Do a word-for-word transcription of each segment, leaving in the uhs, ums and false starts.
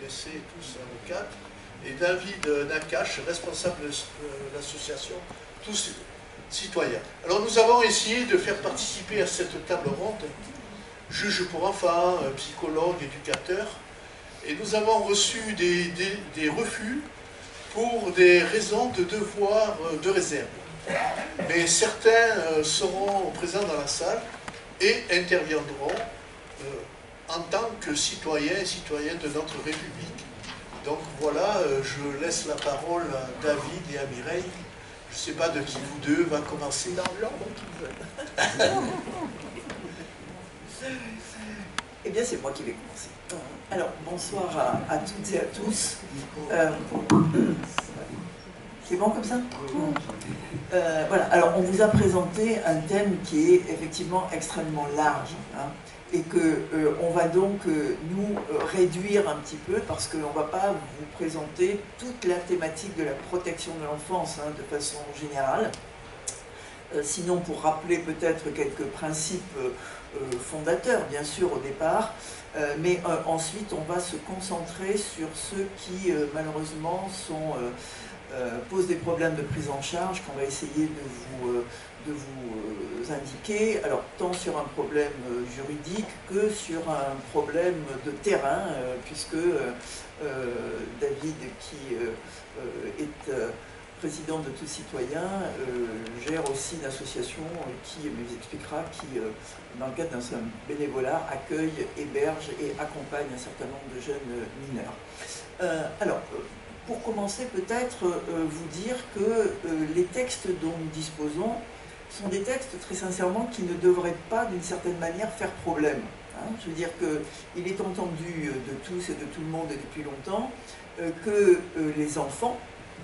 connaissez tous avocate, et David Nakache, responsable de l'association Tous Citoyens. Alors nous avons essayé de faire participer à cette table ronde juges pour enfants, psychologues, éducateurs, et nous avons reçu des, des, des refus pour des raisons de devoir de réserve. Mais certains seront présents dans la salle et interviendront euh, en tant que citoyens et citoyennes de notre République. Donc voilà, euh, je laisse la parole à David et à Mireille. Je ne sais pas de qui vous deux va commencer. Dans l'ordre qu'ils veulent. Eh bien, c'est moi qui vais commencer. Alors, bonsoir à, à toutes et à tous. Euh, c'est bon comme ça? euh, Voilà, alors on vous a présenté un thème qui est effectivement extrêmement large, hein, et qu'on euh, va donc euh, nous euh, réduire un petit peu, parce qu'on ne va pas vous présenter toute la thématique de la protection de l'enfance, hein, de façon générale. Euh, sinon, pour rappeler peut-être quelques principes euh, euh, fondateurs, bien sûr, au départ, euh, mais euh, ensuite, on va se concentrer sur ceux qui, euh, malheureusement, sont, euh, euh, posent des problèmes de prise en charge, qu'on va essayer de vous, euh, de vous euh, indiquer, alors tant sur un problème euh, juridique que sur un problème de terrain, euh, puisque euh, euh, David, qui euh, euh, est... Euh, président de Tous Citoyens, euh, gère aussi une association qui me expliquera, qui, euh, dans le cadre d'un bénévolat, accueille, héberge et accompagne un certain nombre de jeunes mineurs. Euh, alors, pour commencer, peut-être euh, vous dire que euh, les textes dont nous disposons sont des textes, très sincèrement, qui ne devraient pas, d'une certaine manière, faire problème. Hein. Je veux dire qu'il est entendu de tous et de tout le monde et depuis longtemps euh, que euh, les enfants,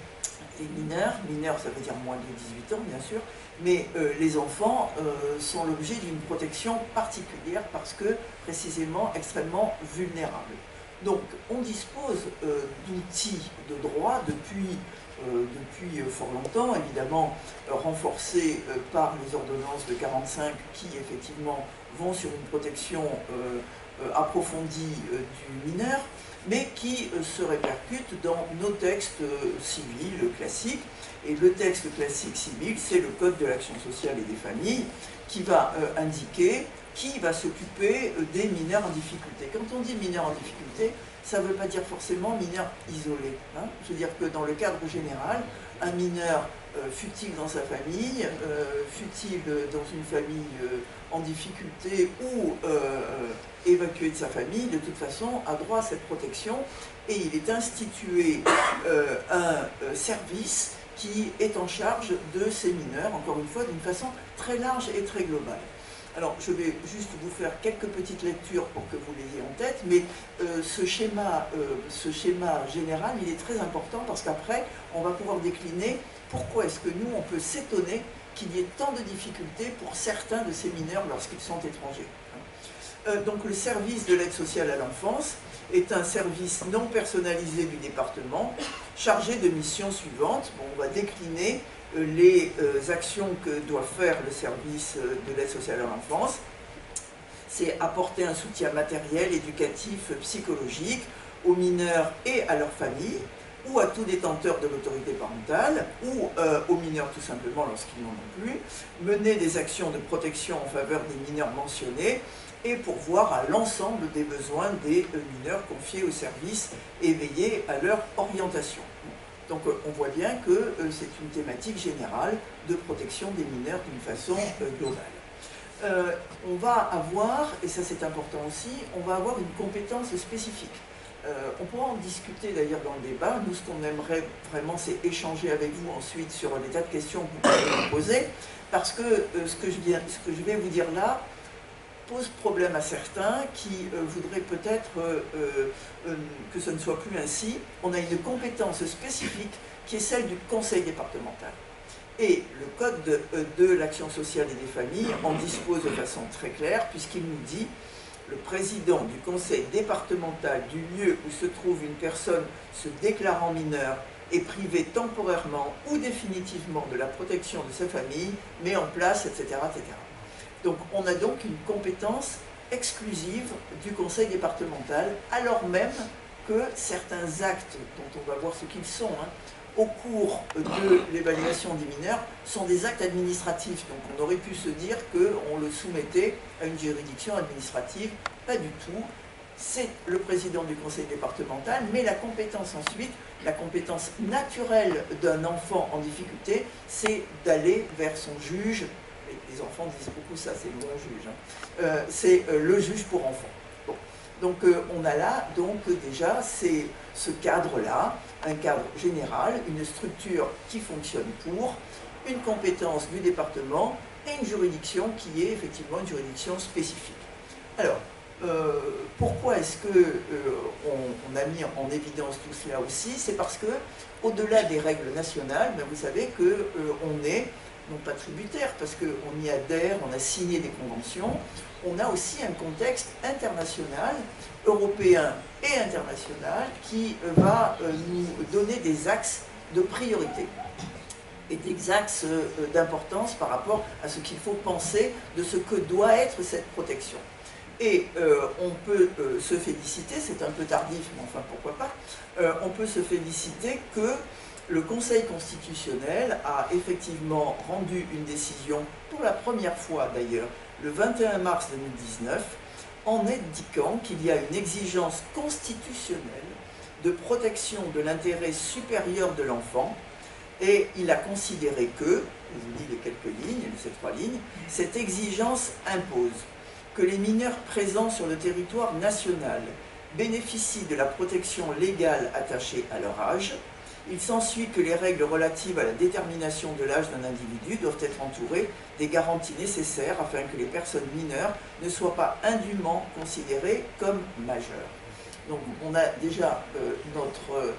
les mineurs, mineurs ça veut dire moins de dix-huit ans bien sûr, mais euh, les enfants euh, sont l'objet d'une protection particulière parce que précisément extrêmement vulnérables. Donc on dispose euh, d'outils de droit depuis, euh, depuis euh, fort longtemps, évidemment euh, renforcés euh, par les ordonnances de quarante-cinq qui effectivement vont sur une protection euh, euh, approfondie euh, du mineur, mais qui euh, se répercute dans nos textes euh, civils classiques. Et le texte classique civil, c'est le Code de l'action sociale et des familles, qui va euh, indiquer qui va s'occuper euh, des mineurs en difficulté. Quand on dit mineurs en difficulté, ça ne veut pas dire forcément mineur isolé. Hein. Je veux dire que dans le cadre général, un mineur, euh, fut-il dans sa famille, euh, fut-il dans une famille euh, en difficulté ou euh, évacué de sa famille, de toute façon, a droit à cette protection et il est institué euh, un euh, service qui est en charge de ces mineurs, encore une fois, d'une façon très large et très globale. Alors, je vais juste vous faire quelques petites lectures pour que vous l'ayez en tête, mais euh, ce, schéma, euh, ce schéma général, il est très important parce qu'après, on va pouvoir décliner pourquoi est-ce que nous, on peut s'étonner qu'il y ait tant de difficultés pour certains de ces mineurs lorsqu'ils sont étrangers. Euh, donc, le service de l'aide sociale à l'enfance est un service non personnalisé du département, chargé de missions suivantes. Bon, on va décliner les euh, actions que doit faire le service euh, de l'aide sociale à l'enfance. C'est apporter un soutien matériel, éducatif, psychologique aux mineurs et à leurs familles, ou à tout détenteur de l'autorité parentale, ou euh, aux mineurs tout simplement lorsqu'ils n'en ont plus, mener des actions de protection en faveur des mineurs mentionnés, et pourvoir à l'ensemble des besoins des euh, mineurs confiés au service et veiller à leur orientation. Donc on voit bien que euh, c'est une thématique générale de protection des mineurs d'une façon euh, globale. Euh, on va avoir, et ça c'est important aussi, on va avoir une compétence spécifique. Euh, on pourra en discuter d'ailleurs dans le débat. Nous, ce qu'on aimerait vraiment, c'est échanger avec vous ensuite sur des tas de questions que vous pouvez nous poser, parce que euh, ce que je viens, ce que je vais vous dire là pose problème à certains qui euh, voudraient peut-être euh, euh, que ce ne soit plus ainsi. On a une compétence spécifique qui est celle du conseil départemental. Et le code de, euh, de l'action sociale et des familles en dispose de façon très claire, puisqu'il nous dit le président du conseil départemental du lieu où se trouve une personne se déclarant mineure est privé temporairement ou définitivement de la protection de sa famille, met en place, et cetera, et cetera. Donc on a donc une compétence exclusive du conseil départemental, alors même que certains actes, dont on va voir ce qu'ils sont, hein, au cours de l'évaluation des mineurs, sont des actes administratifs. Donc on aurait pu se dire qu'on le soumettait à une juridiction administrative. Pas du tout. C'est le président du conseil départemental, mais la compétence ensuite, la compétence naturelle d'un enfant en difficulté, c'est d'aller vers son juge. Les enfants disent beaucoup ça, c'est le bon juge. Hein. Euh, c'est euh, le juge pour enfants. Bon. Donc euh, on a là donc déjà c'est ce cadre-là, un cadre général, une structure qui fonctionne pour, une compétence du département et une juridiction qui est effectivement une juridiction spécifique. Alors, euh, pourquoi est-ce qu'on euh, on a mis en évidence tout cela aussi? C'est parce que, au-delà des règles nationales, ben vous savez qu'on euh, est, non pas tributaire, parce qu'on y adhère, on a signé des conventions, on a aussi un contexte international, européen et international, qui euh, va euh, nous donner des axes de priorité et des axes euh, d'importance par rapport à ce qu'il faut penser de ce que doit être cette protection. Et euh, on peut euh, se féliciter, c'est un peu tardif, mais enfin pourquoi pas, euh, on peut se féliciter que le Conseil constitutionnel a effectivement rendu une décision, pour la première fois d'ailleurs, le vingt et un mars deux mille dix-neuf, en indiquant qu'il y a une exigence constitutionnelle de protection de l'intérêt supérieur de l'enfant, et il a considéré que, je vous lis les quelques lignes, ces trois lignes, cette exigence impose que les mineurs présents sur le territoire national bénéficient de la protection légale attachée à leur âge. Il s'ensuit que les règles relatives à la détermination de l'âge d'un individu doivent être entourées des garanties nécessaires afin que les personnes mineures ne soient pas indûment considérées comme majeures. Donc on a déjà euh, notre, euh,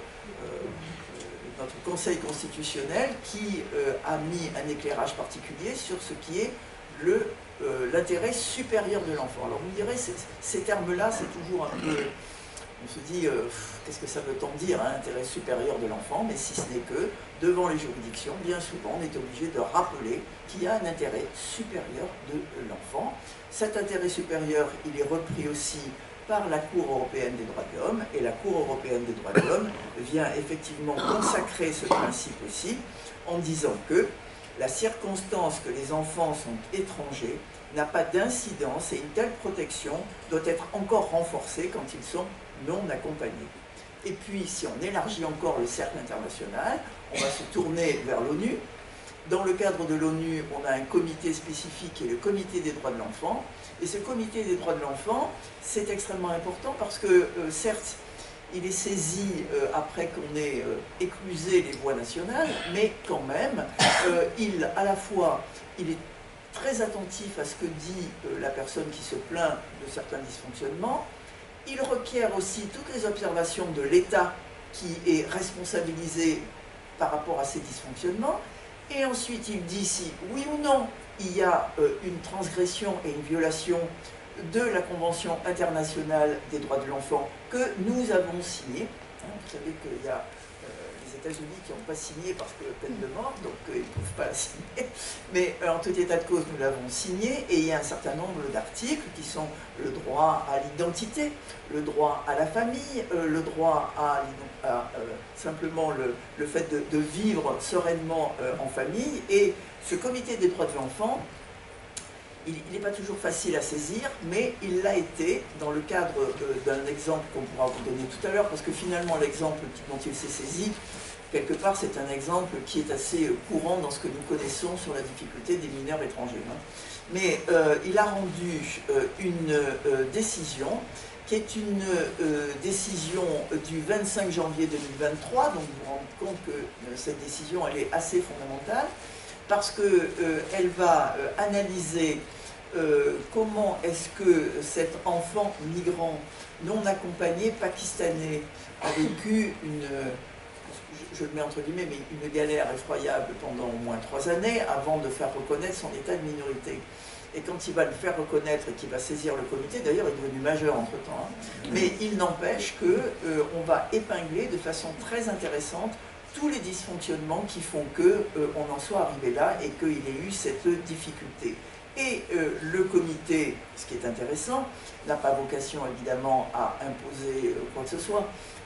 notre Conseil constitutionnel qui euh, a mis un éclairage particulier sur ce qui est le Euh, l'intérêt supérieur de l'enfant. Alors vous me direz, ces termes-là, c'est toujours un peu... On se dit, euh, qu'est-ce que ça veut tant dire, hein, intérêt supérieur de l'enfant, mais si ce n'est que, devant les juridictions, bien souvent, on est obligé de rappeler qu'il y a un intérêt supérieur de l'enfant. Cet intérêt supérieur, il est repris aussi par la Cour européenne des droits de l'homme, et la Cour européenne des droits de l'homme vient effectivement consacrer ce principe aussi, en disant que la circonstance que les enfants sont étrangers n'a pas d'incidence et une telle protection doit être encore renforcée quand ils sont non accompagnés. Et puis, si on élargit encore le cercle international, on va se tourner vers l'ONU. Dans le cadre de l'ONU, on a un comité spécifique qui est le comité des droits de l'enfant. Et ce comité des droits de l'enfant, c'est extrêmement important parce que, euh, certes, il est saisi euh, après qu'on ait euh, éclusé les voies nationales, mais quand même, euh, il, à la fois, il est très attentif à ce que dit euh, la personne qui se plaint de certains dysfonctionnements. Il requiert aussi toutes les observations de l'État qui est responsabilisé par rapport à ces dysfonctionnements. Et ensuite, il dit si, oui ou non, il y a euh, une transgression et une violation de la Convention internationale des droits de l'enfant que nous avons signée. Vous savez qu'il y a euh, les États-Unis qui n'ont pas signé parce que peine de mort, donc euh, ils ne peuvent pas la signer. Mais euh, en tout état de cause, nous l'avons signée et il y a un certain nombre d'articles qui sont le droit à l'identité, le droit à la famille, euh, le droit à, à euh, simplement le, le fait de, de vivre sereinement euh, en famille. Et ce comité des droits de l'enfant, il n'est pas toujours facile à saisir, mais il l'a été dans le cadre euh, d'un exemple qu'on pourra vous donner tout à l'heure, parce que finalement l'exemple dont il s'est saisi, quelque part c'est un exemple qui est assez courant dans ce que nous connaissons sur la difficulté des mineurs étrangers. Hein. Mais euh, il a rendu euh, une euh, décision, qui est une euh, décision du vingt-cinq janvier deux mille vingt-trois, donc vous vous rendez compte que euh, cette décision elle est assez fondamentale, parce qu'elle euh, va euh, analyser euh, comment est-ce que cet enfant migrant non accompagné pakistanais a vécu une, je, je le mets entre guillemets, mais une galère effroyable pendant au moins trois années avant de faire reconnaître son état de minorité. Et quand il va le faire reconnaître et qu'il va saisir le comité, d'ailleurs il est devenu majeur entre-temps, hein, mais il n'empêche qu'on euh, va épingler de façon très intéressante tous les dysfonctionnements qui font qu'on euh, en soit arrivé là et qu'il ait eu cette difficulté. Et euh, le comité, ce qui est intéressant, n'a pas vocation évidemment à imposer euh, quoi que ce soit,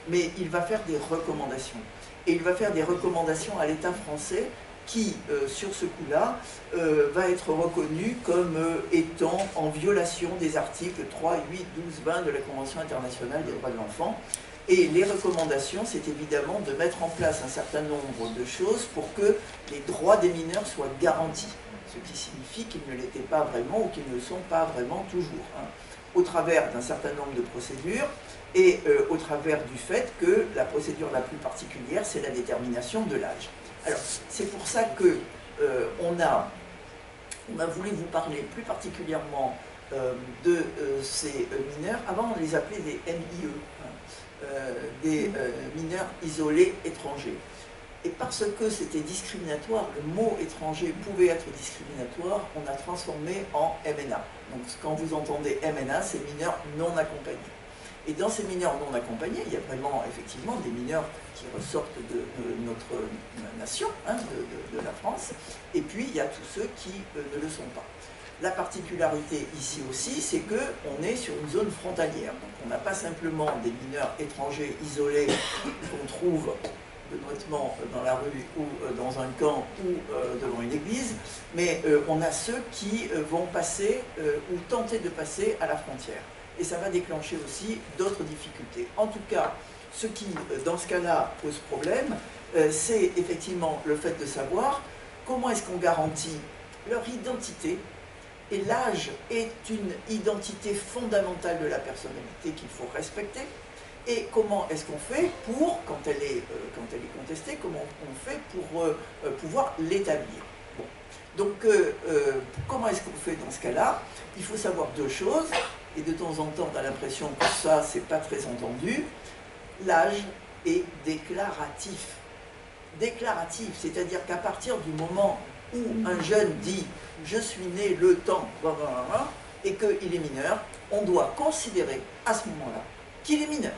mais il va faire des recommandations. Et il va faire des recommandations à l'État français qui, euh, sur ce coup-là, euh, va être reconnu comme euh, étant en violation des articles trois, huit, douze, vingt de la Convention internationale des droits de l'enfant. Et les recommandations, c'est évidemment de mettre en place un certain nombre de choses pour que les droits des mineurs soient garantis, ce qui signifie qu'ils ne l'étaient pas vraiment ou qu'ils ne le sont pas vraiment toujours, hein, au travers d'un certain nombre de procédures et euh, au travers du fait que la procédure la plus particulière, c'est la détermination de l'âge. Alors, c'est pour ça que euh, on, a, on a voulu vous parler plus particulièrement euh, de euh, ces euh, mineurs. Avant, on les appelait des M I E, hein, euh, des euh, mineurs isolés étrangers. Et parce que c'était discriminatoire, le mot étranger pouvait être discriminatoire, on a transformé en M N A. Donc, quand vous entendez M N A, c'est mineurs non accompagnés. Et dans ces mineurs non accompagnés, il y a vraiment effectivement des mineurs qui ressortent de, de notre nation, hein, de, de, de la France, et puis il y a tous ceux qui euh, ne le sont pas. La particularité ici aussi, c'est qu'on est sur une zone frontalière. Donc on n'a pas simplement des mineurs étrangers isolés qu'on trouve benoîtement dans la rue ou dans un camp ou euh, devant une église, mais euh, on a ceux qui euh, vont passer euh, ou tenter de passer à la frontière. Et ça va déclencher aussi d'autres difficultés. En tout cas, ce qui, dans ce cas-là, pose problème, euh, c'est effectivement le fait de savoir comment est-ce qu'on garantit leur identité. Et l'âge est une identité fondamentale de la personnalité qu'il faut respecter. Et comment est-ce qu'on fait pour, quand elle est, euh, quand elle est contestée, comment on fait pour euh, pouvoir l'établir. Bon. Donc, euh, euh, comment est-ce qu'on fait dans ce cas-là? Il faut savoir deux choses. Et de temps en temps, on a l'impression que ça, c'est pas très entendu. L'âge est déclaratif. Déclaratif, c'est-à-dire qu'à partir du moment où un jeune dit « je suis né le temps » et qu'il est mineur, on doit considérer à ce moment-là qu'il est mineur.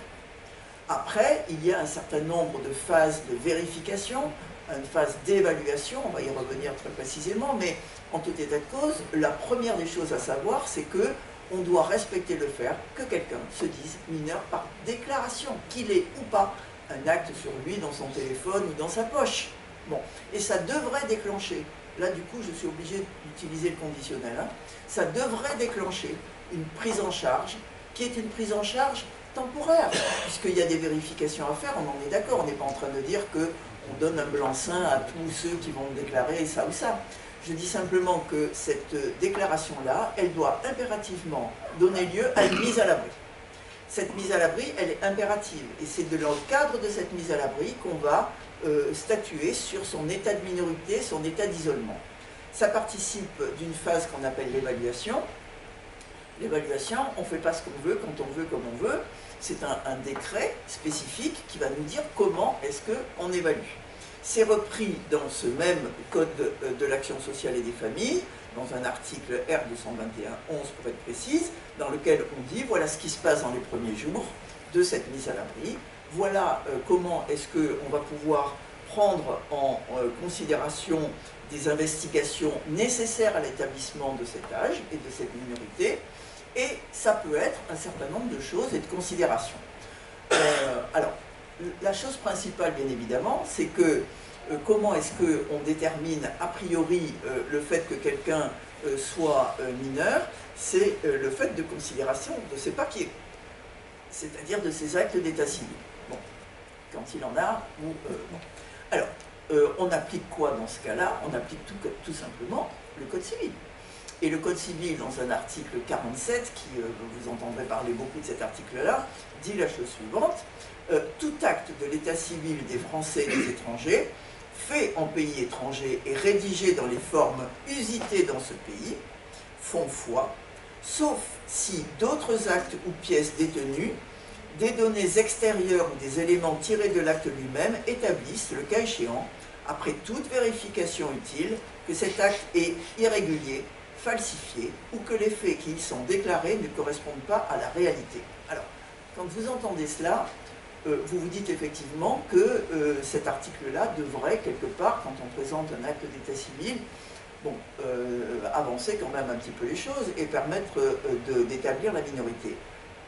Après, il y a un certain nombre de phases de vérification, une phase d'évaluation, on va y revenir très précisément, mais en tout état de cause, la première des choses à savoir, c'est que on doit respecter le fait que quelqu'un se dise mineur par déclaration, qu'il ait ou pas un acte sur lui dans son téléphone ou dans sa poche. Bon, et ça devrait déclencher, là du coup je suis obligé d'utiliser le conditionnel, hein, ça devrait déclencher une prise en charge, qui est une prise en charge temporaire, puisqu'il y a des vérifications à faire, on en est d'accord, on n'est pas en train de dire qu'on donne un blanc-seing à tous ceux qui vont déclarer ça ou ça. Je dis simplement que cette déclaration-là, elle doit impérativement donner lieu à une mise à l'abri. Cette mise à l'abri, elle est impérative. Et c'est dans le cadre de cette mise à l'abri qu'on va euh, statuer sur son état de minorité, son état d'isolement. Ça participe d'une phase qu'on appelle l'évaluation. L'évaluation, on ne fait pas ce qu'on veut, quand on veut, comme on veut. C'est un, un décret spécifique qui va nous dire comment est-ce qu'on évalue. C'est repris dans ce même code de, de l'action sociale et des familles, dans un article R deux cent vingt et un tiret onze pour être précise, dans lequel on dit voilà ce qui se passe dans les premiers jours de cette mise à l'abri, voilà euh, comment est-ce qu'on va pouvoir prendre en euh, considération des investigations nécessaires à l'établissement de cet âge et de cette minorité, et ça peut être un certain nombre de choses et de considérations. Euh, alors, la chose principale, bien évidemment, c'est que euh, comment est-ce qu'on détermine a priori euh, le fait que quelqu'un euh, soit euh, mineur, c'est euh, le fait de considération de ses papiers, c'est-à-dire de ses actes d'état civil. Bon, quand il en a, ou... Euh, bon. Alors, euh, on applique quoi dans ce cas-là? On applique tout, tout simplement le Code civil. Et le Code civil, dans un article quarante-sept, qui, euh, vous entendrez parler beaucoup de cet article-là, dit la chose suivante. Euh, tout acte de l'état civil des Français et des étrangers, fait en pays étranger et rédigé dans les formes usitées dans ce pays, font foi, sauf si d'autres actes ou pièces détenues, des données extérieures ou des éléments tirés de l'acte lui-même établissent, le cas échéant, après toute vérification utile, que cet acte est irrégulier, falsifié, ou que les faits qui y sont déclarés ne correspondent pas à la réalité. Alors, quand vous entendez cela, Euh, vous vous dites effectivement que euh, cet article-là devrait, quelque part, quand on présente un acte d'état civil, bon, euh, avancer quand même un petit peu les choses et permettre euh, d'établir la minorité.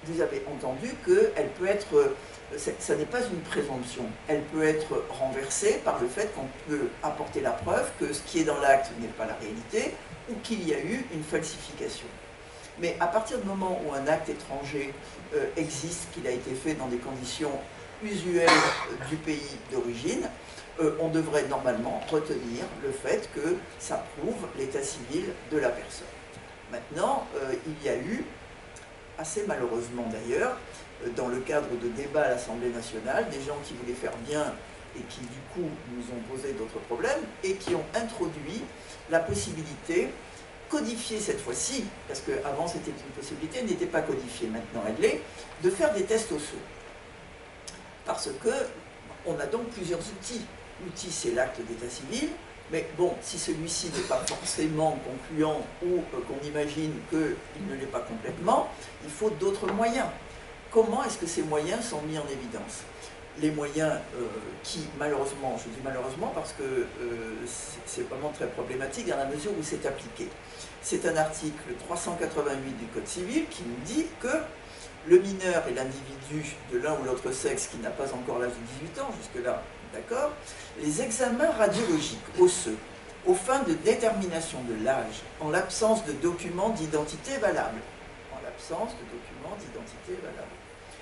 vous avez entendu qu'elle peut être, ça n'est pas une présomption, elle peut être renversée par le fait qu'on peut apporter la preuve que ce qui est dans l'acte n'est pas la réalité ou qu'il y a eu une falsification. Mais à partir du moment où un acte étranger euh, existe, qu'il a été fait dans des conditions usuelles du pays d'origine, euh, on devrait normalement retenir le fait que ça prouve l'état civil de la personne. Maintenant, euh, il y a eu, assez malheureusement d'ailleurs, euh, dans le cadre de débats à l'Assemblée nationale, des gens qui voulaient faire bien et qui du coup nous ont posé d'autres problèmes et qui ont introduit la possibilité, codifiée cette fois-ci, parce qu'avant c'était une possibilité, elle n'était pas codifiée, maintenant elle l'est, de faire des tests osseux. Parce que on a donc plusieurs outils. L'outil c'est l'acte d'état civil, mais bon, si celui-ci n'est pas forcément concluant ou euh, qu'on imagine qu'il ne l'est pas complètement, il faut d'autres moyens. Comment est-ce que ces moyens sont mis en évidence? Les moyens euh, qui, malheureusement, je dis malheureusement parce que euh, c'est vraiment très problématique dans la mesure où c'est appliqué. C'est un article trois cent quatre-vingt-huit du Code civil qui nous dit que le mineur et l'individu de l'un ou l'autre sexe qui n'a pas encore l'âge de dix-huit ans, jusque-là, d'accord, les examens radiologiques osseux aux fins de détermination de l'âge en l'absence de documents d'identité valables, en l'absence de documents d'identité valables,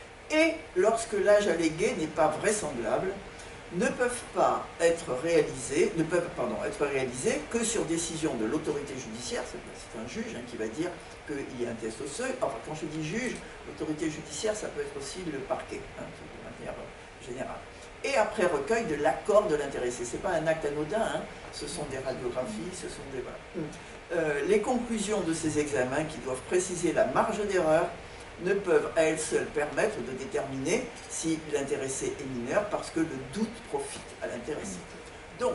et lorsque l'âge allégué n'est pas vraisemblable, ne peuvent pas être réalisés, ne peuvent pardon, être réalisés que sur décision de l'autorité judiciaire. C'est un juge hein, qui va dire qu'il y a un test osseux. Enfin, quand je dis juge, l'autorité judiciaire, ça peut être aussi le parquet, hein, de manière générale. Et après recueil de l'accord de l'intéressé. Ce n'est pas un acte anodin, hein, ce sont des radiographies, ce sont des... Voilà. Euh, les conclusions de ces examens qui doivent préciser la marge d'erreur ne peuvent à elles seules permettre de déterminer si l'intéressé est mineur parce que le doute profite à l'intéressé. Donc,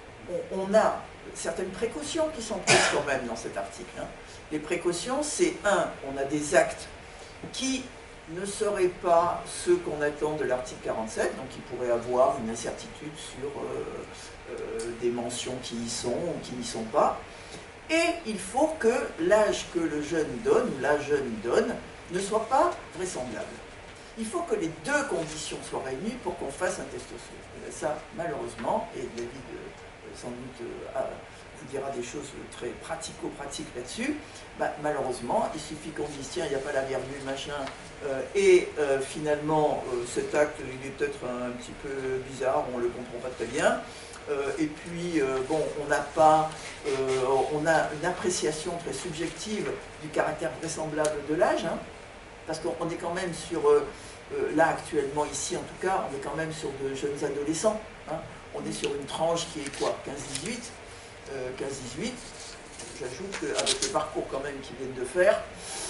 on, on a certaines précautions qui sont prises quand même dans cet article. Hein. Les précautions, c'est un, on a des actes qui ne seraient pas ceux qu'on attend de l'article quarante-sept, donc qui pourraient avoir une incertitude sur euh, euh, des mentions qui y sont ou qui n'y sont pas. Et il faut que l'âge que le jeune donne, ou la jeune donne, ne soit pas vraisemblable. Il faut que les deux conditions soient réunies pour qu'on fasse un test osseux. Et ça, malheureusement, et David euh, sans doute euh, vous dira des choses très pratico-pratiques là-dessus, bah, malheureusement, il suffit qu'on dise tiens, il n'y a pas la virgule, machin, euh, et euh, finalement, euh, cet acte, il est peut-être un, un petit peu bizarre, on ne le comprend pas très bien. Euh, et puis, euh, bon, on n'a pas, euh, on a une appréciation très subjective du caractère vraisemblable de l'âge, hein, parce qu'on est quand même sur, euh, euh, là actuellement ici en tout cas, on est quand même sur de jeunes adolescents, hein, on est sur une tranche qui est quoi, quinze dix-huit, euh, quinze dix-huit, j'ajoute qu'avec le parcours quand même qu'ils viennent de faire,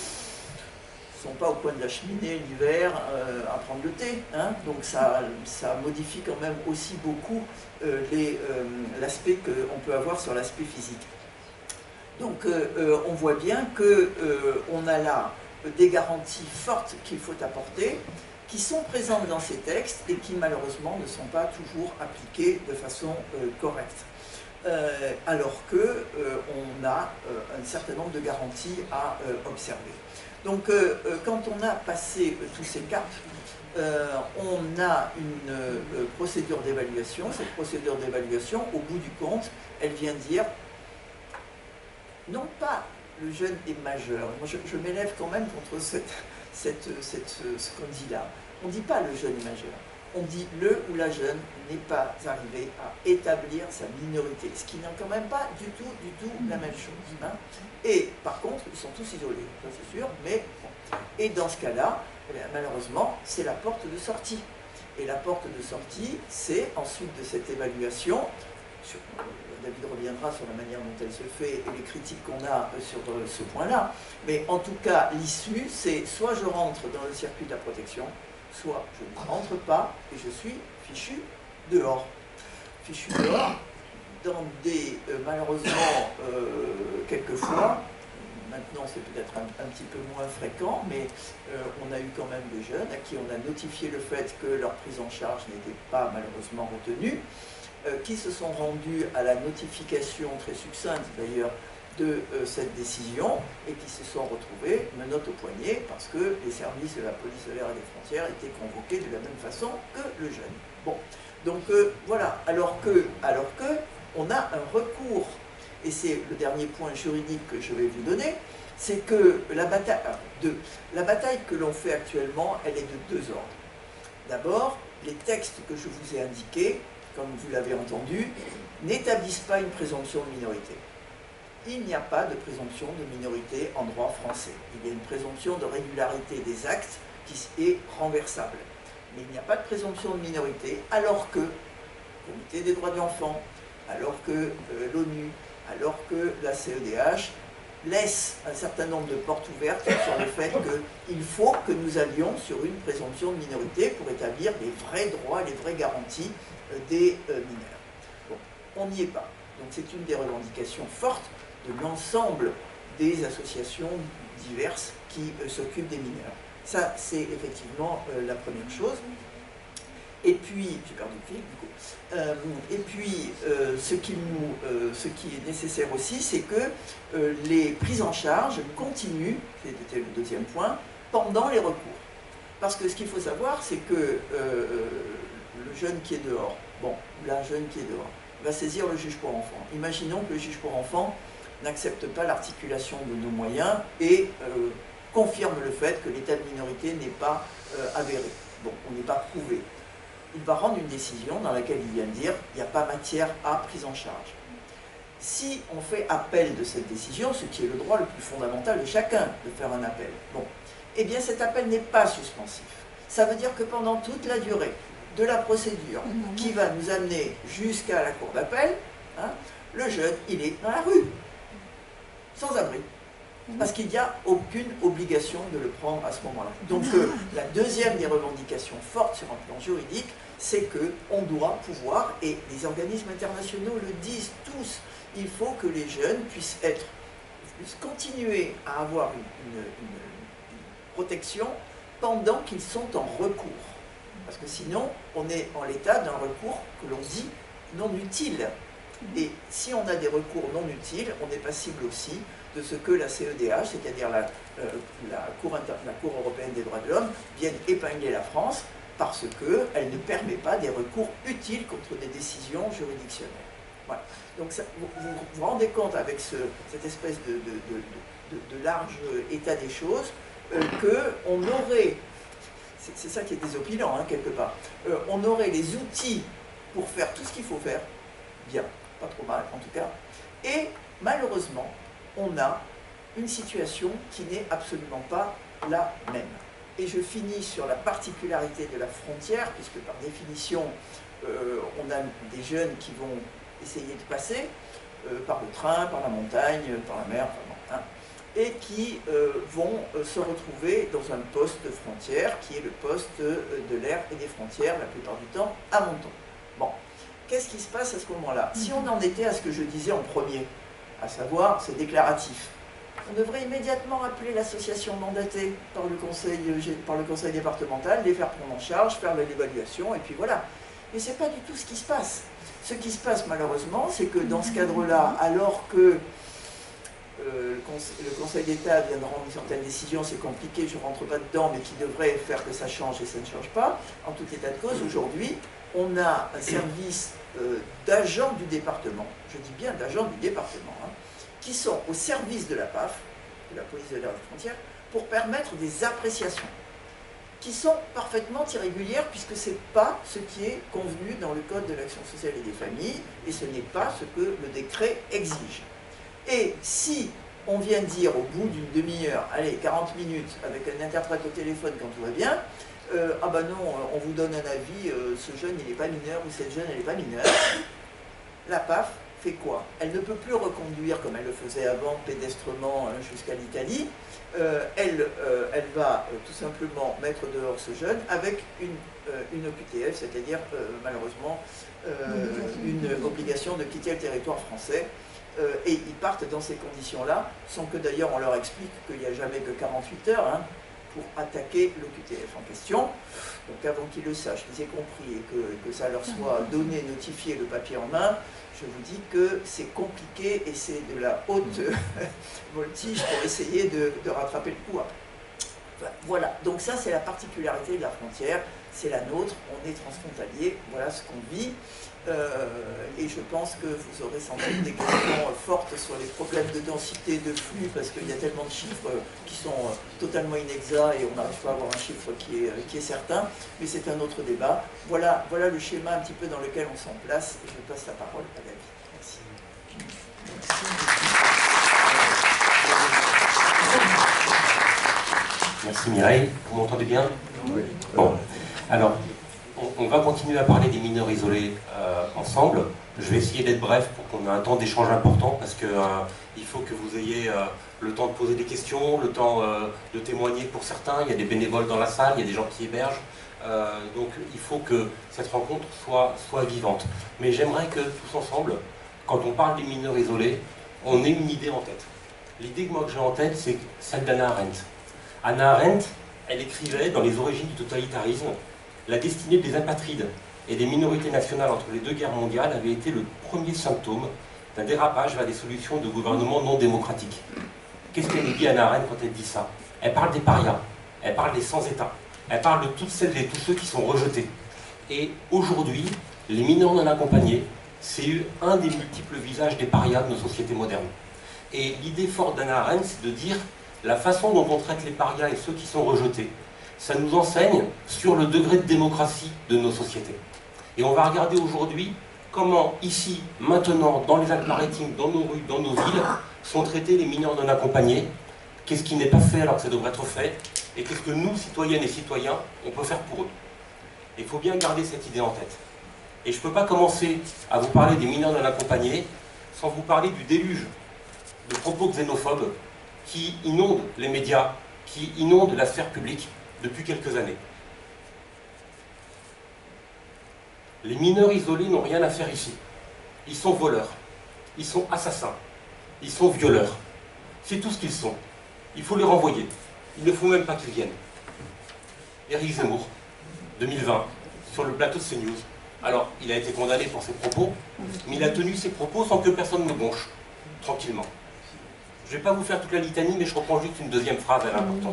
ils ne sont pas au coin de la cheminée l'hiver euh, à prendre le thé, hein, donc ça, ça modifie quand même aussi beaucoup euh, euh, l'aspect qu'on peut avoir sur l'aspect physique. Donc euh, euh, on voit bien qu'on euh, a là des garanties fortes qu'il faut apporter, qui sont présentes dans ces textes et qui malheureusement ne sont pas toujours appliquées de façon euh, correcte. Euh, alors qu'on euh, a euh, un certain nombre de garanties à euh, observer. Donc euh, euh, quand on a passé euh, tous ces caps, euh, on a une euh, procédure d'évaluation. Cette procédure d'évaluation, au bout du compte, elle vient dire non pas le jeune est majeur. Moi, je, je m'élève quand même contre cette, cette, cette, ce qu'on dit là. On ne dit pas le jeune est majeur. On dit le ou la jeune n'est pas arrivé à établir sa minorité, ce qui n'est quand même pas du tout, du tout la même chose. Hein. Et par contre, ils sont tous isolés, ça c'est sûr, mais bon. Et dans ce cas-là, eh malheureusement, c'est la porte de sortie. Et la porte de sortie, c'est ensuite de cette évaluation, sur, David reviendra sur la manière dont elle se fait et les critiques qu'on a sur ce point-là, mais en tout cas, l'issue, c'est soit je rentre dans le circuit de la protection, soit je ne rentre pas et je suis fichu dehors. Fichu dehors, dans des, euh, malheureusement, euh, quelquefois, maintenant c'est peut-être un, un petit peu moins fréquent, mais euh, on a eu quand même des jeunes à qui on a notifié le fait que leur prise en charge n'était pas malheureusement retenue, euh, qui se sont rendus à la notification très succincte d'ailleurs de euh, cette décision et qui se sont retrouvés menottes au poignet parce que les services de la police de l'air et des frontières étaient convoqués de la même façon que le jeune. Bon, donc euh, voilà, alors que, alors que on a un recours, et c'est le dernier point juridique que je vais vous donner, c'est que la bataille, de, la bataille que l'on fait actuellement, elle est de deux ordres. D'abord, les textes que je vous ai indiqués, comme vous l'avez entendu, n'établissent pas une présomption de minorité. Il n'y a pas de présomption de minorité en droit français. Il y a une présomption de régularité des actes qui est renversable. Mais il n'y a pas de présomption de minorité, alors que le Comité des droits de l'enfant, alors que euh, l'ONU, alors que la C E D H laisse un certain nombre de portes ouvertes sur le fait qu'il faut que nous allions sur une présomption de minorité pour établir les vrais droits, les vraies garanties euh, des euh, mineurs. Bon, on n'y est pas. Donc c'est une des revendications fortes de l'ensemble des associations diverses qui euh, s'occupent des mineurs. Ça, c'est effectivement euh, la première chose. Et puis, j'ai perdu le fil du coup. Euh, et puis, euh, ce, qui nous, euh, ce qui est nécessaire aussi, c'est que euh, les prises en charge continuent, c'était le deuxième point, pendant les recours. Parce que ce qu'il faut savoir, c'est que euh, le jeune qui est dehors, bon, la jeune qui est dehors, va saisir le juge pour enfants. Imaginons que le juge pour enfants n'accepte pas l'articulation de nos moyens et euh, confirme le fait que l'état de minorité n'est pas euh, avéré. Bon, on n'est pas prouvé. Il va rendre une décision dans laquelle il vient de dire il n'y a pas matière à prise en charge. Si on fait appel de cette décision, ce qui est le droit le plus fondamental de chacun de faire un appel, bon, eh bien cet appel n'est pas suspensif. Ça veut dire que pendant toute la durée de la procédure qui va nous amener jusqu'à la cour d'appel, hein, le jeune, il est dans la rue, sans abri. Parce qu'il n'y a aucune obligation de le prendre à ce moment-là. Donc euh, la deuxième des revendications fortes sur un plan juridique, c'est qu'on doit pouvoir, et les organismes internationaux le disent tous, il faut que les jeunes puissent être, puissent continuer à avoir une, une, une protection pendant qu'ils sont en recours. Parce que sinon, on est en l'état d'un recours que l'on dit non utile. Et si on a des recours non utiles, on est passible aussi de ce que la C E D H, c'est-à-dire la, euh, la, Cour la Cour européenne des droits de l'homme, vienne épingler la France parce qu'elle ne permet pas des recours utiles contre des décisions juridictionnelles. Voilà. Donc ça, vous, vous vous rendez compte avec ce, cette espèce de, de, de, de, de large état des choses euh, qu'on aurait, c'est ça qui est désopilant hein, quelque part, euh, on aurait les outils pour faire tout ce qu'il faut faire, bien, pas trop mal en tout cas, et malheureusement, on a une situation qui n'est absolument pas la même. Et je finis sur la particularité de la frontière, puisque par définition, euh, on a des jeunes qui vont essayer de passer euh, par le train, par la montagne, par la mer, enfin, hein, et qui euh, vont euh, se retrouver dans un poste de frontière, qui est le poste euh, de l'air et des frontières, la plupart du temps, à Menton. Bon, qu'est-ce qui se passe à ce moment-là? Si on en était à ce que je disais en premier, à savoir, c'est déclaratif. On devrait immédiatement appeler l'association mandatée par le, conseil, par le conseil départemental, les faire prendre en charge, faire de l'évaluation, et puis voilà. Mais ce n'est pas du tout ce qui se passe. Ce qui se passe malheureusement, c'est que dans ce cadre-là, alors que euh, le conseil, le conseil d'État vient de rendre une certaine décision, c'est compliqué, je ne rentre pas dedans, mais qui devrait faire que ça change et ça ne change pas, en tout état de cause, aujourd'hui, on a un service euh, d'agents du département, je dis bien d'agents du département, hein, qui sont au service de la P A F, de la police de l'air et des frontières, pour permettre des appréciations, qui sont parfaitement irrégulières, puisque ce n'est pas ce qui est convenu dans le Code de l'action sociale et des familles, et ce n'est pas ce que le décret exige. Et si on vient dire au bout d'une demi-heure, allez, quarante minutes, avec un interprète au téléphone quand tout va bien, Euh, ah ben non, on vous donne un avis, euh, ce jeune il n'est pas mineur ou cette jeune elle n'est pas mineure. La P A F fait quoi? Elle ne peut plus reconduire comme elle le faisait avant, pédestrement hein, jusqu'à l'Italie. Euh, elle, euh, elle va euh, tout simplement mettre dehors ce jeune avec une, euh, une O Q T F, c'est-à-dire euh, malheureusement euh, une obligation de quitter le territoire français. Euh, et ils partent dans ces conditions-là, sans que d'ailleurs on leur explique qu'il n'y a jamais que quarante-huit heures. Hein. pour attaquer l'O Q T F en question. Donc avant qu'ils le sachent, qu'ils aient compris et que, que ça leur soit donné, notifié, le papier en main, je vous dis que c'est compliqué et c'est de la haute voltige pour essayer de, de rattraper le coup. Enfin, voilà, donc ça c'est la particularité de la frontière, c'est la nôtre, on est transfrontalier, voilà ce qu'on vit. Euh, et je pense que vous aurez sans doute des questions fortes sur les problèmes de densité, de flux, parce qu'il y a tellement de chiffres qui sont totalement inexacts et on n'arrive pas à avoir un chiffre qui est, qui est certain, mais c'est un autre débat. Voilà, voilà le schéma un petit peu dans lequel on s'en place, et je passe la parole à David. Merci. Merci. Merci Mireille, vous m'entendez bien? Oui. Bon, alors, on, on va continuer à parler des mineurs isolés euh, ensemble. Je vais essayer d'être bref pour qu'on ait un temps d'échange important, parce qu'il euh, faut que vous ayez euh, le temps de poser des questions, le temps euh, de témoigner pour certains. Il y a des bénévoles dans la salle, il y a des gens qui hébergent. Euh, donc il faut que cette rencontre soit, soit vivante. Mais j'aimerais que tous ensemble, quand on parle des mineurs isolés, on ait une idée en tête. L'idée que moi que j'ai en tête, c'est celle d'Hannah Arendt. Hannah Arendt, elle écrivait dans Les origines du totalitarisme, la destinée des apatrides et des minorités nationales entre les deux guerres mondiales avait été le premier symptôme d'un dérapage vers des solutions de gouvernement non démocratiques. Qu'est-ce qu'elle nous dit Hannah Arendt quand elle dit ça? Elle parle des parias, elle parle des sans-État, elle parle de toutes celles et tous ceux qui sont rejetés. Et aujourd'hui, les mineurs non accompagnés, c'est un des multiples visages des parias de nos sociétés modernes. Et l'idée forte d'Hannah Arendt, c'est de dire la façon dont on traite les parias et ceux qui sont rejetés, ça nous enseigne sur le degré de démocratie de nos sociétés. Et on va regarder aujourd'hui comment, ici, maintenant, dans les Alpes-Maritimes, dans nos rues, dans nos villes, sont traités les mineurs non accompagnés, qu'est-ce qui n'est pas fait alors que ça devrait être fait, et qu'est-ce que nous, citoyennes et citoyens, on peut faire pour eux. Il faut bien garder cette idée en tête. Et je ne peux pas commencer à vous parler des mineurs non accompagnés sans vous parler du déluge de propos xénophobes qui inondent les médias, qui inondent la sphère publique depuis quelques années. Les mineurs isolés n'ont rien à faire ici. Ils sont voleurs, ils sont assassins, ils sont violeurs. C'est tout ce qu'ils sont. Il faut les renvoyer. Il ne faut même pas qu'ils viennent. Éric Zemmour, deux mille vingt, sur le plateau de CNews. Alors, il a été condamné pour ses propos, mais il a tenu ses propos sans que personne ne bronche, tranquillement. Je ne vais pas vous faire toute la litanie, mais je reprends juste une deuxième phrase, elle est importante.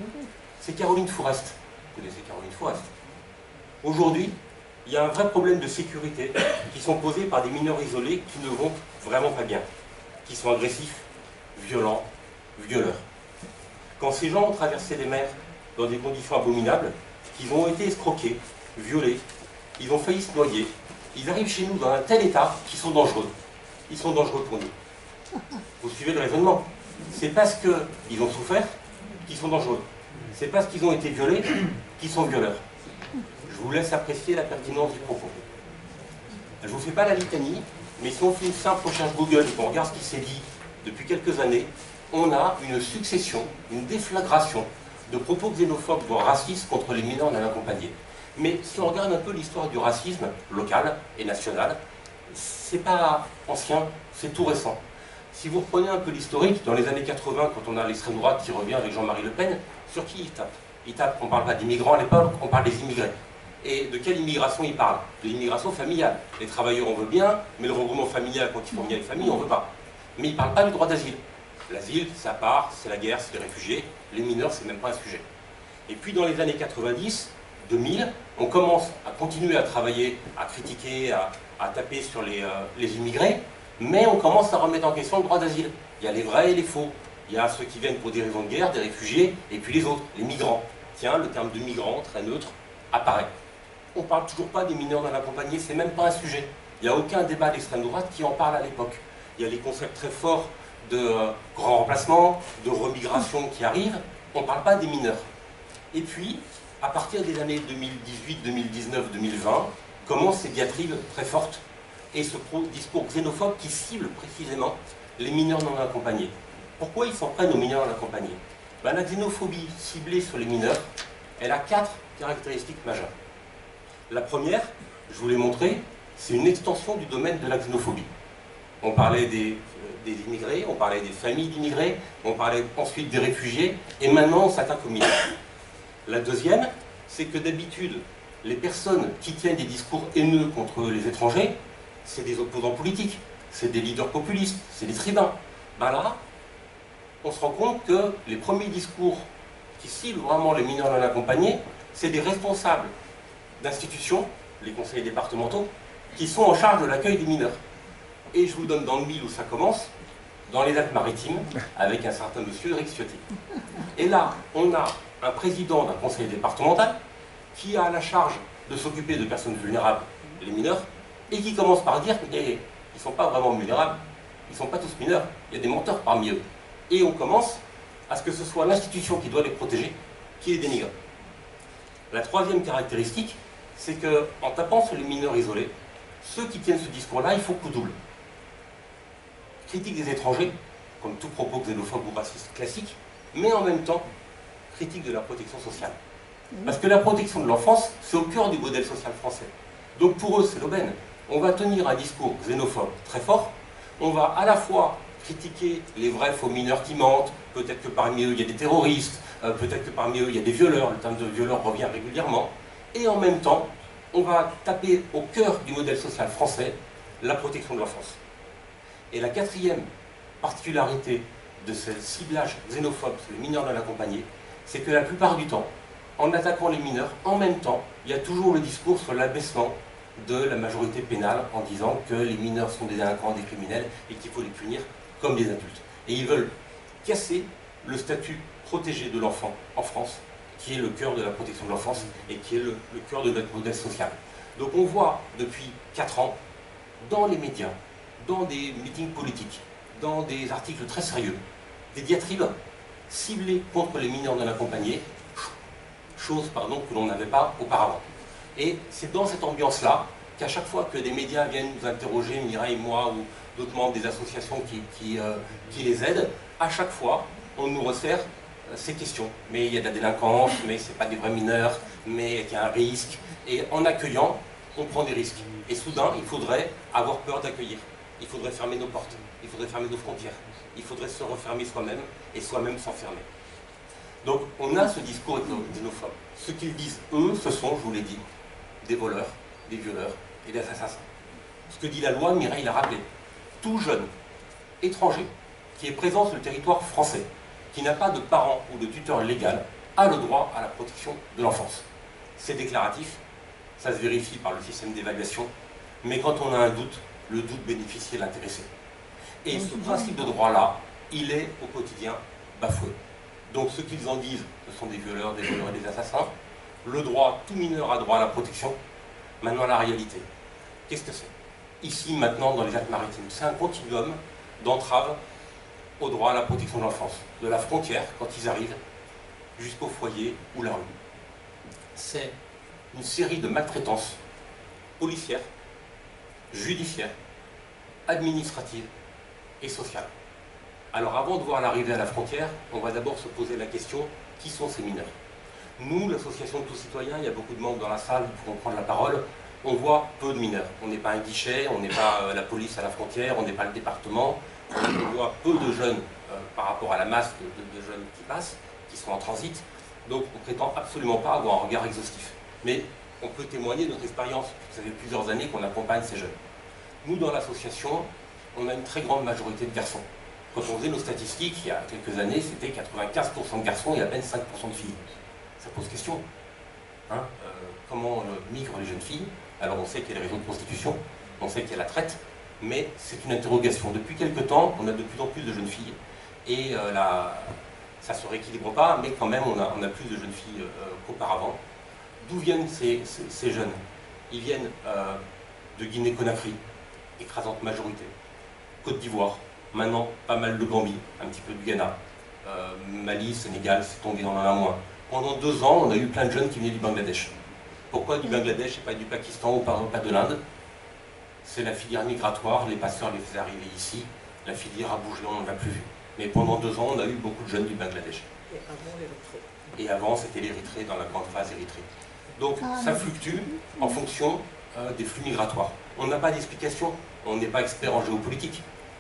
C'est Caroline Fourest. Vous connaissez Caroline Fourest. Aujourd'hui, il y a un vrai problème de sécurité qui sont posés par des mineurs isolés qui ne vont vraiment pas bien, qui sont agressifs, violents, violeurs. Quand ces gens ont traversé les mers dans des conditions abominables, qu'ils ont été escroqués, violés, ils ont failli se noyer, ils arrivent chez nous dans un tel état qu'ils sont dangereux. Ils sont dangereux pour nous. Vous suivez le raisonnement? C'est parce qu'ils ont souffert qu'ils sont dangereux. C'est parce qu'ils ont été violés qu'ils sont violeurs. Je vous laisse apprécier la pertinence du propos. Je ne vous fais pas la litanie, mais si on fait une simple recherche Google et qu'on regarde ce qui s'est dit depuis quelques années, on a une succession, une déflagration de propos xénophobes, voire racistes contre les mineurs non accompagnés. Mais si on regarde un peu l'histoire du racisme local et national, c'est pas ancien, c'est tout récent. Si vous reprenez un peu l'historique, dans les années quatre-vingt, quand on a l'extrême droite qui revient avec Jean-Marie Le Pen, sur qui il tape? Il tape, on ne parle pas d'immigrants à l'époque, on parle des immigrés. Et de quelle immigration il parle? De l'immigration familiale. Les travailleurs, on veut bien, mais le regroupement familial, quand ils font bien les familles, on ne veut pas. Mais il ne parle pas du droit d'asile. L'asile, ça part, c'est la guerre, c'est les réfugiés. Les mineurs, c'est même pas un sujet. Et puis dans les années quatre-vingt-dix, deux mille, on commence à continuer à travailler, à critiquer, à, à taper sur les, euh, les immigrés, mais on commence à remettre en question le droit d'asile. Il y a les vrais et les faux. Il y a ceux qui viennent pour des raisons de guerre, des réfugiés, et puis les autres, les migrants. Tiens, le terme de migrant, très neutre, apparaît. On ne parle toujours pas des mineurs non accompagnés, c'est même pas un sujet. Il n'y a aucun débat d'extrême droite qui en parle à l'époque. Il y a les concepts très forts de euh, grand remplacement, de remigration qui arrivent, on ne parle pas des mineurs. Et puis, à partir des années deux mille dix-huit, deux mille dix-neuf, deux mille vingt, commencent ces diatribes très fortes et ce discours xénophobe qui cible précisément les mineurs non accompagnés. Pourquoi ils s'en prennent aux mineurs non accompagnés? Ben, la xénophobie ciblée sur les mineurs, elle a quatre caractéristiques majeures. La première, je vous l'ai montré, c'est une extension du domaine de la xénophobie. On parlait des, des immigrés, on parlait des familles d'immigrés, on parlait ensuite des réfugiés, et maintenant on s'attaque aux mineurs. La deuxième, c'est que d'habitude, les personnes qui tiennent des discours haineux contre les étrangers, c'est des opposants politiques, c'est des leaders populistes, c'est des tribuns. Ben là, on se rend compte que les premiers discours qui ciblent vraiment les mineurs non accompagnés, c'est des responsables d'institutions, les conseils départementaux, qui sont en charge de l'accueil des mineurs. Et je vous donne dans le mille où ça commence, dans les Alpes-Maritimes, avec un certain monsieur Eric Ciotti. Et là, on a un président d'un conseil départemental qui a la charge de s'occuper de personnes vulnérables, les mineurs, et qui commence par dire qu'ils ne sont pas vraiment vulnérables, ils ne sont pas tous mineurs, il y a des menteurs parmi eux. Et on commence à ce que ce soit l'institution qui doit les protéger, qui les dénigre. La troisième caractéristique, c'est qu'en tapant sur les mineurs isolés, ceux qui tiennent ce discours-là, il faut coup double. Critique des étrangers, comme tout propos xénophobe ou raciste classique, mais en même temps, critique de la protection sociale. Parce que la protection de l'enfance, c'est au cœur du modèle social français. Donc pour eux, c'est l'aubaine. On va tenir un discours xénophobe très fort, on va à la fois critiquer les vrais faux mineurs qui mentent, peut-être que parmi eux il y a des terroristes, euh, peut-être que parmi eux il y a des violeurs, le terme de violeur revient régulièrement, et en même temps, on va taper au cœur du modèle social français la protection de l'enfance. Et la quatrième particularité de ce ciblage xénophobe sur les mineurs non accompagnés, c'est que la plupart du temps, en attaquant les mineurs, en même temps, il y a toujours le discours sur l'abaissement de la majorité pénale en disant que les mineurs sont des délinquants, des criminels et qu'il faut les punir comme des adultes. Et ils veulent casser le statut protégé de l'enfant en France, qui est le cœur de la protection de l'enfance et qui est le, le cœur de notre modèle social. Donc on voit depuis quatre ans, dans les médias, dans des meetings politiques, dans des articles très sérieux, des diatribes ciblées contre les mineurs non accompagnés, chose pardon, que l'on n'avait pas auparavant. Et c'est dans cette ambiance-là qu'à chaque fois que des médias viennent nous interroger, Mireille, moi ou d'autres membres des associations qui, qui, euh, qui les aident, à chaque fois, on nous resserre euh, ces questions. Mais il y a de la délinquance, mais ce n'est pas des vrais mineurs, mais il y a un risque. Et en accueillant, on prend des risques. Et soudain, il faudrait avoir peur d'accueillir. Il faudrait fermer nos portes, il faudrait fermer nos frontières, il faudrait se refermer soi-même et soi-même s'enfermer. Donc on a ce discours xénophobe. Ce qu'ils disent, eux, ce sont, je vous l'ai dit, des voleurs, des violeurs et des assassins. Ce que dit la loi, Mireille l'a rappelé. Tout jeune étranger qui est présent sur le territoire français, qui n'a pas de parent ou de tuteur légal, a le droit à la protection de l'enfance. C'est déclaratif, ça se vérifie par le système d'évaluation, mais quand on a un doute, le doute bénéficie à l'intéressé. Et ce principe de droit-là, il est au quotidien bafoué. Donc ce qu'ils en disent, ce sont des violeurs, des violeurs et des assassins. Le droit, tout mineur a droit à la protection. Maintenant la réalité, qu'est-ce que c'est? Ici, maintenant, dans les Alpes-Maritimes, c'est un continuum d'entrave au droit à la protection de l'enfance. De la frontière, quand ils arrivent, jusqu'au foyer ou la rue. C'est une série de maltraitances policières, judiciaires, administratives et sociales. Alors avant de voir l'arrivée à la frontière, on va d'abord se poser la question, qui sont ces mineurs? Nous, l'association de tous citoyens, il y a beaucoup de membres dans la salle qui pourront prendre la parole, on voit peu de mineurs. On n'est pas un guichet, on n'est pas euh, la police à la frontière, on n'est pas le département, on voit peu de jeunes euh, par rapport à la masse de, de, de jeunes qui passent, qui sont en transit, donc on ne prétend absolument pas avoir un regard exhaustif. Mais on peut témoigner de notre expérience, ça fait plusieurs années qu'on accompagne ces jeunes. Nous, dans l'association, on a une très grande majorité de garçons. Quand on faisait nos statistiques, il y a quelques années, c'était quatre-vingt-quinze pour cent de garçons et à peine cinq pour cent de filles. Ça pose question. Hein euh, comment euh, migrent les jeunes filles? Alors on sait qu'il y a les réseaux de prostitution, on sait qu'il y a la traite, mais c'est une interrogation. Depuis quelque temps, on a de plus en plus de jeunes filles, et euh, la... ça ne se rééquilibre pas, mais quand même on a, on a plus de jeunes filles euh, qu'auparavant. D'où viennent ces, ces, ces jeunes? Ils viennent euh, de Guinée-Conakry, écrasante majorité, Côte d'Ivoire, maintenant pas mal de Gambie, un petit peu du Ghana, euh, Mali, Sénégal, c'est tombé dans un moins. Pendant deux ans, on a eu plein de jeunes qui venaient du Bangladesh. Pourquoi du Bangladesh et pas du Pakistan ou pas de l'Inde? C'est la filière migratoire, les passeurs les faisaient arriver ici, la filière a bougé, on ne l'a plus vu. Mais pendant deux ans, on a eu beaucoup de jeunes du Bangladesh. Et avant l'Érythrée. Et avant, c'était l'Érythrée, dans la grande phase Érythrée. Donc ça fluctue en fonction euh, des flux migratoires. On n'a pas d'explication, on n'est pas expert en géopolitique.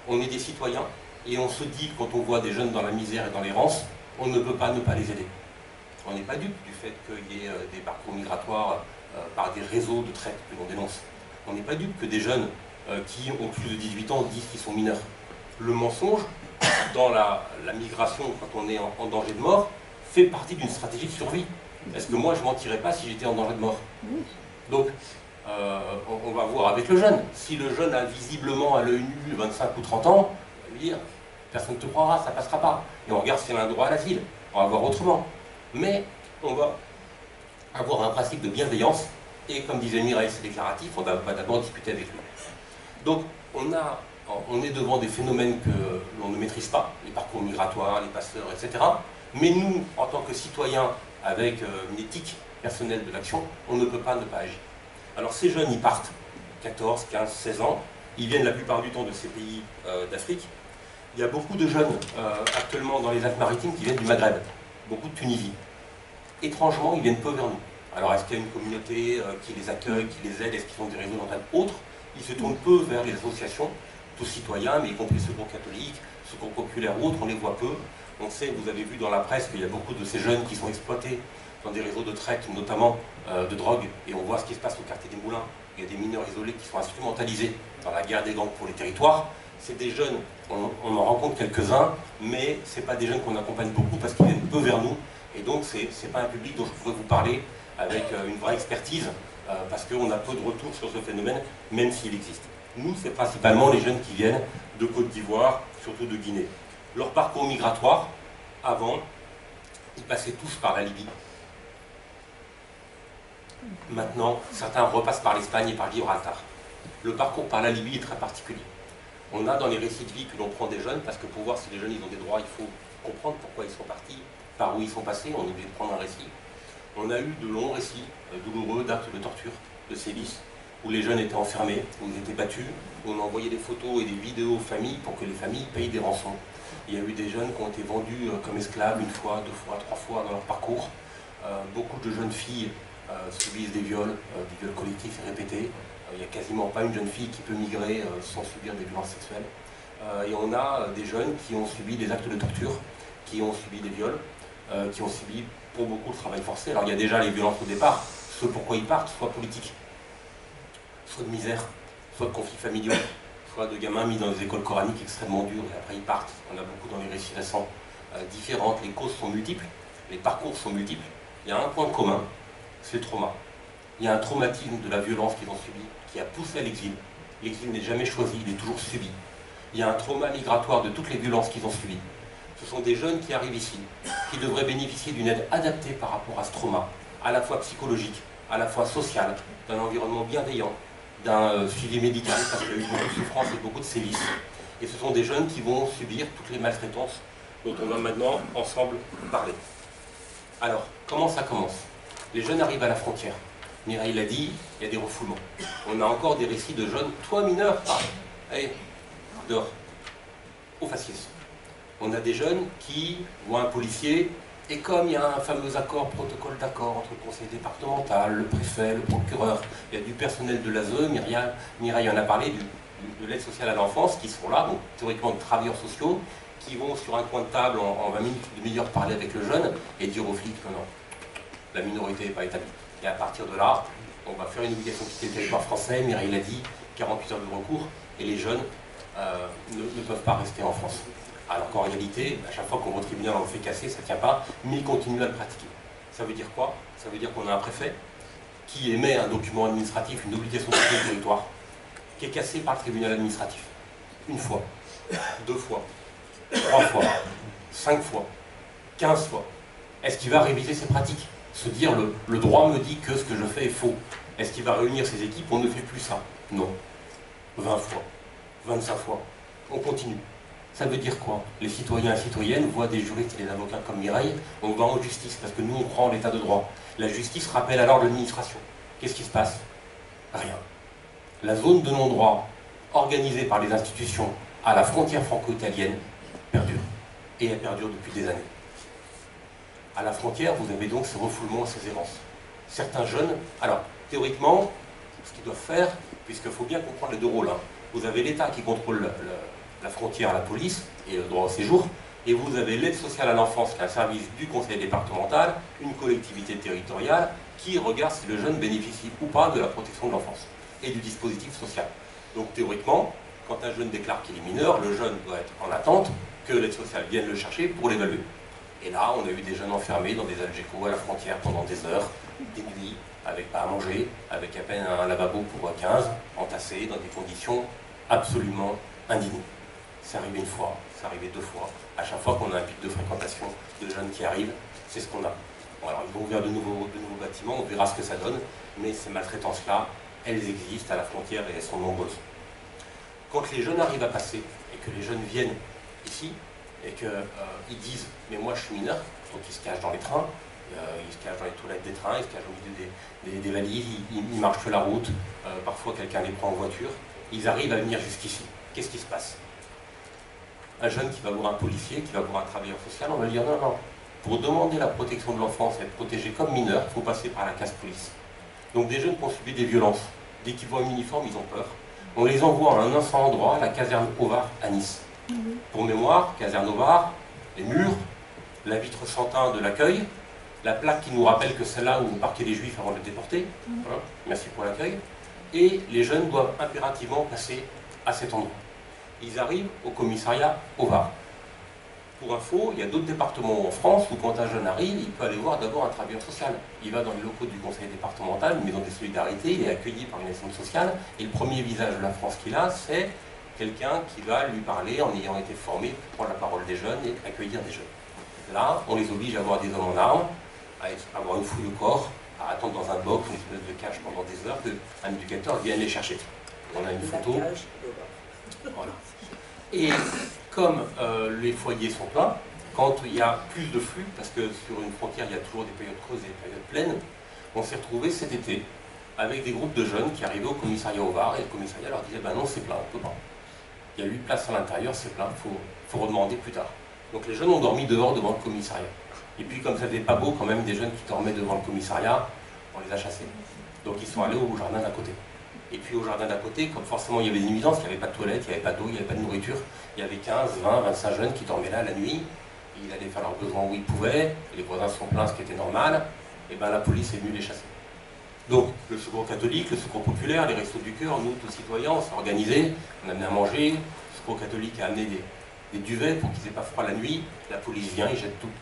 on est des citoyens, et on se dit, quand on voit des jeunes dans la misère et dans l'errance, on ne peut pas ne pas les aider. On n'est pas dupe du fait qu'il y ait des parcours migratoires euh, par des réseaux de traite que l'on dénonce. On n'est pas dupe que des jeunes euh, qui ont plus de dix-huit ans disent qu'ils sont mineurs. Le mensonge, dans la, la migration, quand on est en, en danger de mort, fait partie d'une stratégie de survie. Est-ce que moi, je ne mentirais pas si j'étais en danger de mort? Donc, euh, on, on va voir avec le jeune. Si le jeune a visiblement à l'œil nu vingt-cinq ou trente ans, on va lui dire, personne ne te croira, ça ne passera pas. Et on regarde s'il a un droit à l'asile. On va voir autrement. Mais on va avoir un principe de bienveillance. Et comme disait Mireille, c'est déclaratif, on va d'abord discuter avec lui. Donc, on, a, on est devant des phénomènes que l'on ne maîtrise pas, les parcours migratoires, les passeurs, et cetera. Mais nous, en tant que citoyens, avec une éthique personnelle de l'action, on ne peut pas ne pas agir. Alors ces jeunes, ils partent, quatorze, quinze, seize ans, ils viennent la plupart du temps de ces pays euh, d'Afrique. Il y a beaucoup de jeunes euh, actuellement dans les Alpes-Maritimes qui viennent du Maghreb, beaucoup de Tunisie. Étrangement, ils viennent peu vers nous. Alors est-ce qu'il y a une communauté euh, qui les accueille, qui les aide, est-ce qu'ils ont des réseaux d'entraide autres? Ils se tournent peu vers les associations, tous citoyens, mais y compris secours catholiques, secours populaires ou autres, on les voit peu. On sait, vous avez vu dans la presse qu'il y a beaucoup de ces jeunes qui sont exploités dans des réseaux de traite, notamment euh, de drogue, et on voit ce qui se passe au quartier des Moulins. Il y a des mineurs isolés qui sont instrumentalisés dans la guerre des gangs pour les territoires. C'est des jeunes, on, on en rencontre quelques-uns, mais ce n'est pas des jeunes qu'on accompagne beaucoup parce qu'ils viennent peu vers nous, et donc ce n'est pas un public dont je pourrais vous parler avec euh, une vraie expertise, euh, parce qu'on a peu de retours sur ce phénomène, même s'il existe. Nous, c'est principalement les jeunes qui viennent de Côte d'Ivoire, surtout de Guinée. Leur parcours migratoire, avant, ils passaient tous par la Libye. Maintenant, certains repassent par l'Espagne et par Gibraltar. Le parcours par la Libye est très particulier. On a dans les récits de vie que l'on prend des jeunes, parce que pour voir si les jeunes ils ont des droits, il faut comprendre pourquoi ils sont partis, par où ils sont passés, on est obligé de prendre un récit. On a eu de longs récits euh, douloureux d'actes de torture, de sévices, où les jeunes étaient enfermés, où ils étaient battus, où on envoyait des photos et des vidéos aux familles pour que les familles payent des rançons. Il y a eu des jeunes qui ont été vendus comme esclaves une fois, deux fois, trois fois dans leur parcours. Euh, beaucoup de jeunes filles euh, subissent des viols, euh, des viols collectifs et répétés. Euh, il n'y a quasiment pas une jeune fille qui peut migrer euh, sans subir des violences sexuelles. Euh, et on a euh, des jeunes qui ont subi des actes de torture, qui ont subi des viols, euh, qui ont subi pour beaucoup le travail forcé. Alors il y a déjà les violences au départ, ce pourquoi ils partent, soit politiques, soit de misère, soit de conflits familiaux, soit de gamins mis dans des écoles coraniques extrêmement dures et après ils partent. On a beaucoup dans les récits récents euh, différentes, les causes sont multiples, les parcours sont multiples. Il y a un point commun, c'est le trauma. Il y a un traumatisme de la violence qu'ils ont subi qui a poussé à l'exil. L'exil n'est jamais choisi, il est toujours subi. Il y a un trauma migratoire de toutes les violences qu'ils ont subies. Ce sont des jeunes qui arrivent ici, qui devraient bénéficier d'une aide adaptée par rapport à ce trauma, à la fois psychologique, à la fois social, d'un environnement bienveillant, d'un euh, suivi médical, parce qu'il y a eu beaucoup de souffrance et beaucoup de sévices. Et ce sont des jeunes qui vont subir toutes les maltraitances dont on va maintenant ensemble parler. Alors, comment ça commence? Les jeunes arrivent à la frontière. Mireille l'a dit, il y a des refoulements. On a encore des récits de jeunes, toi mineur, ah, allez, dehors, au faciès. On a des jeunes qui voient un policier, et comme il y a un fameux accord, protocole d'accord entre le conseil départemental, le préfet, le procureur, il y a du personnel de l'A S E, Myriam, Mireille en a parlé, du, du, de l'aide sociale à l'enfance, qui sont là, donc théoriquement des travailleurs sociaux, qui vont sur un coin de table en, en vingt minutes, une demi-heure parler avec le jeune, et dire aux flics que non, la minorité n'est pas établie. Et à partir de là, on va faire une obligation de quitter le territoire français, Mireille l'a dit, quarante-huit heures de recours, et les jeunes euh, ne, ne peuvent pas rester en France. Alors qu'en réalité, à chaque fois qu'on va au tribunal, on le fait casser, ça ne tient pas, mais ils continuent à le pratiquer. Ça veut dire quoi? Ça veut dire qu'on a un préfet qui émet un document administratif, une obligation de quitter le territoire, qui est cassé par le tribunal administratif. Une fois, deux fois, trois fois, cinq fois, quinze fois. Est-ce qu'il va réviser ses pratiques? Se dire, le, le droit me dit que ce que je fais est faux. Est-ce qu'il va réunir ses équipes? On ne fait plus ça. Non. vingt fois, vingt-cinq fois. On continue. Ça veut dire quoi? Les citoyens et citoyennes voient des juristes et des avocats comme Mireille, on va en justice, parce que nous on croit en l'état de droit. La justice rappelle alors l'administration. Qu'est-ce qui se passe? Rien. La zone de non-droit, organisée par les institutions à la frontière franco-italienne, perdure. Et elle perdure depuis des années. À la frontière, vous avez donc ces refoulements, ces errances. Certains jeunes, alors théoriquement, ce qu'ils doivent faire, puisqu'il faut bien comprendre les deux rôles, hein. Vous avez l'État qui contrôle le, le la frontière à la police et le droit au séjour, et vous avez l'aide sociale à l'enfance, qui est un service du conseil départemental, une collectivité territoriale, qui regarde si le jeune bénéficie ou pas de la protection de l'enfance et du dispositif social. Donc théoriquement, quand un jeune déclare qu'il est mineur, le jeune doit être en attente que l'aide sociale vienne le chercher pour l'évaluer. Et là, on a eu des jeunes enfermés dans des algécos à la frontière pendant des heures, des nuits, avec pas à manger, avec à peine un lavabo pour quinze, entassés dans des conditions absolument indignes. C'est arrivé une fois, c'est arrivé deux fois. À chaque fois qu'on a un pic de fréquentation de jeunes qui arrivent, c'est ce qu'on a. Bon, alors ils vont ouvrir de nouveaux, de nouveaux bâtiments, on verra ce que ça donne, mais ces maltraitances-là, elles existent à la frontière et elles sont nombreuses. Quand les jeunes arrivent à passer et que les jeunes viennent ici et qu'ils euh, disent « mais moi je suis mineur », donc ils se cachent dans les trains, euh, ils se cachent dans les toilettes des trains, ils se cachent au milieu des, des, des valises, ils, ils marchent sur la route, euh, parfois quelqu'un les prend en voiture, ils arrivent à venir jusqu'ici. Qu'est-ce qui se passe? Un jeune qui va voir un policier, qui va voir un travailleur social, on va lui dire « non, non, pour demander la protection de l'enfance et être protégé comme mineur, il faut passer par la case police ». Donc des jeunes qui ont subi des violences, dès qu'ils voient un uniforme, ils ont peur. On les envoie à un seul endroit, la caserne Ovar à Nice. Mmh. Pour mémoire, caserne Ovar, les murs, la vitre sans teint de l'accueil, la plaque qui nous rappelle que c'est là où on parquait les juifs avant de les déporter. Mmh. Voilà. Merci pour l'accueil. Et les jeunes doivent impérativement passer à cet endroit. Ils arrivent au commissariat Ovar. Pour info, il y a d'autres départements en France où quand un jeune arrive, il peut aller voir d'abord un travailleur social. Il va dans les locaux du conseil départemental, une maison des solidarités, il est accueilli par une assistante sociale, et le premier visage de la France qu'il a, c'est quelqu'un qui va lui parler en ayant été formé pour prendre la parole des jeunes et accueillir des jeunes. Là, on les oblige à avoir des hommes en armes, à avoir une fouille au corps, à attendre dans un box, une espèce de cage pendant des heures, qu'un éducateur vienne les chercher. On a une photo. Voilà. Et comme euh, les foyers sont pleins, quand il y a plus de flux, parce que sur une frontière il y a toujours des périodes creuses et des périodes pleines, on s'est retrouvé cet été avec des groupes de jeunes qui arrivaient au commissariat Ovar et le commissariat leur disait ben non c'est plein, on ne peut pas. Il y a huit places à l'intérieur, c'est plein, il faut, faut redemander plus tard. Donc les jeunes ont dormi dehors devant le commissariat. Et puis comme ça n'était pas beau quand même, des jeunes qui dormaient devant le commissariat, on les a chassés. Donc ils sont allés au jardin d'à côté. Et puis au jardin d'à côté, comme forcément il y avait des nuisances, il n'y avait pas de toilettes, il n'y avait pas d'eau, il n'y avait pas de nourriture, il y avait quinze, vingt, vingt-cinq jeunes qui dormaient là la nuit, ils allaient faire leurs besoins où ils pouvaient, et les voisins sont pleins, ce qui était normal, et bien la police est venue les chasser. Donc le secours catholique, le secours populaire, les restos du cœur, nous tous citoyens, on s'est organisés, on a amené à manger, le secours catholique a amené des, des duvets pour qu'ils n'aient pas froid la nuit, la police vient, ils jettent tout.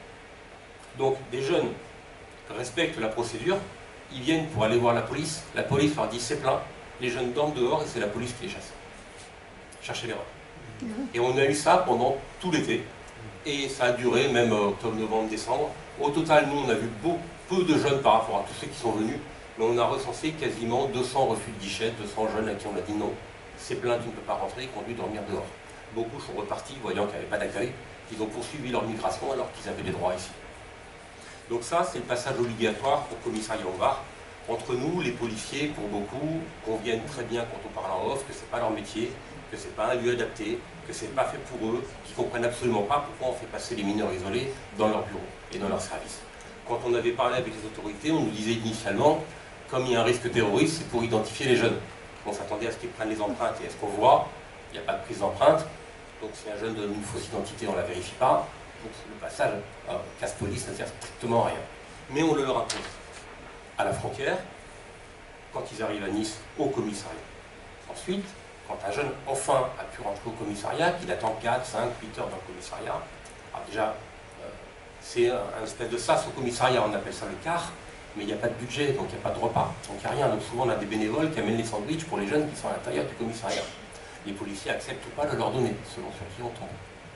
Donc des jeunes respectent la procédure, ils viennent pour aller voir la police, la police leur dit c'est plein, les jeunes dorment dehors et c'est la police qui les chasse. Cherchez l'erreur. Et on a eu ça pendant tout l'été, et ça a duré même octobre, novembre, décembre. Au total, nous on a vu beaucoup, peu de jeunes par rapport à tous ceux qui sont venus, mais on a recensé quasiment deux cents refus de guichet, deux cents jeunes à qui on a dit non, c'est plein, tu ne peux pas rentrer, conduit dormir dehors. Beaucoup sont repartis, voyant qu'il n'y avait pas d'accueil, ils ont poursuivi leur migration alors qu'ils avaient des droits ici. Donc ça, c'est le passage obligatoire au commissariat Ovar. Entre nous, les policiers, pour beaucoup, conviennent très bien quand on parle en off que ce n'est pas leur métier, que ce n'est pas un lieu adapté, que ce n'est pas fait pour eux, qu'ils ne comprennent absolument pas pourquoi on fait passer les mineurs isolés dans leur bureau et dans leur service. Quand on avait parlé avec les autorités, on nous disait initialement, comme il y a un risque terroriste, c'est pour identifier les jeunes. On s'attendait à ce qu'ils prennent les empreintes et à ce qu'on voit, il n'y a pas de prise d'empreinte, donc si un jeune donne une fausse identité, on ne la vérifie pas. Donc le passage à casse police ne sert strictement à rien. Mais on le leur impose à la frontière, quand ils arrivent à Nice, au commissariat. Ensuite, quand un jeune enfin a pu rentrer au commissariat, qu'il attend quatre, cinq, huit heures dans le commissariat, alors déjà, euh, c'est un, un espèce de sas au commissariat, on appelle ça le quart, mais il n'y a pas de budget, donc il n'y a pas de repas, donc il n'y a rien. Donc souvent on a des bénévoles qui amènent les sandwichs pour les jeunes qui sont à l'intérieur du commissariat. Les policiers acceptent ou pas de leur donner, selon sur qui on tombe.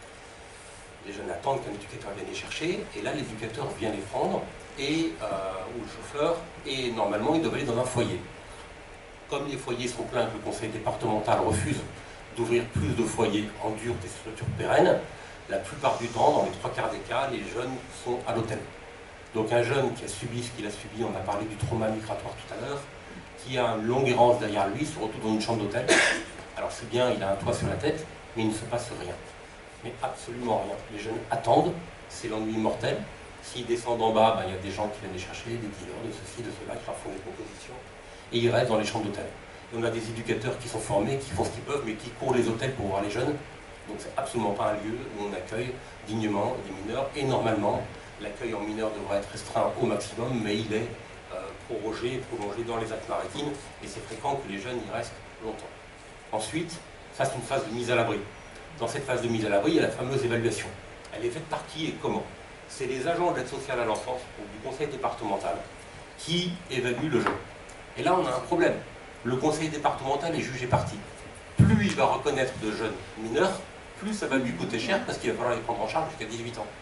Les jeunes attendent qu'un éducateur vienne les chercher, et là l'éducateur vient les prendre, et, euh, ou le chauffeur, et normalement ils doivent aller dans un foyer. Comme les foyers sont pleins, que le conseil départemental refuse d'ouvrir plus de foyers en dur des structures pérennes, la plupart du temps, dans les trois quarts des cas, les jeunes sont à l'hôtel. Donc un jeune qui a subi ce qu'il a subi, on a parlé du trauma migratoire tout à l'heure, qui a une longue errance derrière lui, se retrouve dans une chambre d'hôtel. Alors c'est bien, il a un toit sur la tête, mais il ne se passe rien. Mais absolument rien. Les jeunes attendent, c'est l'ennui mortel. S'ils descendent en bas, ben, il y a des gens qui viennent les chercher, des dealers, de ceci, de cela, qui leur font des propositions. Et ils restent dans les chambres d'hôtel. Et on a des éducateurs qui sont formés, qui font ce qu'ils peuvent, mais qui courent les hôtels pour voir les jeunes. Donc c'est absolument pas un lieu où on accueille dignement des mineurs. Et normalement, l'accueil en mineur devrait être restreint au maximum, mais il est euh, prorogé, prolongé dans les Alpes-Maritimes, et c'est fréquent que les jeunes y restent longtemps. Ensuite, ça c'est une phase de mise à l'abri. Dans cette phase de mise à l'abri, il y a la fameuse évaluation. Elle est faite par qui et comment? C'est les agents de l'aide sociale à l'enfance, ou du conseil départemental, qui évaluent le jeune. Et là, on a un problème. Le conseil départemental est jugé parti. Plus il va reconnaître de jeunes mineurs, plus ça va lui coûter cher parce qu'il va falloir les prendre en charge jusqu'à dix-huit ans.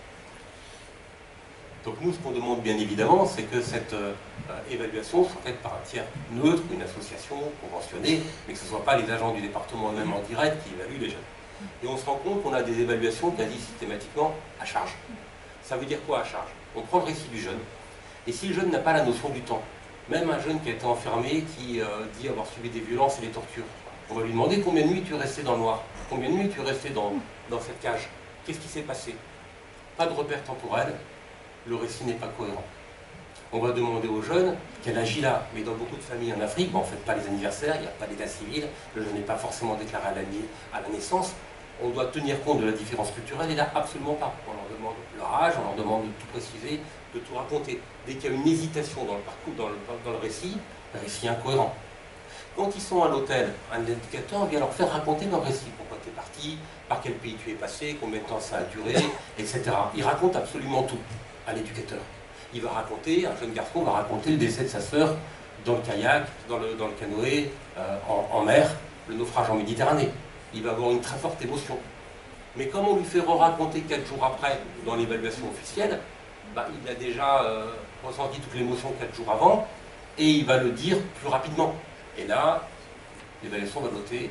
Donc nous, ce qu'on demande bien évidemment, c'est que cette euh, évaluation soit faite par un tiers neutre, une association conventionnée, mais que ce ne soit pas les agents du département eux-mêmes en direct qui évaluent les jeunes. Et on se rend compte qu'on a des évaluations quasi systématiquement à charge. Ça veut dire quoi à charge? On prend le récit du jeune, et si le jeune n'a pas la notion du temps, même un jeune qui a été enfermé, qui euh, dit avoir subi des violences et des tortures, on va lui demander combien de nuits tu es resté dans le noir, combien de nuits tu es resté dans, dans cette cage, qu'est-ce qui s'est passé? Pas de repère temporel, le récit n'est pas cohérent. On va demander aux jeunes quel âge il a, mais dans beaucoup de familles en Afrique, ben, on ne fait pas les anniversaires, il n'y a pas d'état civil, le jeune n'est pas forcément déclaré à la, à la naissance. On doit tenir compte de la différence culturelle, et là, absolument pas. On leur demande leur âge, on leur demande de tout préciser, de tout raconter. Dès qu'il y a une hésitation dans le parcours, dans le, dans le récit, le récit est incohérent. Quand ils sont à l'hôtel, un éducateur vient leur faire raconter leur récit. Pourquoi tu es parti, par quel pays tu es passé, combien de temps ça a duré, et cetera. Il raconte absolument tout à l'éducateur. Il va raconter, un jeune garçon va raconter le décès de sa sœur dans le kayak, dans le, dans le canoë, euh, en, en mer, le naufrage en Méditerranée. Il va avoir une très forte émotion. Mais comme on lui fait re-raconter quatre jours après, dans l'évaluation officielle, bah, il a déjà euh, ressenti toute l'émotion quatre jours avant, et il va le dire plus rapidement. Et là, l'évaluation va noter,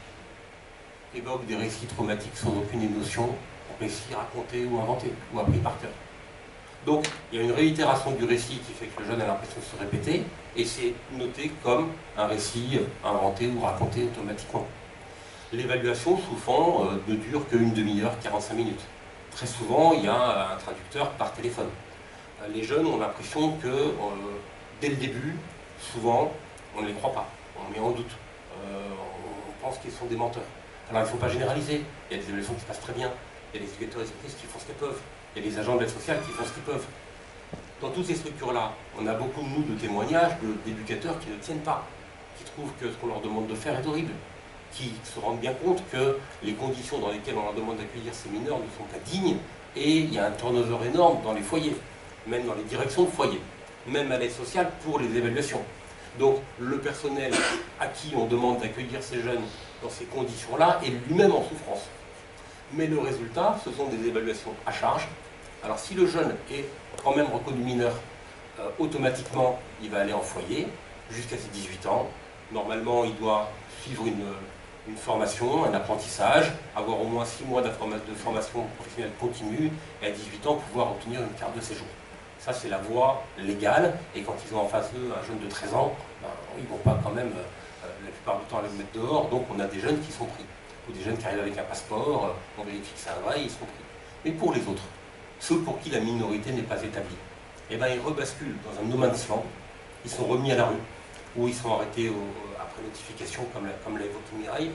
évoque des récits traumatiques sans aucune émotion, récits racontés ou inventés, ou appris par cœur. Donc, il y a une réitération du récit qui fait que le jeune a l'impression de se répéter, et c'est noté comme un récit inventé ou raconté automatiquement. L'évaluation, souvent, euh, ne dure qu'une demi-heure, quarante-cinq minutes. Très souvent, il y a un traducteur par téléphone. Euh, les jeunes ont l'impression que, euh, dès le début, souvent, on ne les croit pas, on met en doute, euh, on pense qu'ils sont des menteurs. Alors, il ne faut pas généraliser. Il y a des évaluations qui se passent très bien, il y a des éducateurs et éducatrices qui font ce qu'ils peuvent, il y a des agents de l'aide sociale qui font ce qu'ils peuvent. Dans toutes ces structures-là, on a beaucoup, nous, de témoignages d'éducateurs qui ne tiennent pas, qui trouvent que ce qu'on leur demande de faire est horrible, qui se rendent bien compte que les conditions dans lesquelles on leur demande d'accueillir ces mineurs ne sont pas dignes, et il y a un turnover énorme dans les foyers, même dans les directions de foyers, même à l'aide sociale pour les évaluations. Donc le personnel à qui on demande d'accueillir ces jeunes dans ces conditions-là est lui-même en souffrance. Mais le résultat, ce sont des évaluations à charge. Alors si le jeune est quand même reconnu mineur, euh, automatiquement il va aller en foyer jusqu'à ses dix-huit ans. Normalement il doit suivre une, une formation, un apprentissage, avoir au moins six mois de formation professionnelle continue, et à dix-huit ans pouvoir obtenir une carte de séjour. Ça c'est la voie légale, et quand ils ont en face d'eux un jeune de treize ans, ben, ils ne vont pas quand même euh, la plupart du temps aller le mettre dehors, donc on a des jeunes qui sont pris. Ou des jeunes qui arrivent avec un passeport, on vérifie que c'est un vrai, ils sont pris. Mais pour les autres, ceux pour qui la minorité n'est pas établie, eh ben, ils rebasculent dans un no man's land, ils sont remis à la rue, ou ils sont arrêtés au, après notification, comme l'a, comme l'a évoqué Mireille,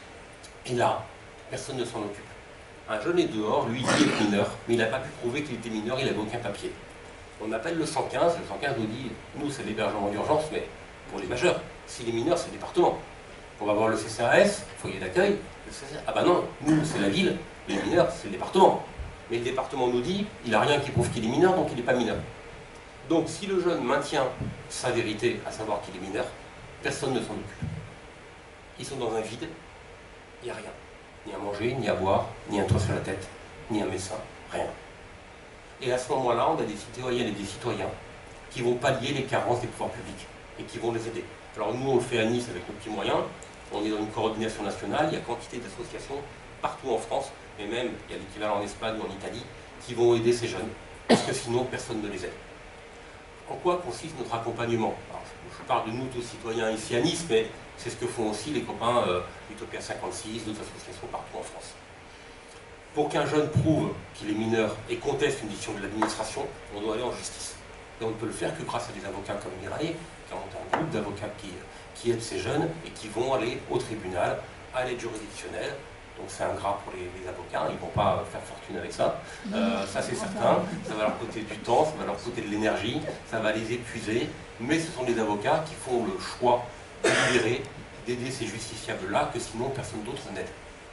et là, personne ne s'en occupe. Un jeune est dehors, lui il est mineur, mais il n'a pas pu prouver qu'il était mineur, il n'avait aucun papier. On appelle le cent quinze, le cent quinze nous dit, nous c'est l'hébergement d'urgence, mais pour les majeurs, si les mineurs c'est le département. On va voir le C C A S, foyer d'accueil, ah ben non, nous c'est la ville, les mineurs c'est le département. Mais le département nous dit, il n'a rien qui prouve qu'il est mineur, donc il n'est pas mineur. Donc si le jeune maintient sa vérité, à savoir qu'il est mineur, personne ne s'en occupe. Ils sont dans un vide, il n'y a rien. Ni à manger, ni à boire, ni un toit sur la tête, ni un médecin, rien. Et à ce moment-là, on a des citoyennes et des citoyens qui vont pallier les carences des pouvoirs publics et qui vont les aider. Alors nous, on le fait à Nice avec nos petits moyens, on est dans une coordination nationale, il y a quantité d'associations partout en France, et même, il y a l'équivalent en Espagne ou en Italie, qui vont aider ces jeunes, parce que sinon, personne ne les aide. En quoi consiste notre accompagnement? Alors, je parle de nous tous citoyens ici à Nice, mais c'est ce que font aussi les copains euh, Utopia cinquante-six, d'autres associations partout en France. Pour qu'un jeune prouve qu'il est mineur et conteste une décision de l'administration, on doit aller en justice. Et on ne peut le faire que grâce à des avocats comme Mireille, qui ont un groupe d'avocats qui, qui aident ces jeunes et qui vont aller au tribunal, à l'aide juridictionnelle. Donc c'est ingrat pour les, les avocats, ils ne vont pas faire fortune avec ça, euh, ça c'est certain, ça va leur coûter du temps, ça va leur coûter de l'énergie, ça va les épuiser, mais ce sont des avocats qui font le choix délibéré d'aider ces justiciables-là, que sinon personne d'autre n'aide.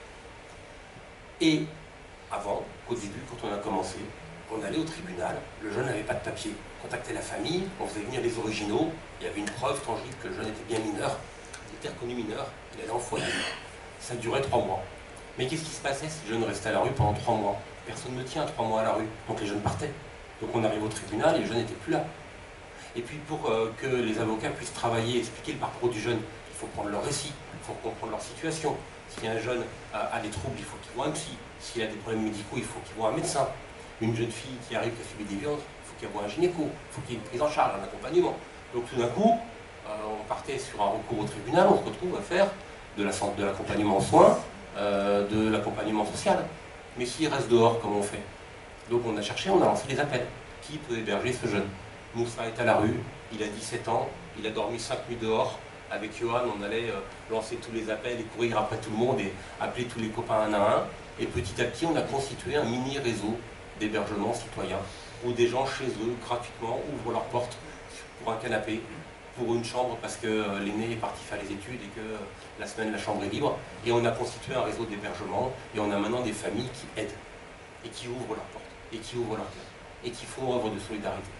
Et avant, au début, quand on a commencé, on allait au tribunal, le jeune n'avait pas de papier, on contactait la famille, on faisait venir les originaux, il y avait une preuve tangible que le jeune était bien mineur, il était reconnu mineur, il allait en foyer. Ça durait trois mois. Mais qu'est-ce qui se passait si le jeune restait à la rue pendant trois mois? Personne ne tient trois mois à la rue, donc les jeunes partaient. Donc on arrive au tribunal et le jeune n'était plus là. Et puis pour euh, que les avocats puissent travailler, expliquer le parcours du jeune, il faut prendre leur récit, il faut comprendre leur situation. Si un jeune a, a des troubles, il faut qu'il voit un psy. S'il a des problèmes médicaux, il faut qu'il voit un médecin. Une jeune fille qui arrive, qui a subi des violences, il faut qu'elle voit un gynéco, il faut qu'il y ait une prise en charge, un accompagnement. Donc tout d'un coup, euh, on partait sur un recours au tribunal, on se retrouve à faire de l'accompagnement en soins, euh, de l'accompagnement social. Mais s'il reste dehors, comment on fait? Donc on a cherché, on a lancé des appels. Qui peut héberger ce jeune? Moussa est à la rue, il a dix-sept ans, il a dormi cinq nuits dehors. Avec Johan, on allait euh, lancer tous les appels et courir après tout le monde et appeler tous les copains un à un. Et petit à petit, on a constitué un mini réseau d'hébergement citoyen où des gens chez eux, gratuitement, ouvrent leurs portes pour un canapé, pour une chambre parce que euh, l'aîné est parti faire les études et que euh, la semaine, la chambre est libre. Et on a constitué un réseau d'hébergement et on a maintenant des familles qui aident et qui ouvrent leurs portes et qui ouvrent leur cœur et qui font œuvre de solidarité.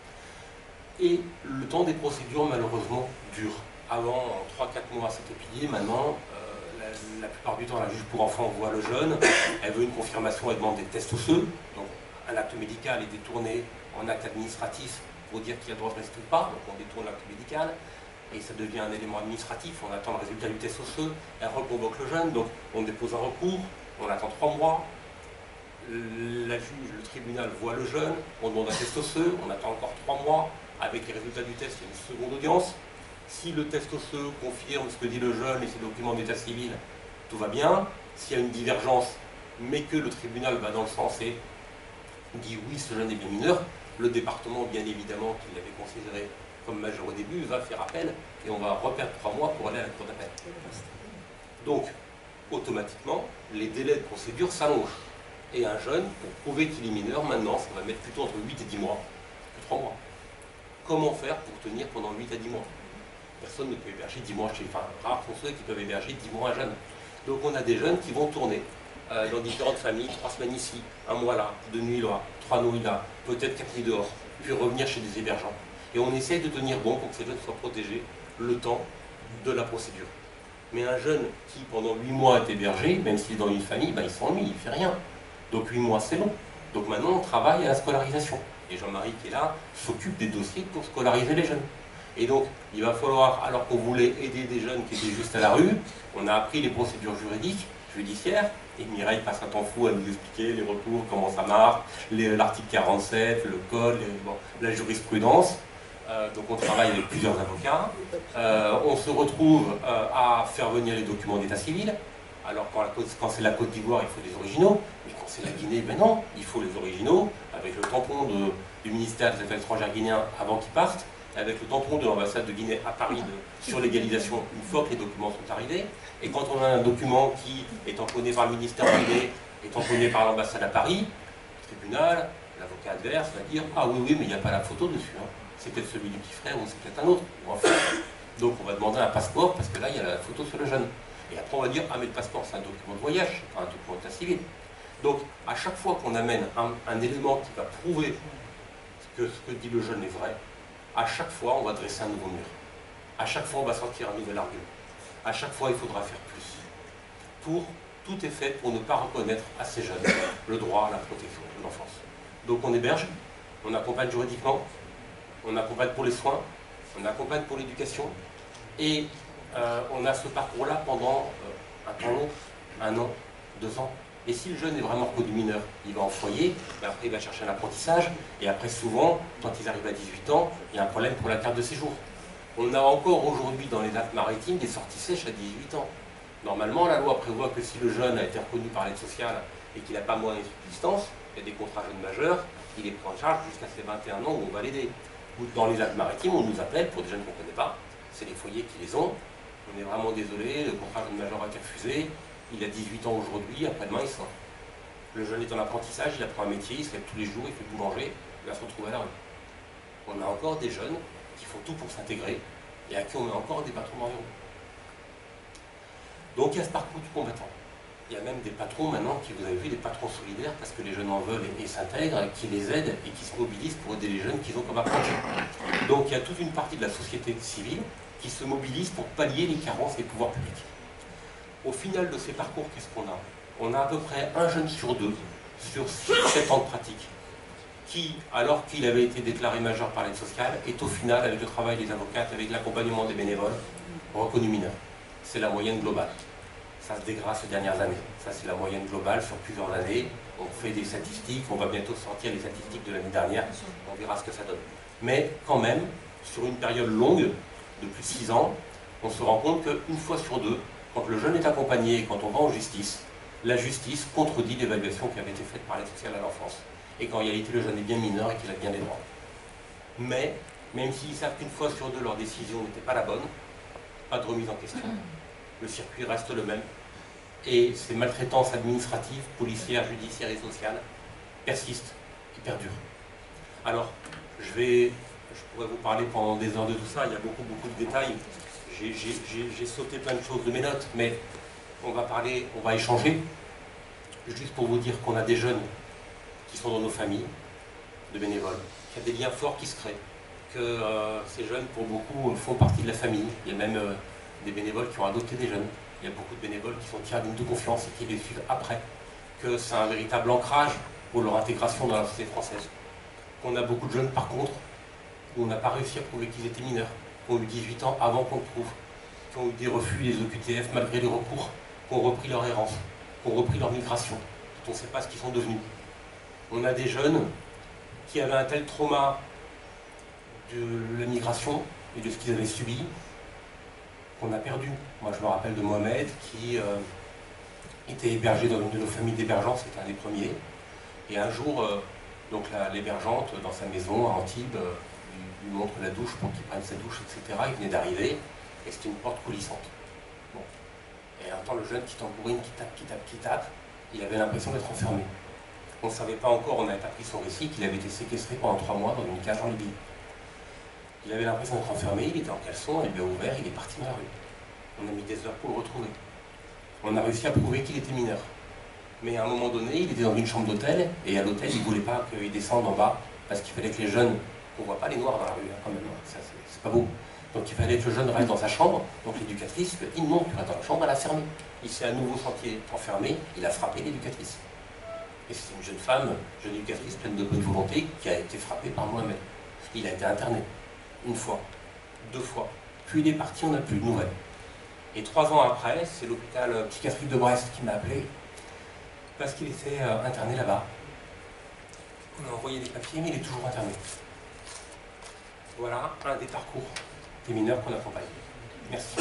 Et le temps des procédures, malheureusement, dure. Avant, en trois à quatre mois, c'était plié. Maintenant, euh, la, la plupart du temps, la juge pour enfants voit le jeune, elle veut une confirmation, elle demande des tests osseux. Donc, un acte médical est détourné en acte administratif pour dire qu'il a le droit de rester ou pas. Donc, on détourne l'acte médical et ça devient un élément administratif. On attend le résultat du test osseux, elle reconvoque le jeune. Donc, on dépose un recours, on attend trois mois. La juge, le tribunal voit le jeune, on demande un test osseux, on attend encore trois mois. Avec les résultats du test, il y a une seconde audience. Si le test osseux confirme ce que dit le jeune et ses documents d'état civil, tout va bien. S'il y a une divergence, mais que le tribunal va dans le sens et dit oui, ce jeune est bien mineur, le département, bien évidemment, qui l'avait considéré comme majeur au début, va faire appel et on va reperdre trois mois pour aller à la cour d'appel. Donc, automatiquement, les délais de procédure s'allongent. Et un jeune, pour prouver qu'il est mineur, maintenant, ça va mettre plutôt entre huit et dix mois que trois mois. Comment faire pour tenir pendant huit à dix mois? Personne ne peut héberger dix mois chez... Enfin, rares sont ceux qui peuvent héberger dix mois un jeune. Donc on a des jeunes qui vont tourner euh, dans différentes familles, trois semaines ici, un mois là, deux nuits là, trois nuits là, peut-être quatre nuits dehors, puis revenir chez des hébergeants. Et on essaye de tenir bon pour que ces jeunes soient protégés le temps de la procédure. Mais un jeune qui, pendant huit mois, est hébergé, même s'il est dans une famille, ben, il s'ennuie, il ne fait rien. Donc huit mois, c'est long. Donc maintenant, on travaille à la scolarisation. Et Jean-Marie qui est là s'occupe des dossiers pour scolariser les jeunes. Et donc, il va falloir, alors qu'on voulait aider des jeunes qui étaient juste à la rue, on a appris les procédures juridiques, judiciaires, et Mireille passe un temps fou à nous expliquer les recours, comment ça marche, l'article quarante-sept, le code, les, bon, la jurisprudence. Euh, donc on travaille avec plusieurs avocats. Euh, on se retrouve euh, à faire venir les documents d'état civil. Alors quand, quand c'est la Côte d'Ivoire, il faut des originaux, mais quand c'est la Guinée, ben non, il faut les originaux, avec le tampon de, du ministère des Affaires étrangères guinéen avant qu'ils partent, avec le tampon de l'ambassade de Guinée à Paris de, sur l'égalisation une fois que les documents sont arrivés. Et quand on a un document qui est tamponné par le ministère de Guinée et tamponné par l'ambassade à Paris, le tribunal, l'avocat adverse va dire « Ah oui, oui, mais il n'y a pas la photo dessus, hein. C'est peut-être celui du petit frère ou c'est peut-être un autre. » Enfin, donc on va demander un passeport parce que là, il y a la photo sur le jeune. Et après, on va dire « Ah, mais le passeport, c'est un document de voyage, pas un document d'état civil. » Donc, à chaque fois qu'on amène un, un élément qui va prouver que ce que dit le jeune est vrai, à chaque fois, on va dresser un nouveau mur. À chaque fois, on va sortir un nouvel argument. À chaque fois, il faudra faire plus. Pour, tout est fait pour ne pas reconnaître à ces jeunes le droit à la protection de l'enfance. Donc, on héberge, on accompagne juridiquement, on accompagne pour les soins, on accompagne pour l'éducation, et euh, on a ce parcours-là pendant euh, un temps long, un an, deux ans. Et si le jeune est vraiment reconnu mineur, il va en foyer, ben après il va chercher un apprentissage, et après souvent, quand ils arrivent à dix-huit ans, il y a un problème pour la carte de séjour. On a encore aujourd'hui dans les Alpes-Maritimes des sorties sèches à dix-huit ans. Normalement, la loi prévoit que si le jeune a été reconnu par l'aide sociale et qu'il n'a pas moins de subsistance, il y a des contrats jeunes majeurs, il est pris en charge jusqu'à ses vingt et un ans où on va l'aider. Dans les Alpes-Maritimes, on nous appelle, pour des jeunes qu'on ne connaît pas, c'est les foyers qui les ont. On est vraiment désolé, le contrat de major a été refusé, il a dix-huit ans aujourd'hui, après-demain il sort. Le jeune est en apprentissage, il apprend un métier, il se lève tous les jours, il fait boulanger, il va se retrouver à la rue. On a encore des jeunes qui font tout pour s'intégrer et à qui on met encore des patrons d'environ. Donc il y a ce parcours du combattant. Il y a même des patrons maintenant, qui vous avez vu, des patrons solidaires, parce que les jeunes en veulent et, et s'intègrent, qui les aident et qui se mobilisent pour aider les jeunes qu'ils ont comme apprentis. Donc il y a toute une partie de la société civile qui se mobilise pour pallier les carences des pouvoirs publics. Au final de ces parcours, qu'est-ce qu'on a? On a à peu près un jeune sur deux, sur six sept ans de pratique, qui, alors qu'il avait été déclaré majeur par l'aide sociale, est au final, avec le travail des avocates, avec l'accompagnement des bénévoles, reconnu mineur. C'est la moyenne globale. Ça se dégrade ces dernières années. Ça, c'est la moyenne globale sur plusieurs années. On fait des statistiques, on va bientôt sortir les statistiques de l'année dernière, on verra ce que ça donne. Mais quand même, sur une période longue, de plus de six ans, on se rend compte qu'une fois sur deux, quand le jeune est accompagné et quand on va en justice, la justice contredit l'évaluation qui avait été faite par l'aide sociale à l'enfance. Et qu'en réalité, le jeune est bien mineur et qu'il a bien des droits. Mais, même s'ils savent qu'une fois sur deux, leur décision n'était pas la bonne, pas de remise en question. Le circuit reste le même. Et ces maltraitances administratives, policières, judiciaires et sociales persistent et perdurent. Alors, je vais, je pourrais vous parler pendant des heures de tout ça, il y a beaucoup, beaucoup de détails. J'ai sauté plein de choses de mes notes, mais on va parler, on va échanger, juste pour vous dire qu'on a des jeunes qui sont dans nos familles, de bénévoles, qu'il y a des liens forts qui se créent, que euh, ces jeunes, pour beaucoup, font partie de la famille. Il y a même euh, des bénévoles qui ont adopté des jeunes. Il y a beaucoup de bénévoles qui sont tiers d'une de confiance et qui les suivent après, que c'est un véritable ancrage pour leur intégration dans la société française. Qu'on a beaucoup de jeunes, par contre, où on n'a pas réussi à prouver qu'ils étaient mineurs, qui ont eu dix-huit ans avant qu'on le prouve, qui ont eu des refus des O Q T F malgré les recours, qui ont repris leur errance, qui ont repris leur migration, dont on ne sait pas ce qu'ils sont devenus. On a des jeunes qui avaient un tel trauma de la migration et de ce qu'ils avaient subi qu'on a perdu. Moi, je me rappelle de Mohamed qui euh, était hébergé dans une de nos familles d'hébergeants, c'était un des premiers. Et un jour, euh, donc l'hébergeante, dans sa maison à Antibes, euh, lui, lui montre la douche pour qu'il prenne sa douche, et cetera. Il venait d'arriver et c'était une porte coulissante. Bon. Et à un temps, le jeune qui tambourine, qui tape, qui tape, qui tape, il avait l'impression d'être enfermé. On ne savait pas encore, on n'avait pas pris son récit, qu'il avait été séquestré pendant trois mois dans une cage en Libye. Il avait l'impression d'être enfermé, il était en caleçon, il lui a ouvert, il est parti dans la rue. On a mis des heures pour le retrouver. On a réussi à prouver qu'il était mineur. Mais à un moment donné, il était dans une chambre d'hôtel, et à l'hôtel, il ne voulait pas qu'il descende en bas, parce qu'il fallait que les jeunes, on ne voit pas les noirs dans la rue, hein, quand même, ça c'est pas beau. Donc il fallait que le jeune reste dans sa chambre, donc l'éducatrice lui a dit non, tu restes dans la chambre, elle a fermé. Il s'est à nouveau senti enfermé, il a frappé l'éducatrice. Et c'est une jeune femme, jeune éducatrice pleine de bonne volonté, qui a été frappée par Mohamed. Il a été interné, une fois, deux fois. Puis il est parti, on n'a plus de nouvelles. Et trois ans après, c'est l'hôpital psychiatrique de Brest qui m'a appelé, parce qu'il était euh, interné là-bas. On a envoyé des papiers, mais il est toujours interné. Voilà un des parcours des mineurs qu'on accompagne. Merci.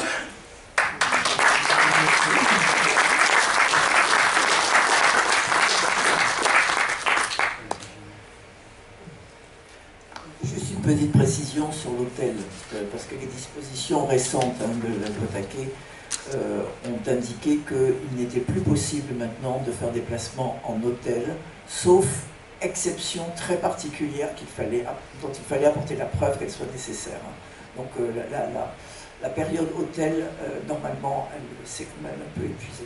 Juste une petite précision sur l'hôtel, euh, parce que les dispositions récentes hein, de la loi Taquet euh, ont indiqué qu'il n'était plus possible maintenant de faire des placements en hôtel, sauf exception très particulière qu'il fallait, dont il fallait apporter la preuve qu'elle soit nécessaire. Donc euh, la, la, la, la période hôtel, euh, normalement, elle s'est quand même un peu épuisée.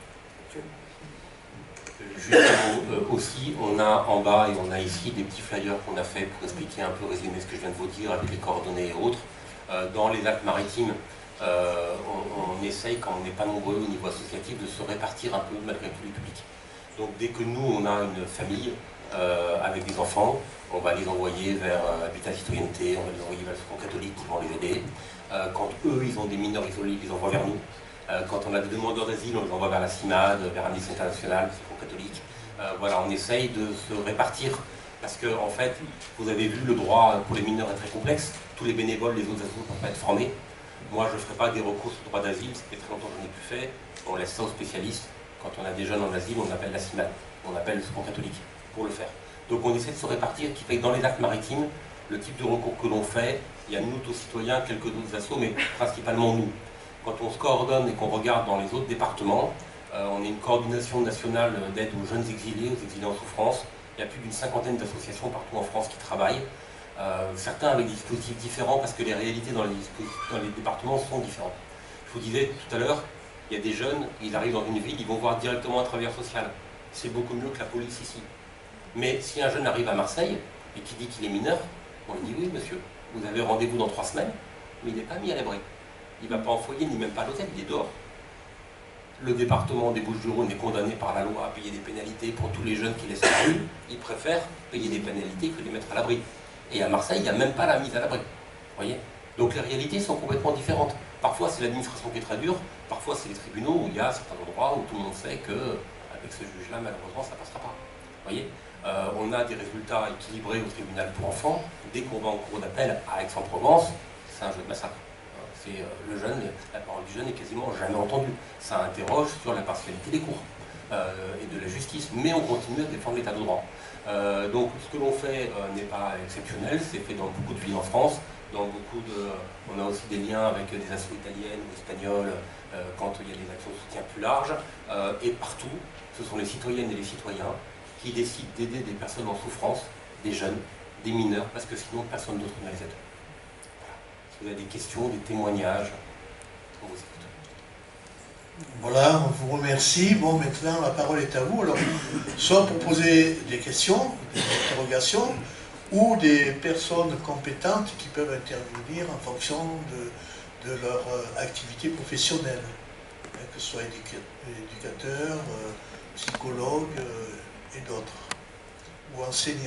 Juste euh, aussi, on a en bas et on a ici des petits flyers qu'on a fait pour expliquer un peu, résumer ce que je viens de vous dire avec les coordonnées et autres. Euh, dans les Alpes-Maritimes, euh, on, on essaye, quand on n'est pas nombreux au niveau associatif, de se répartir un peu malgré tout les publics. Donc dès que nous, on a une famille euh, avec des enfants, on va les envoyer vers euh, Habitat Citoyenneté, on va les envoyer vers le Secours catholique qui vont les aider. Euh, quand eux, ils ont des mineurs isolés, ils les envoient vers nous. Euh, quand on a des demandeurs d'asile, on les envoie vers la CIMAD, vers Amnesty International, le Secours catholique. Euh, voilà, on essaye de se répartir. Parce que, en fait, vous avez vu, le droit pour les mineurs est très complexe. Tous les bénévoles, les autres assos ne peuvent pas être formés. Moi, je ne ferai pas des recours sur le droit d'asile, ça fait très longtemps que je n'ai plus fait. On laisse ça aux spécialistes. Quand on a des jeunes en asile, on appelle la CIMAD, on appelle le Secours catholique pour le faire. Donc on essaie de se répartir, qui fait que dans les Alpes-Maritimes, le type de recours que l'on fait, Il y a nous, tous citoyens, quelques autres assos, mais principalement nous. Quand on se coordonne et qu'on regarde dans les autres départements, euh, on est une coordination nationale d'aide aux jeunes exilés, aux exilés en souffrance. Il y a plus d'une cinquantaine d'associations partout en France qui travaillent. Euh, certains avec des dispositifs différents parce que les réalités dans les, dans les départements sont différentes. Je vous disais tout à l'heure, il y a des jeunes, ils arrivent dans une ville, ils vont voir directement un travailleur social. C'est beaucoup mieux que la police ici. Mais si un jeune arrive à Marseille et qui dit qu'il est mineur, on lui dit oui monsieur, vous avez rendez-vous dans trois semaines, mais il n'est pas mis à l'abri. Il ne va pas en foyer, ni même pas à l'hôtel, il est dehors. Le département des Bouches-du-Rhône est condamné par la loi à payer des pénalités pour tous les jeunes qui laissent la rue. Ils préfèrent payer des pénalités que les mettre à l'abri. Et à Marseille, il n'y a même pas la mise à l'abri. Voyez ? Donc les réalités sont complètement différentes. Parfois c'est l'administration qui est très dure, parfois c'est les tribunaux où il y a certains endroits où tout le monde sait qu'avec ce juge-là, malheureusement, ça ne passera pas. Voyez ? Euh, on a des résultats équilibrés au tribunal pour enfants. Dès qu'on va en cours d'appel à Aix-en-Provence, c'est un jeu de massacre. C'est, euh, le jeune, la parole du jeune est quasiment jamais entendue. Ça interroge sur la partialité des cours euh, et de la justice, mais on continue à défendre l'état de droit. Euh, donc ce que l'on fait euh, n'est pas exceptionnel, c'est fait dans beaucoup de villes en France. Dans beaucoup de, on a aussi des liens avec des assos italiennes ou espagnoles euh, quand il y a des actions de soutien plus larges. Euh, et partout, ce sont les citoyennes et les citoyens qui décident d'aider des personnes en souffrance, des jeunes, des mineurs, parce que sinon personne d'autre ne les aide. Voilà. Si vous avez des questions, des témoignages, on vous écoute. Voilà, on vous remercie. Bon, maintenant la parole est à vous. Alors, soit pour poser des questions, des interrogations, ou des personnes compétentes qui peuvent intervenir en fonction de, de leur activité professionnelle, que ce soit éducateurs, psychologues et d'autres, ou enseignants.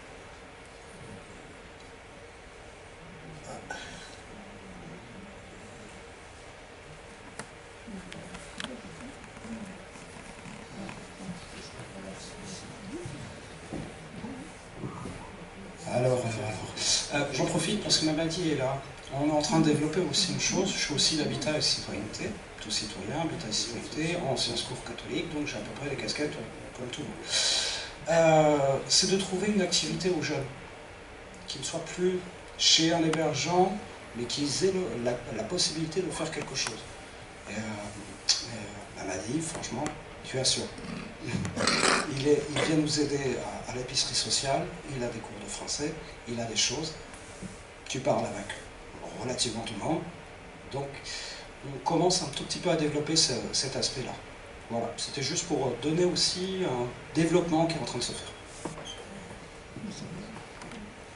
Alors, alors, euh, j'en profite parce que Mabadi est là. On est en train de développer aussi une chose. Je suis aussi l'habitat et citoyenneté, tout citoyen, habitat et citoyenneté, en sciences cours catholiques, donc j'ai à peu près les casquettes comme tout le monde. Euh, c'est de trouver une activité aux jeunes, qui ne soit plus chez un hébergeant, mais qu'ils aient le, la, la possibilité de faire quelque chose. Et, euh, et Mabadi, franchement, tu assures. Il, est, il vient nous aider à, à l'épicerie sociale, il a des cours de français, il a des choses. Tu parles avec relativement tout le monde. Donc, on commence un tout petit peu à développer ce, cet aspect-là. Voilà, c'était juste pour donner aussi un développement qui est en train de se faire. D'autres ?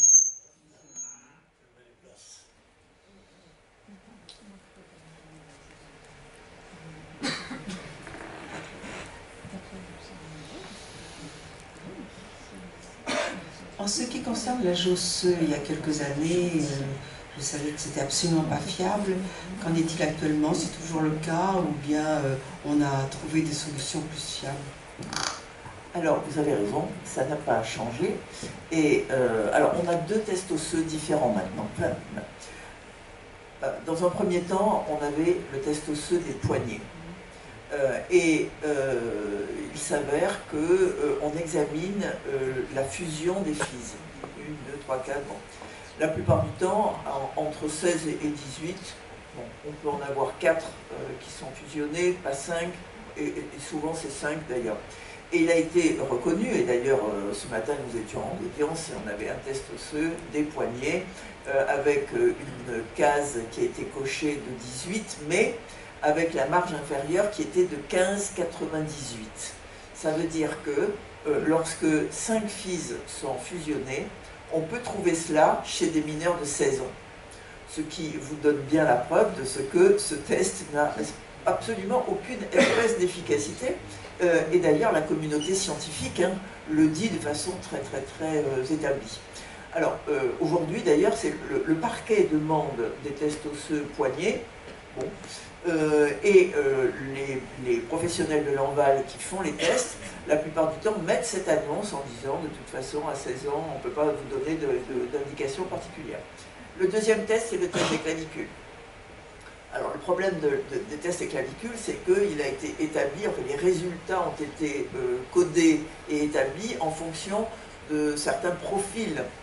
En ce qui concerne la Josse, il y a quelques années, euh, je savais que c'était absolument pas fiable. Qu'en est-il actuellement? C'est toujours le cas ou bien euh, on a trouvé des solutions plus fiables? Alors, vous avez raison, ça n'a pas changé. Et euh, alors, on a deux tests osseux différents maintenant. Dans un premier temps, on avait le test osseux des poignets. Euh, et euh, il s'avère qu'on euh, examine euh, la fusion des physes. Une, deux, trois, quatre, bon. La plupart du temps, en, entre seize et dix-huit, bon, on peut en avoir quatre euh, qui sont fusionnés, pas cinq, et, et souvent c'est cinq d'ailleurs. Et il a été reconnu, et d'ailleurs euh, ce matin nous étions en audience et on avait un test osseux des poignets euh, avec euh, une case qui a été cochée de dix-huit, mais avec la marge inférieure qui était de quinze virgule quatre-vingt-dix-huit. Ça veut dire que euh, lorsque cinq physes sont fusionnées, on peut trouver cela chez des mineurs de seize ans. Ce qui vous donne bien la preuve de ce que ce test n'a absolument aucune espèce d'efficacité. Euh, et d'ailleurs, la communauté scientifique hein, le dit de façon très très très euh, établie. Alors, euh, aujourd'hui d'ailleurs, c'est le, le parquet demande des tests osseux poignets. Bon. Euh, et euh, les, les professionnels de l'Enval qui font les tests, la plupart du temps mettent cette annonce en disant de toute façon à seize ans on ne peut pas vous donner d'indication particulière. Le deuxième test, c'est le test des clavicules. Alors le problème de, de, des tests des clavicules, c'est qu'il a été établi, enfin les résultats ont été euh, codés et établis en fonction de certains profils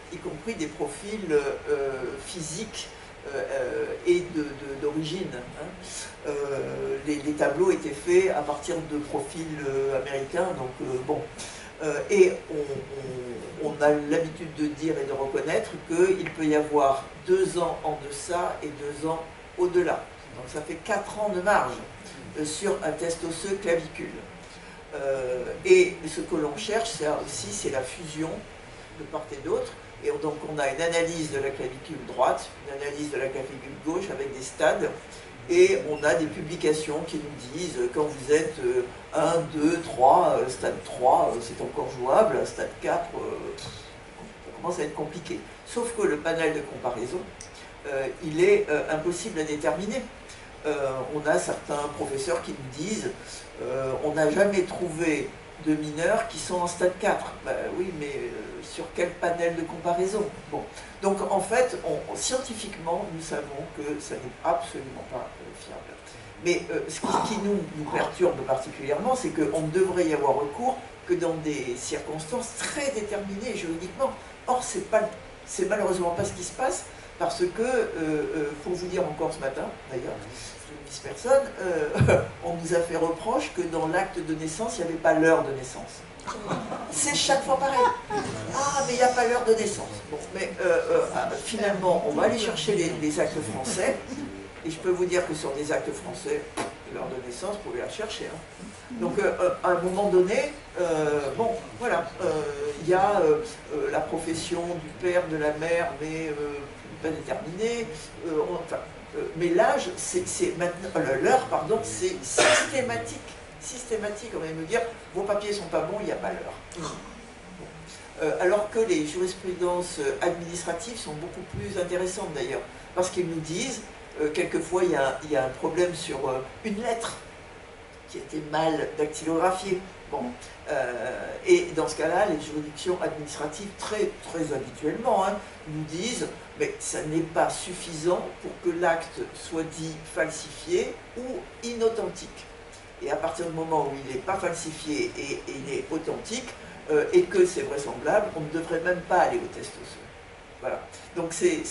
y compris des profils euh, physiques euh, et d'origine. Hein. Euh, les, les tableaux étaient faits à partir de profils euh, américains, donc euh, bon. Euh, et on, on, on a l'habitude de dire et de reconnaître qu'il peut y avoir deux ans en deçà et deux ans au-delà. Donc ça fait quatre ans de marge euh, sur un test osseux clavicule. Euh, et ce que l'on cherche, c'est aussi c'est la fusion de part et d'autre. Et donc on a une analyse de la clavicule droite, une analyse de la clavicule gauche avec des stades. Et on a des publications qui nous disent quand vous êtes un, deux, trois, stade trois, c'est encore jouable, stade quatre, ça commence à être compliqué. Sauf que le panel de comparaison, euh, il est euh, impossible à déterminer. Euh, on a certains professeurs qui nous disent euh, on n'a jamais trouvé de mineurs qui sont en stade quatre. Ben oui, mais euh, sur quel panel de comparaison? Bon. Donc en fait, on, scientifiquement, nous savons que ça n'est absolument pas euh, fiable. Mais euh, ce qui, qui nous, nous perturbe particulièrement, c'est qu'on ne devrait y avoir recours que dans des circonstances très déterminées juridiquement. Or, c'est pas, c'est malheureusement pas ce qui se passe, parce que, euh, euh, pour vous dire encore ce matin, d'ailleurs, je ne dis personne, euh, on nous a fait reproche que dans l'acte de naissance, il n'y avait pas l'heure de naissance. C'est chaque fois pareil. Ah, mais il n'y a pas l'heure de naissance. Bon, mais euh, euh, finalement, on va aller chercher les, les actes français, et je peux vous dire que sur des actes français, l'heure de naissance, vous pouvez la chercher. Hein. Donc, euh, à un moment donné, euh, bon, voilà, il euh, y a euh, euh, la profession du père, de la mère, mais euh, pas déterminée. Euh, on, enfin, euh, mais l'âge, c'est maintenant, euh, l'heure, pardon, c'est systématique. systématique, on va me dire, vos papiers sont pas bons, il n'y a pas l'heure. Bon. Euh, alors que les jurisprudences administratives sont beaucoup plus intéressantes d'ailleurs, parce qu'ils nous disent, euh, quelquefois il y, y a un problème sur euh, une lettre qui a été mal dactylographiée. Bon. Euh, et dans ce cas-là, les juridictions administratives, très, très habituellement, hein, nous disent, mais ça n'est pas suffisant pour que l'acte soit dit falsifié ou inauthentique. Et à partir du moment où il n'est pas falsifié et, et il est authentique, euh, et que c'est vraisemblable, on ne devrait même pas aller au test osseux. Voilà. Donc c'est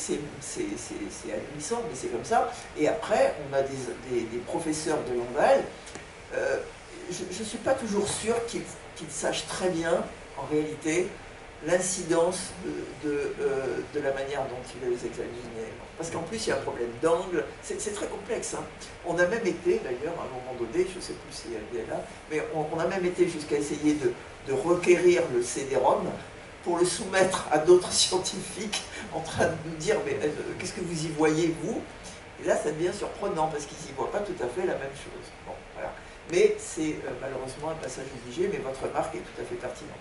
ahurissant, mais c'est comme ça. Et après, on a des, des, des professeurs de Lamballe. Euh, je ne suis pas toujours sûr qu'ils qu'ils sachent très bien, en réalité, l'incidence de, de, euh, de la manière dont ils les examinent. Parce qu'en plus, il y a un problème d'angle. C'est très complexe. Hein. On a même été, d'ailleurs, à un moment donné, je ne sais plus si elle est là, mais on, on a même été jusqu'à essayer de, de requérir le C D ROM pour le soumettre à d'autres scientifiques en train de nous dire mais euh, qu'est-ce que vous y voyez, vous? Et là, ça devient surprenant parce qu'ils n'y voient pas tout à fait la même chose. Bon, voilà. Mais c'est euh, malheureusement un passage obligé, mais votre remarque est tout à fait pertinente.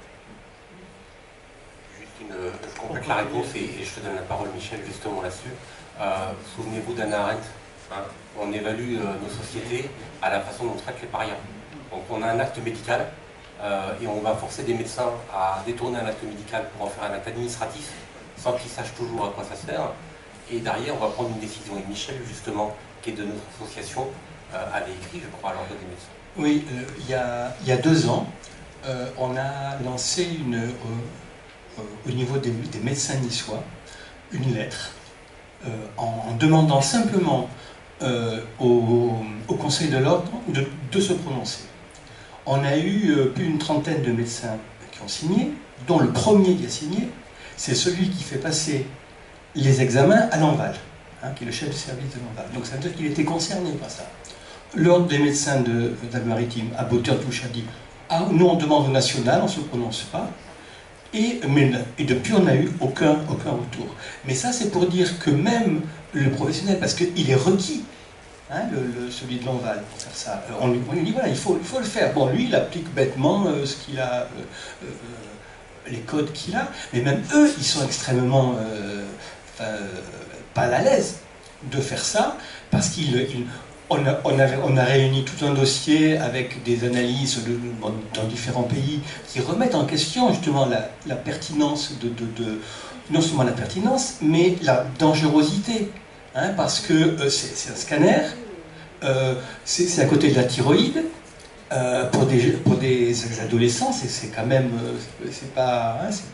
Une, je complète la réponse et, et je te donne la parole, Michel, justement là-dessus. Euh, Souvenez-vous d'Anna Arendt, hein, on évalue euh, nos sociétés à la façon dont on traite les parias. Donc on a un acte médical euh, et on va forcer des médecins à détourner un acte médical pour en faire un acte administratif sans qu'ils sachent toujours à quoi ça sert. Et derrière, on va prendre une décision. Et Michel, justement, qui est de notre association, euh, avait écrit, je crois, à l'ordre des médecins. Oui, euh, il, y a, il y a deux ans, euh, on a lancé une... Euh, au niveau des, des médecins niçois, une lettre euh, en, en demandant simplement euh, au, au Conseil de l'Ordre de, de se prononcer. On a eu euh, plus d'une trentaine de médecins qui ont signé, dont le premier qui a signé, c'est celui qui fait passer les examens à l'Enval, hein, qui est le chef du service de l'Enval. Donc ça veut dire qu'il était concerné par ça. L'Ordre des médecins de d'Alpes-Maritimes, à Beauté-en-Touche, a dit ah, nous on demande au national, on ne se prononce pas. Et, mais, et depuis, on n'a eu aucun, aucun retour. Mais ça, c'est pour dire que même le professionnel, parce qu'il est requis, hein, le, le, celui de l'Enval, pour faire ça, on lui, on lui dit, voilà, il faut, il faut le faire. Bon, lui, il applique bêtement euh, ce qu'il a, euh, euh, les codes qu'il a, mais même eux, ils sont extrêmement euh, euh, pas à l'aise de faire ça, parce qu'ils... Ils, On a, on, a, on a réuni tout un dossier avec des analyses de, bon, dans différents pays qui remettent en question justement la, la pertinence de, de, de... non seulement la pertinence, mais la dangerosité. Hein, parce que euh, c'est un scanner, euh, c'est à côté de la thyroïde, euh, pour, des, pour des adolescents, c'est quand même... Euh, c'est pas... Hein,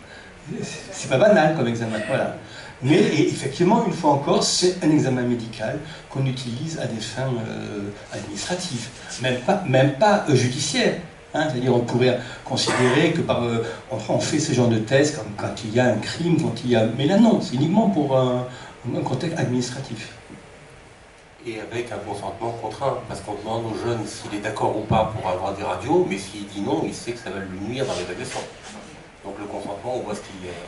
C'est pas banal comme examen, voilà. Mais et effectivement, une fois encore, c'est un examen médical qu'on utilise à des fins euh, administratives, même pas, même pas euh, judiciaires. Hein, c'est-à-dire on pourrait considérer que par, euh, on fait ce genre de tests quand, quand il y a un crime, quand il y a... Mais là non, c'est uniquement pour un, un contexte administratif. Et avec un consentement contraint, parce qu'on demande aux jeunes s'il est d'accord ou pas pour avoir des radios, mais s'il dit non, il sait que ça va lui nuire dans l'évaluation. Donc le consentement, on voit ce qu'il y a.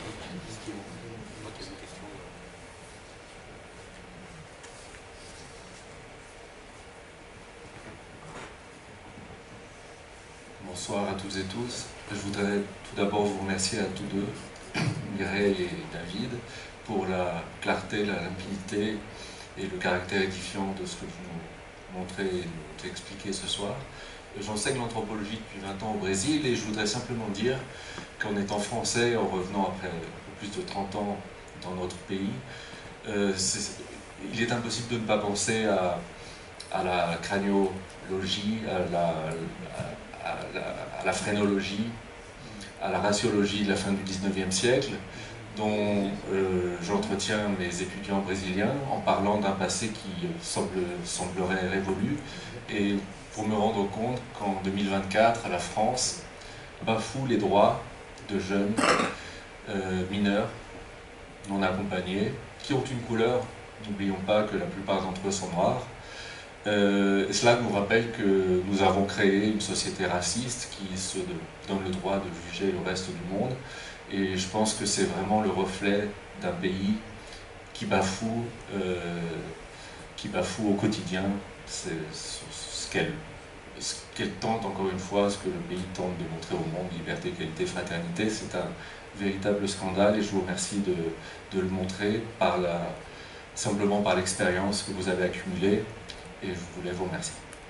Bonsoir à toutes et tous. Je voudrais tout d'abord vous remercier à tous deux, Mireille et David, pour la clarté, la limpidité et le caractère édifiant de ce que vous nous montrez et nous expliquez ce soir. J'enseigne l'anthropologie depuis vingt ans au Brésil et je voudrais simplement dire qu'en étant français, en revenant après un peu plus de trente ans dans notre pays, euh, est, il est impossible de ne pas penser à, à la craniologie, à la, à, à, la, à la phrénologie, à la raciologie de la fin du dix-neuvième siècle, dont euh, j'entretiens mes étudiants brésiliens en parlant d'un passé qui semble, semblerait révolu, et pour me rendre compte qu'en deux mille vingt-quatre, la France bafoue les droits de jeunes euh, mineurs non accompagnés, qui ont une couleur, n'oublions pas que la plupart d'entre eux sont noirs. Euh, cela nous rappelle que nous avons créé une société raciste qui se donne le droit de juger le reste du monde, et je pense que c'est vraiment le reflet d'un pays qui bafoue, euh, qui bafoue au quotidien ce, ce qu'elle ce qu'elle tente, encore une fois, ce que le pays tente de montrer au monde, liberté, égalité, fraternité. C'est un véritable scandale et je vous remercie de, de le montrer par la, simplement par l'expérience que vous avez accumulée, et je voulais vous remercier.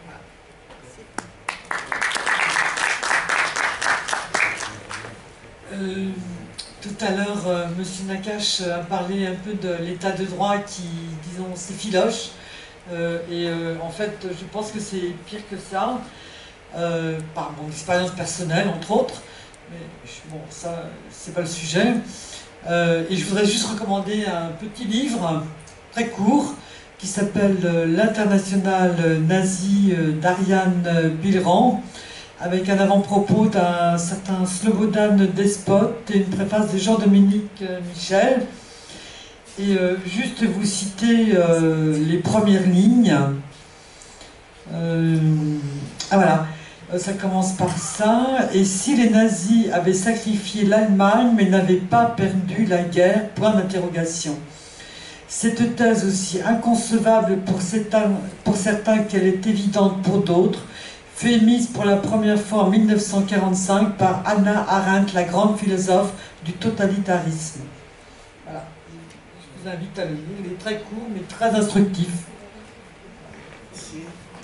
Voilà. Euh, tout à l'heure, euh, M. Nakache a parlé un peu de l'état de droit qui, disons, s'effiloche. Euh, et euh, en fait, je pense que c'est pire que ça, euh, par mon expérience personnelle, entre autres. Mais bon, ça, c'est pas le sujet. Euh, et je voudrais juste recommander un petit livre, très court, qui s'appelle L'Internationale nazie d'Ariane Bilran, avec un avant-propos d'un certain Slobodan Despot et une préface de Jean-Dominique Michel. Et euh, juste vous citer euh, les premières lignes. Euh, ah voilà, ça commence par ça. Et si les nazis avaient sacrifié l'Allemagne mais n'avaient pas perdu la guerre, point d'interrogation. Cette thèse aussi inconcevable pour certains, pour certains qu'elle est évidente pour d'autres, fut émise pour la première fois en mille neuf cent quarante-cinq par Hannah Arendt, la grande philosophe du totalitarisme. Voilà. Je vous invite à le lire, il est très court mais très instructif. Merci.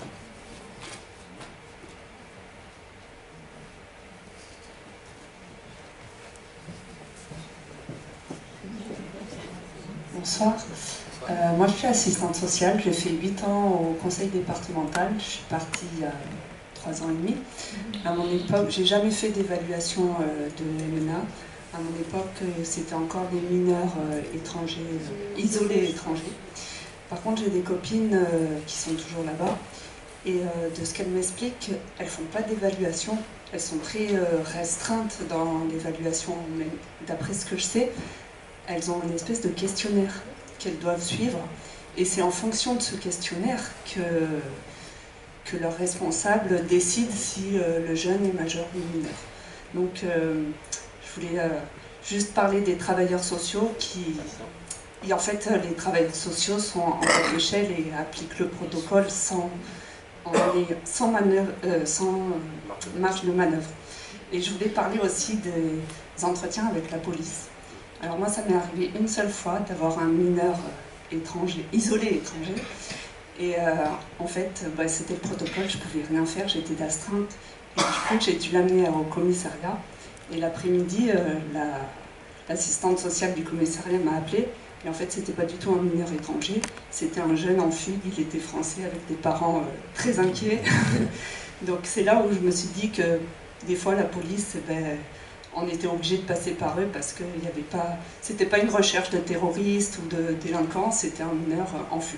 Bonsoir. Euh, moi, je suis assistante sociale. J'ai fait huit ans au conseil départemental. Je suis partie il y a trois ans et demi. À mon époque, j'ai jamais fait d'évaluation euh, de M N A. À mon époque, c'était encore des mineurs euh, étrangers, euh, isolés étrangers. Par contre, j'ai des copines euh, qui sont toujours là-bas. Et euh, de ce qu'elles m'expliquent, elles ne font pas d'évaluation. Elles sont très euh, restreintes dans l'évaluation. Mais d'après ce que je sais, elles ont une espèce de questionnaire qu'elles doivent suivre. Et c'est en fonction de ce questionnaire que, que leur responsable décide si euh, le jeune est majeur ou mineur. Donc, euh, je voulais euh, juste parler des travailleurs sociaux qui... Et en fait, les travailleurs sociaux sont en haut de l'échelle et appliquent le protocole sans, sans, manœuvre, euh, sans marge de manœuvre. Et je voulais parler aussi des entretiens avec la police. Alors moi, ça m'est arrivé une seule fois d'avoir un mineur étranger, isolé étranger. Et euh, en fait, bah, c'était le protocole, je ne pouvais rien faire, j'étais d'astreinte. Et du coup, j'ai dû l'amener au commissariat. Et l'après-midi, euh, l'assistante la, sociale du commissariat m'a appelée. Et en fait, c'était pas du tout un mineur étranger, c'était un jeune en fugue, il était français avec des parents euh, très inquiets. Donc c'est là où je me suis dit que des fois la police, eh ben, on était obligé de passer par eux parce que il y avait pas, c'était pas une recherche de terroristes ou de délinquants, c'était un mineur en fugue.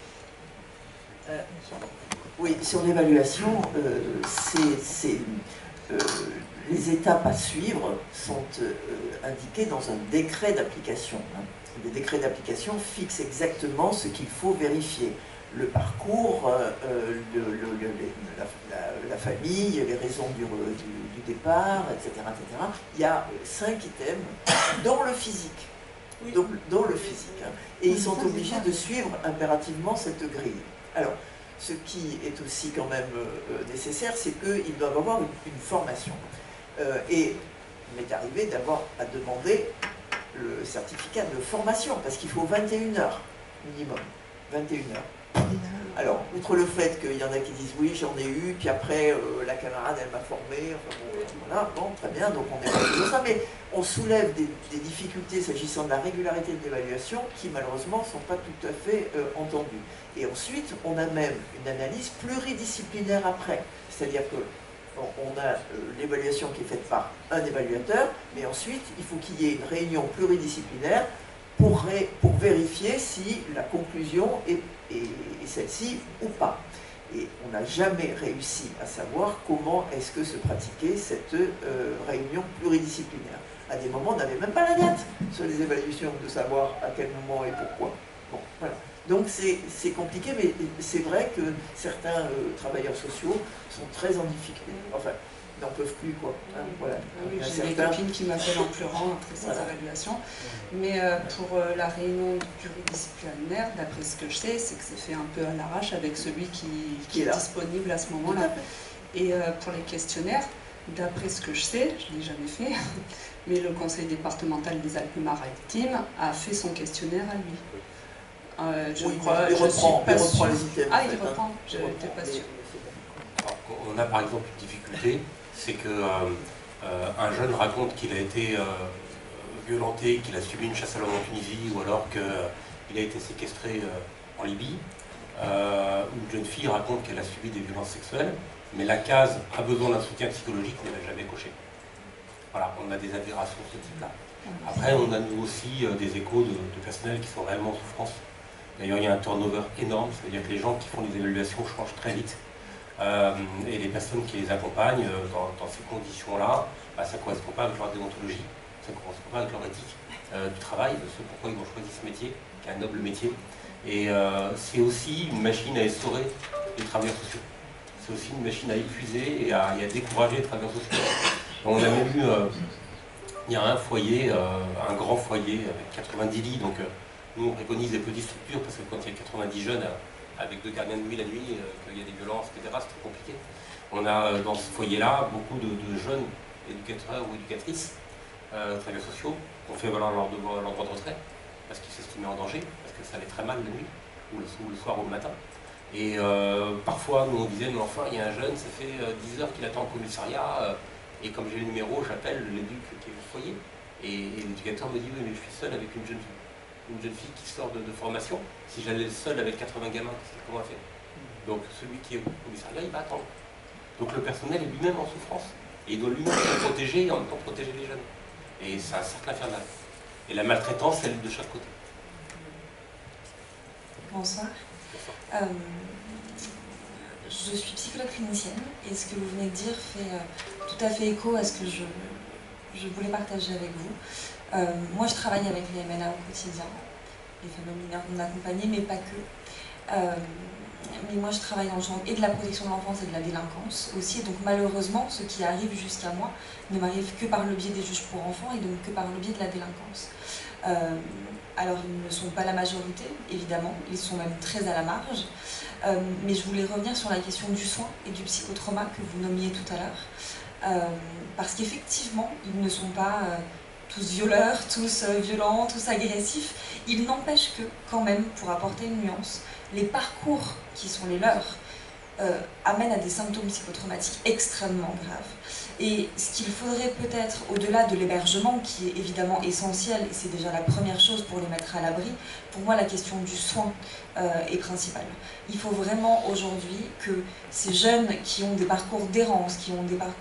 Euh, oui, sur l'évaluation, euh, c'est, euh, les étapes à suivre sont euh, indiquées dans un décret d'application. Hein. Le décret d'application fixe exactement ce qu'il faut vérifier. Le parcours, euh, le, le, le, la, la, la famille, les raisons du, du, du départ, et cetera, et cetera. Il y a cinq items dans le physique. Oui. Dans, dans le physique. Hein. Et ils sont obligés de suivre impérativement cette grille. Alors, ce qui est aussi quand même euh, nécessaire, c'est qu'ils doivent avoir une, une formation. Euh, et il m'est arrivé d'avoir à demander le certificat de formation, parce qu'il faut vingt et une heures minimum. vingt et une heures. Alors, outre le fait qu'il y en a qui disent oui, j'en ai eu, puis après euh, la camarade elle m'a formé, enfin bon, voilà, bon, très bien, donc on est parti de ça, mais on soulève des, des difficultés s'agissant de la régularité de l'évaluation qui malheureusement ne sont pas tout à fait euh, entendues. Et ensuite, on a même une analyse pluridisciplinaire après, c'est-à-dire que bon, on a euh, l'évaluation qui est faite par un évaluateur, mais ensuite il faut qu'il y ait une réunion pluridisciplinaire pour, ré, pour vérifier si la conclusion est, est, est celle-ci ou pas. Et on n'a jamais réussi à savoir comment est-ce que se pratiquait cette euh, réunion pluridisciplinaire. À des moments, on n'avait même pas la date sur les évaluations de savoir à quel moment et pourquoi. Bon, voilà. Donc c'est compliqué, mais c'est vrai que certains euh, travailleurs sociaux sont très en difficulté. Enfin, n'en peuvent plus, quoi. Hein, voilà. Oui, j'ai certains... des copines qui m'appellent en pleurant après ces voilà. évaluations. Mais euh, pour euh, la réunion pluridisciplinaire, d'après ce que je sais, c'est que c'est fait un peu à l'arrache avec celui qui, qui, qui est, est disponible à ce moment-là. Et euh, pour les questionnaires, d'après ce que je sais, je ne l'ai jamais fait, mais le conseil départemental des Alpes-Maritimes a fait son questionnaire à lui. Euh, je oui, crois, il je reprend, suis pas il reprend sûre. les items. Ah, il fait, reprend, hein. je n'étais pas sûre. On a par exemple une difficulté, c'est que euh, euh, un jeune raconte qu'il a été euh, violenté, qu'il a subi une chasse à l'homme en Tunisie, ou alors qu'il euh, a été séquestré euh, en Libye. Euh, une jeune fille raconte qu'elle a subi des violences sexuelles, mais la case a besoin d'un soutien psychologique n'est jamais cochée. Voilà, on a des aberrations de ce type-là. Après, on a nous aussi euh, des échos de, de personnel qui sont réellement en souffrance. D'ailleurs, il y a un turnover énorme, c'est-à-dire que les gens qui font les évaluations changent très vite. Euh, et les personnes qui les accompagnent euh, dans, dans ces conditions-là, bah, ça ne correspond pas avec leur déontologie, ça ne correspond pas avec leur éthique euh, du travail, de ce pourquoi ils ont choisi ce métier, qui est un noble métier. Et euh, c'est aussi une machine à essorer les travailleurs sociaux. C'est aussi une machine à épuiser et à, et à décourager les travailleurs sociaux. Donc, on a même eu, euh, il y a un foyer, euh, un grand foyer avec quatre-vingt-dix lits, donc euh, nous on préconise des petites structures parce que quand il y a quatre-vingt-dix jeunes, euh, avec deux gardiens de nuit la nuit, euh, qu'il y a des violences, et cetera, c'est très compliqué. On a euh, dans ce foyer-là beaucoup de, de jeunes éducateurs ou éducatrices, euh, travailleurs sociaux, qui ont fait valoir leur, devoir, leur droit de retrait, parce qu'ils s'estimaient en danger, parce que ça allait très mal la nuit, ou le, ou le soir ou le matin. Et euh, parfois, nous on disait, mais enfin, il y a un jeune, ça fait euh, dix heures qu'il attend au commissariat, euh, et comme j'ai le numéro, j'appelle l'éduc qui est au foyer. Et, et l'éducateur me dit, oui, mais je suis seul avec une jeune fille. Une jeune fille qui sort de, de formation, si j'allais seul avec quatre-vingts gamins, comment elle fait? Donc celui qui est au commissariat, il va attendre. Donc le personnel est lui-même en souffrance. Et il doit lui-même se protéger et en même temps protéger les jeunes. Et c'est un cercle infernal. Et la maltraitance, elle est de chaque côté. Bonsoir. Bonsoir. Euh, je suis psychologue clinicienne et ce que vous venez de dire fait euh, tout à fait écho à ce que je, je voulais partager avec vous. Euh, moi, je travaille avec les M N A au quotidien, les familles mineures non accompagnées, mais pas que. Euh, mais moi, je travaille dans le genre et de la protection de l'enfance et de la délinquance aussi. Et donc, malheureusement, ce qui arrive jusqu'à moi ne m'arrive que par le biais des juges pour enfants et donc que par le biais de la délinquance. Euh, alors, ils ne sont pas la majorité, évidemment, ils sont même très à la marge. Euh, mais je voulais revenir sur la question du soin et du psychotrauma que vous nommiez tout à l'heure. Euh, parce qu'effectivement, ils ne sont pas... Euh, tous violeurs, tous euh, violents, tous agressifs. Il n'empêche que, quand même, pour apporter une nuance, les parcours qui sont les leurs euh, amènent à des symptômes psychotraumatiques extrêmement graves. Et ce qu'il faudrait peut-être, au-delà de l'hébergement, qui est évidemment essentiel, et c'est déjà la première chose pour les mettre à l'abri, pour moi la question du soin euh, est principale. Il faut vraiment aujourd'hui que ces jeunes qui ont des parcours d'errance, qui ont des parcours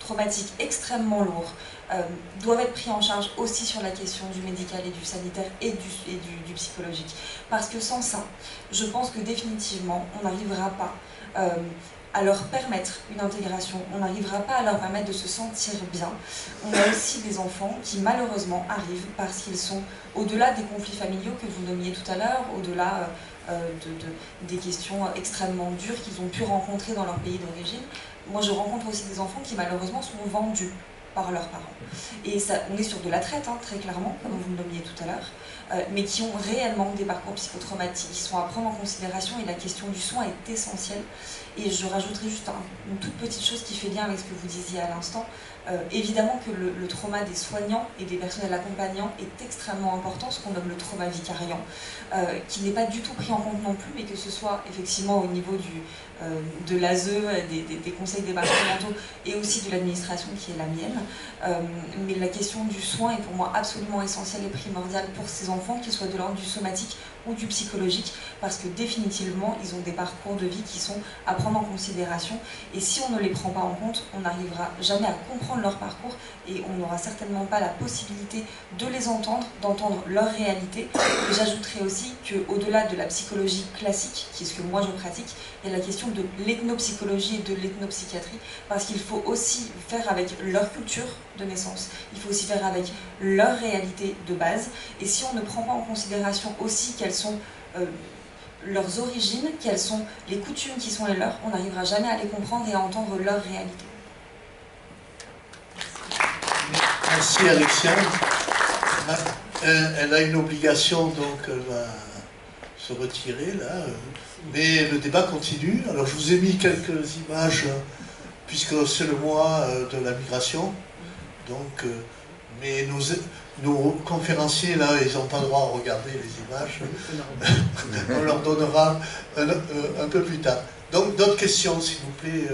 traumatiques extrêmement lourds euh, doivent être pris en charge aussi sur la question du médical et du sanitaire et du, et du, du psychologique. Parce que sans ça, je pense que définitivement, on n'arrivera pas euh, à leur permettre une intégration, on n'arrivera pas à leur permettre de se sentir bien. On a aussi des enfants qui malheureusement arrivent parce qu'ils sont au-delà des conflits familiaux que vous nommiez tout à l'heure, au-delà euh, de, de, des questions extrêmement dures qu'ils ont pu rencontrer dans leur pays d'origine. Moi je rencontre aussi des enfants qui malheureusement sont vendus par leurs parents. Et ça, on est sur de la traite, hein, très clairement, comme vous le nommiez tout à l'heure, euh, mais qui ont réellement des parcours psychotraumatiques, qui sont à prendre en considération, et la question du soin est essentielle. Et je rajouterai juste un, une toute petite chose qui fait lien avec ce que vous disiez à l'instant. Euh, évidemment que le, le trauma des soignants et des personnels accompagnants est extrêmement important, ce qu'on nomme le trauma vicariant, euh, qui n'est pas du tout pris en compte non plus, mais que ce soit effectivement au niveau du, euh, de l'A S E, des, des, des conseils départementaux et aussi de l'administration qui est la mienne. Euh, mais la question du soin est pour moi absolument essentielle et primordiale pour ces enfants, qu'ils soient de l'ordre du somatique ou du psychologique, parce que définitivement, ils ont des parcours de vie qui sont à prendre en considération. Et si on ne les prend pas en compte, on n'arrivera jamais à comprendre leur parcours et on n'aura certainement pas la possibilité de les entendre, d'entendre leur réalité. Et j'ajouterai aussi qu'au-delà de la psychologie classique, qui est ce que moi je pratique, il y a la question de l'ethnopsychologie et de l'ethnopsychiatrie, parce qu'il faut aussi faire avec leur culture de naissance, il faut aussi faire avec leur réalité de base. Et si on ne prend pas en considération aussi quelles sont euh, leurs origines, quelles sont les coutumes qui sont les leurs, on n'arrivera jamais à les comprendre et à entendre leur réalité. Merci Alexia. Elle a une obligation, donc elle va se retirer là. Mais le débat continue. Alors je vous ai mis quelques images, puisque c'est le mois de la migration. Donc, mais nos, nos conférenciers là, ils n'ont pas le droit à regarder les images. On leur donnera un, un peu plus tard. Donc d'autres questions, s'il vous plaît.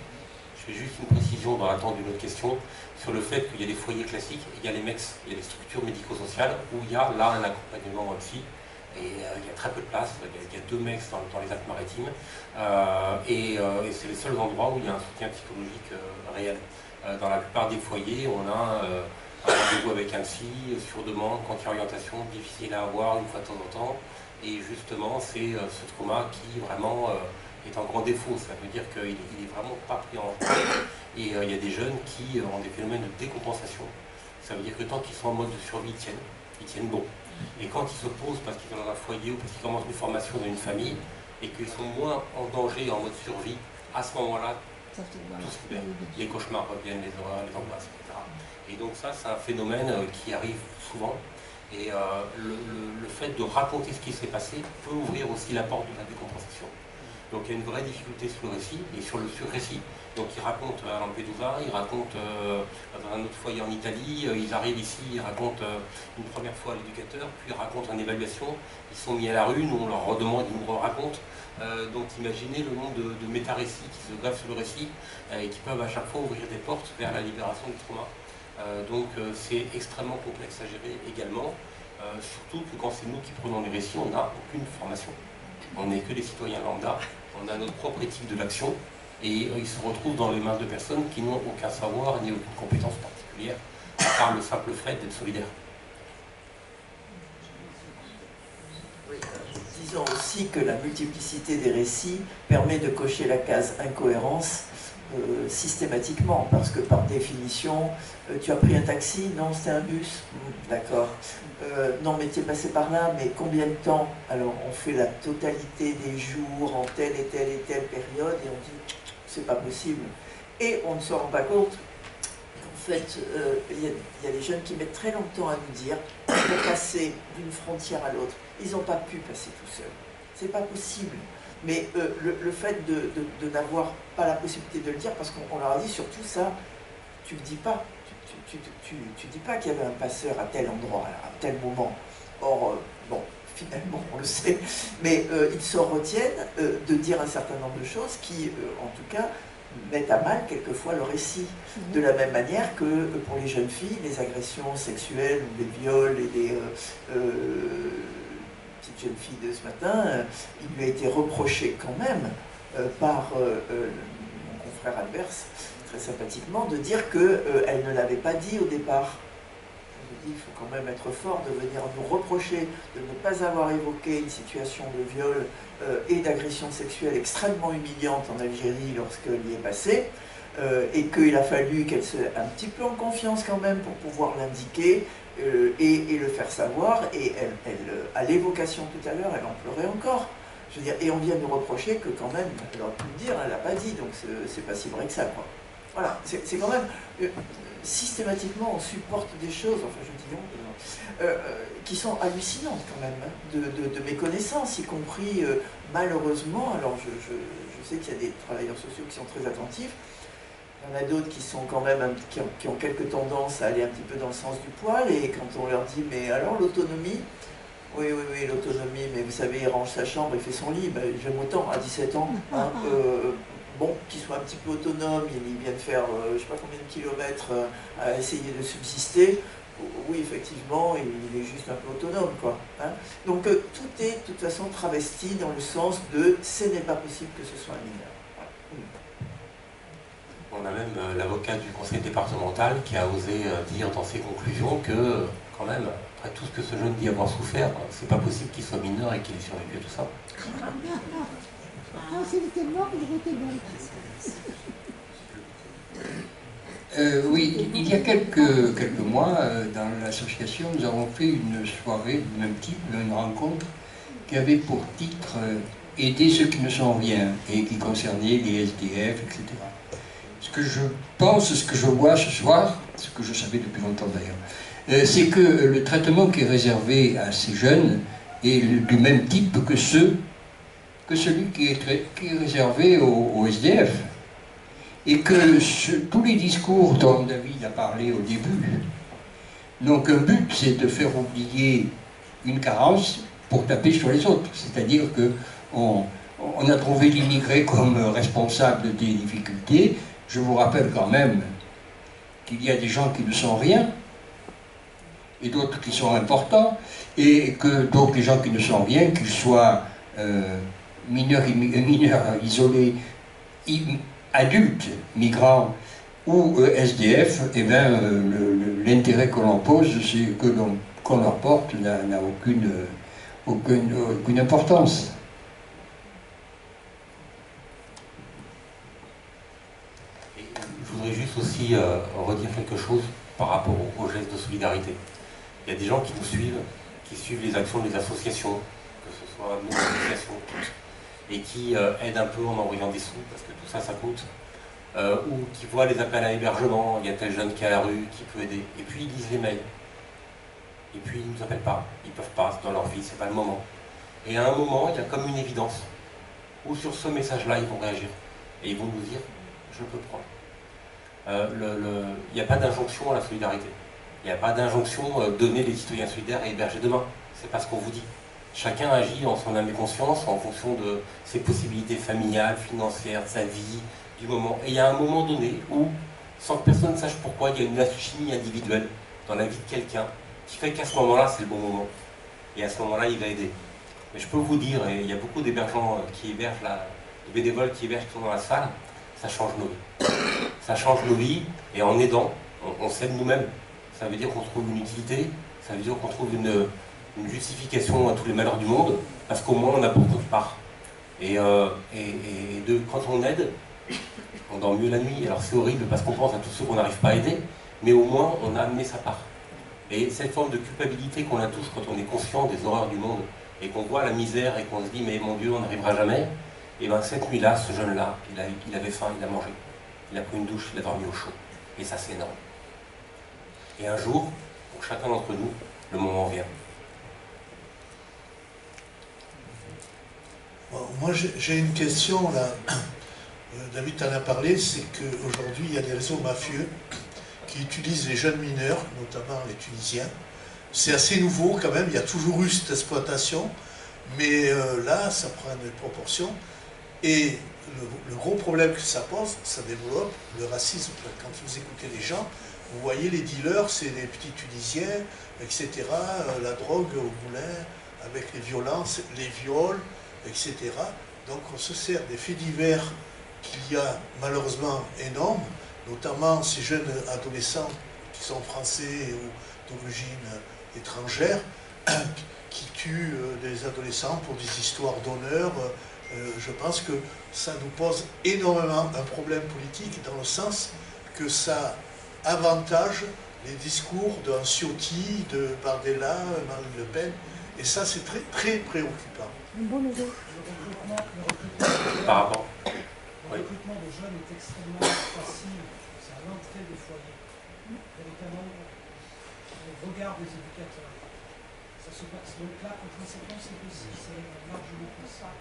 Je fais juste une précision dans l'attente d'une autre question sur le fait qu'il y a des foyers classiques, il y a les M E X, il y a les structures médico-sociales où il y a là un accompagnement psy. Et euh, il y a très peu de place, il y a, il y a deux M E X dans, dans les Alpes-Maritimes, euh, et, euh, et c'est les seuls endroits où il y a un soutien psychologique euh, réel. Euh, dans la plupart des foyers, on a euh, un rendez-vous avec un psy sur demande, quand il y a orientation, difficile à avoir une fois de temps en temps, et justement c'est euh, ce trauma qui vraiment euh, est en grand défaut. Ça veut dire qu'il n'est vraiment pas pris en compte, et euh, il y a des jeunes qui euh, ont des phénomènes de décompensation. Ça veut dire que tant qu'ils sont en mode de survie, ils tiennent, ils tiennent bon. Et quand ils se posent parce qu'ils sont dans un foyer ou parce qu'ils commencent une formation dans une famille et qu'ils sont moins en danger, en mode survie, à ce moment-là, tout se libère. Les cauchemars reviennent, les horreurs, les angoisses, et cetera. Et donc ça, c'est un phénomène qui arrive souvent. Et euh, le, le, le fait de raconter ce qui s'est passé peut ouvrir aussi la porte de la décompensation. Donc il y a une vraie difficulté sur le récit et sur le sur-récit. Donc ils racontent à Lampedusa, ils racontent euh, dans un autre foyer en Italie, euh, ils arrivent ici, ils racontent euh, une première fois à l'éducateur, puis ils racontent en évaluation, ils sont mis à la rue, nous on leur redemande, ils nous racontent. Euh, donc imaginez le nombre de, de méta-récits qui se gravent sur le récit euh, et qui peuvent à chaque fois ouvrir des portes vers la libération du trauma. Euh, donc euh, c'est extrêmement complexe à gérer également, euh, surtout que quand c'est nous qui prenons les récits, on n'a aucune formation. On n'est que des citoyens lambda, on a notre propre éthique de l'action et euh, ils se retrouvent dans les mains de personnes qui n'ont aucun savoir ni aucune compétence particulière, à part le simple fait d'être solidaire. Oui, disons aussi que la multiplicité des récits permet de cocher la case incohérence euh, systématiquement, parce que par définition, euh, tu as pris un taxi, non c'était un bus, mmh, d'accord. Euh, non mais tu es passé par là, mais combien de temps? Alors on fait la totalité des jours en telle et telle et telle période et on dit c'est pas possible. Et on ne se rend pas compte qu'en fait euh, il y, y a des jeunes qui mettent très longtemps à nous dire de passer d'une frontière à l'autre. Ils n'ont pas pu passer tout seuls. C'est pas possible. Mais euh, le, le fait de, de, de n'avoir pas la possibilité de le dire, parce qu'on leur a dit surtout ça, tu ne le dis pas. Tu ne tu, tu, tu dis pas qu'il y avait un passeur à tel endroit, à tel moment. Or, euh, bon, finalement, on le sait, mais euh, ils s'en retiennent euh, de dire un certain nombre de choses qui, euh, en tout cas, mettent à mal quelquefois le récit. Mmh. De la même manière que euh, pour les jeunes filles, les agressions sexuelles ou les viols et les euh, euh, petites jeunes filles de ce matin, euh, il lui a été reproché quand même euh, par euh, euh, mon frère adverse, très sympathiquement, de dire qu'elle euh, ne l'avait pas dit au départ. Je me dis, il faut quand même être fort de venir nous reprocher de ne pas avoir évoqué une situation de viol euh, et d'agression sexuelle extrêmement humiliante en Algérie lorsqu'elle y est passée, euh, et qu'il a fallu qu'elle soit un petit peu en confiance quand même pour pouvoir l'indiquer euh, et, et le faire savoir, et elle, elle, à l'évocation tout à l'heure, elle en pleurait encore. Je veux dire, et on vient nous reprocher que quand même, elle aurait pu le dire, elle l'a pas dit, donc c'est pas si vrai que ça, quoi. Voilà, c'est quand même, euh, systématiquement, on supporte des choses, enfin je dis non, euh, qui sont hallucinantes quand même, hein, de, de, de méconnaissance, y compris, euh, malheureusement, alors je, je, je sais qu'il y a des travailleurs sociaux qui sont très attentifs, il y en a d'autres qui sont quand même, un, qui, ont, qui ont quelques tendances à aller un petit peu dans le sens du poil, et quand on leur dit, mais alors l'autonomie, oui, oui, oui, l'autonomie, mais vous savez, il range sa chambre, il fait son lit, ben, j'aime autant, à dix-sept ans, hein, euh, bon, qu'il soit un petit peu autonome, il vient de faire, euh, je ne sais pas combien de kilomètres, euh, à essayer de subsister, oui, effectivement, il est juste un peu autonome, quoi. Hein. Donc, euh, tout est, de toute façon, travesti dans le sens de « ce n'est pas possible que ce soit un mineur ». On a même euh, l'avocat du conseil départemental qui a osé euh, dire dans ses conclusions que, euh, quand même, après tout ce que ce jeune dit avoir souffert, c'est pas possible qu'il soit mineur et qu'il ait survécu à tout ça. Non, s'il était mort, il était bon. Euh, oui, il y a quelques, quelques mois, euh, dans l'association, nous avons fait une soirée du même type, une rencontre qui avait pour titre euh, « Aider ceux qui ne sont rien » et qui concernait les S D F, et cetera. Ce que je pense, ce que je vois ce soir, ce que je savais depuis longtemps d'ailleurs, euh, c'est que le traitement qui est réservé à ces jeunes est le, du même type que, ceux, que celui qui est, très, qui est réservé aux, aux S D F. Et que ce, tous les discours dont David a parlé au début n'ont qu'un but, c'est de faire oublier une carence pour taper sur les autres. C'est-à-dire qu'on on a trouvé l'immigré comme responsable des difficultés. Je vous rappelle quand même qu'il y a des gens qui ne sont rien, et d'autres qui sont importants, et que donc les gens qui ne sont rien, qu'ils soient euh, mineurs, mineurs isolés, adultes, migrants ou euh, S D F, eh bien, euh, l'intérêt que l'on pose, c'est que l'on qu'on leur porte n'a aucune, euh, aucune, aucune importance. Je voudrais juste aussi euh, redire quelque chose par rapport au, au geste de solidarité. Il y a des gens qui nous suivent, qui suivent les actions des associations, que ce soit nos associations, et qui euh, aident un peu en envoyant des sous, parce que tout ça, ça coûte, euh, ou qui voient les appels à hébergement, il y a tel jeune qui est à la rue, qui peut aider, et puis ils lisent les mails. Et puis ils ne nous appellent pas, ils ne peuvent pas, dans leur vie, c'est pas le moment. Et à un moment, il y a comme une évidence, où sur ce message-là, ils vont réagir, et ils vont nous dire, je peux prendre. Euh, le, le, il n'y a pas d'injonction à la solidarité. Il n'y a pas d'injonction euh, donner les citoyens solidaires et héberger demain. C'est pas ce qu'on vous dit. Chacun agit en son âme et conscience en fonction de ses possibilités familiales, financières, de sa vie, du moment. Et il y a un moment donné où, sans que personne ne sache pourquoi, il y a une alchimie individuelle dans la vie de quelqu'un qui fait qu'à ce moment-là, c'est le bon moment. Et à ce moment-là, il va aider. Mais je peux vous dire, et il y a beaucoup d'hébergeants qui hébergent, là, de bénévoles qui hébergent qui sont dans la salle, ça change nos vies. Ça change nos vies, et en aidant, on, on s'aide nous-mêmes. Ça veut dire qu'on trouve une utilité, ça veut dire qu'on trouve une, une justification à tous les malheurs du monde, parce qu'au moins on a pour notre part. Et, euh, et, et de, quand on aide, on dort mieux la nuit. Alors c'est horrible parce qu'on pense à tous ceux qu'on n'arrive pas à aider, mais au moins on a amené sa part. Et cette forme de culpabilité qu'on a tous quand on est conscient des horreurs du monde, et qu'on voit la misère et qu'on se dit mais mon Dieu, on n'arrivera jamais, et bien cette nuit-là, ce jeune-là, il, il avait faim, il a mangé. Il a pris une douche, il a dormi au chaud. Et ça, c'est énorme. Et un jour, pour chacun d'entre nous, le moment vient. Bon, moi, j'ai une question, là. David en a parlé, c'est qu'aujourd'hui, il y a des réseaux mafieux qui utilisent les jeunes mineurs, notamment les Tunisiens. C'est assez nouveau, quand même. Il y a toujours eu cette exploitation. Mais euh, là, ça prend des proportions. Et le, le gros problème que ça pose, ça développe le racisme. Quand vous écoutez les gens, vous voyez les dealers, c'est les petits Tunisiens, et cetera. Euh, la drogue au moulin, avec les violences, les viols, et cetera. Donc on se sert des faits divers qu'il y a malheureusement énorme, notamment ces jeunes adolescents qui sont français ou d'origine étrangère, qui tuent des adolescents pour des histoires d'honneur. Je pense que ça nous pose énormément un problème politique dans le sens que ça avantage les discours d'un Ciotti, de Bardella, Marine Le Pen, et ça c'est très, très préoccupant. Par rapport. Le recrutement de jeunes est extrêmement facile, c'est à l'entrée des foyers, véritablement au regard des éducateurs. Ça se passe donc là, en conséquence, c'est possible, c'est largement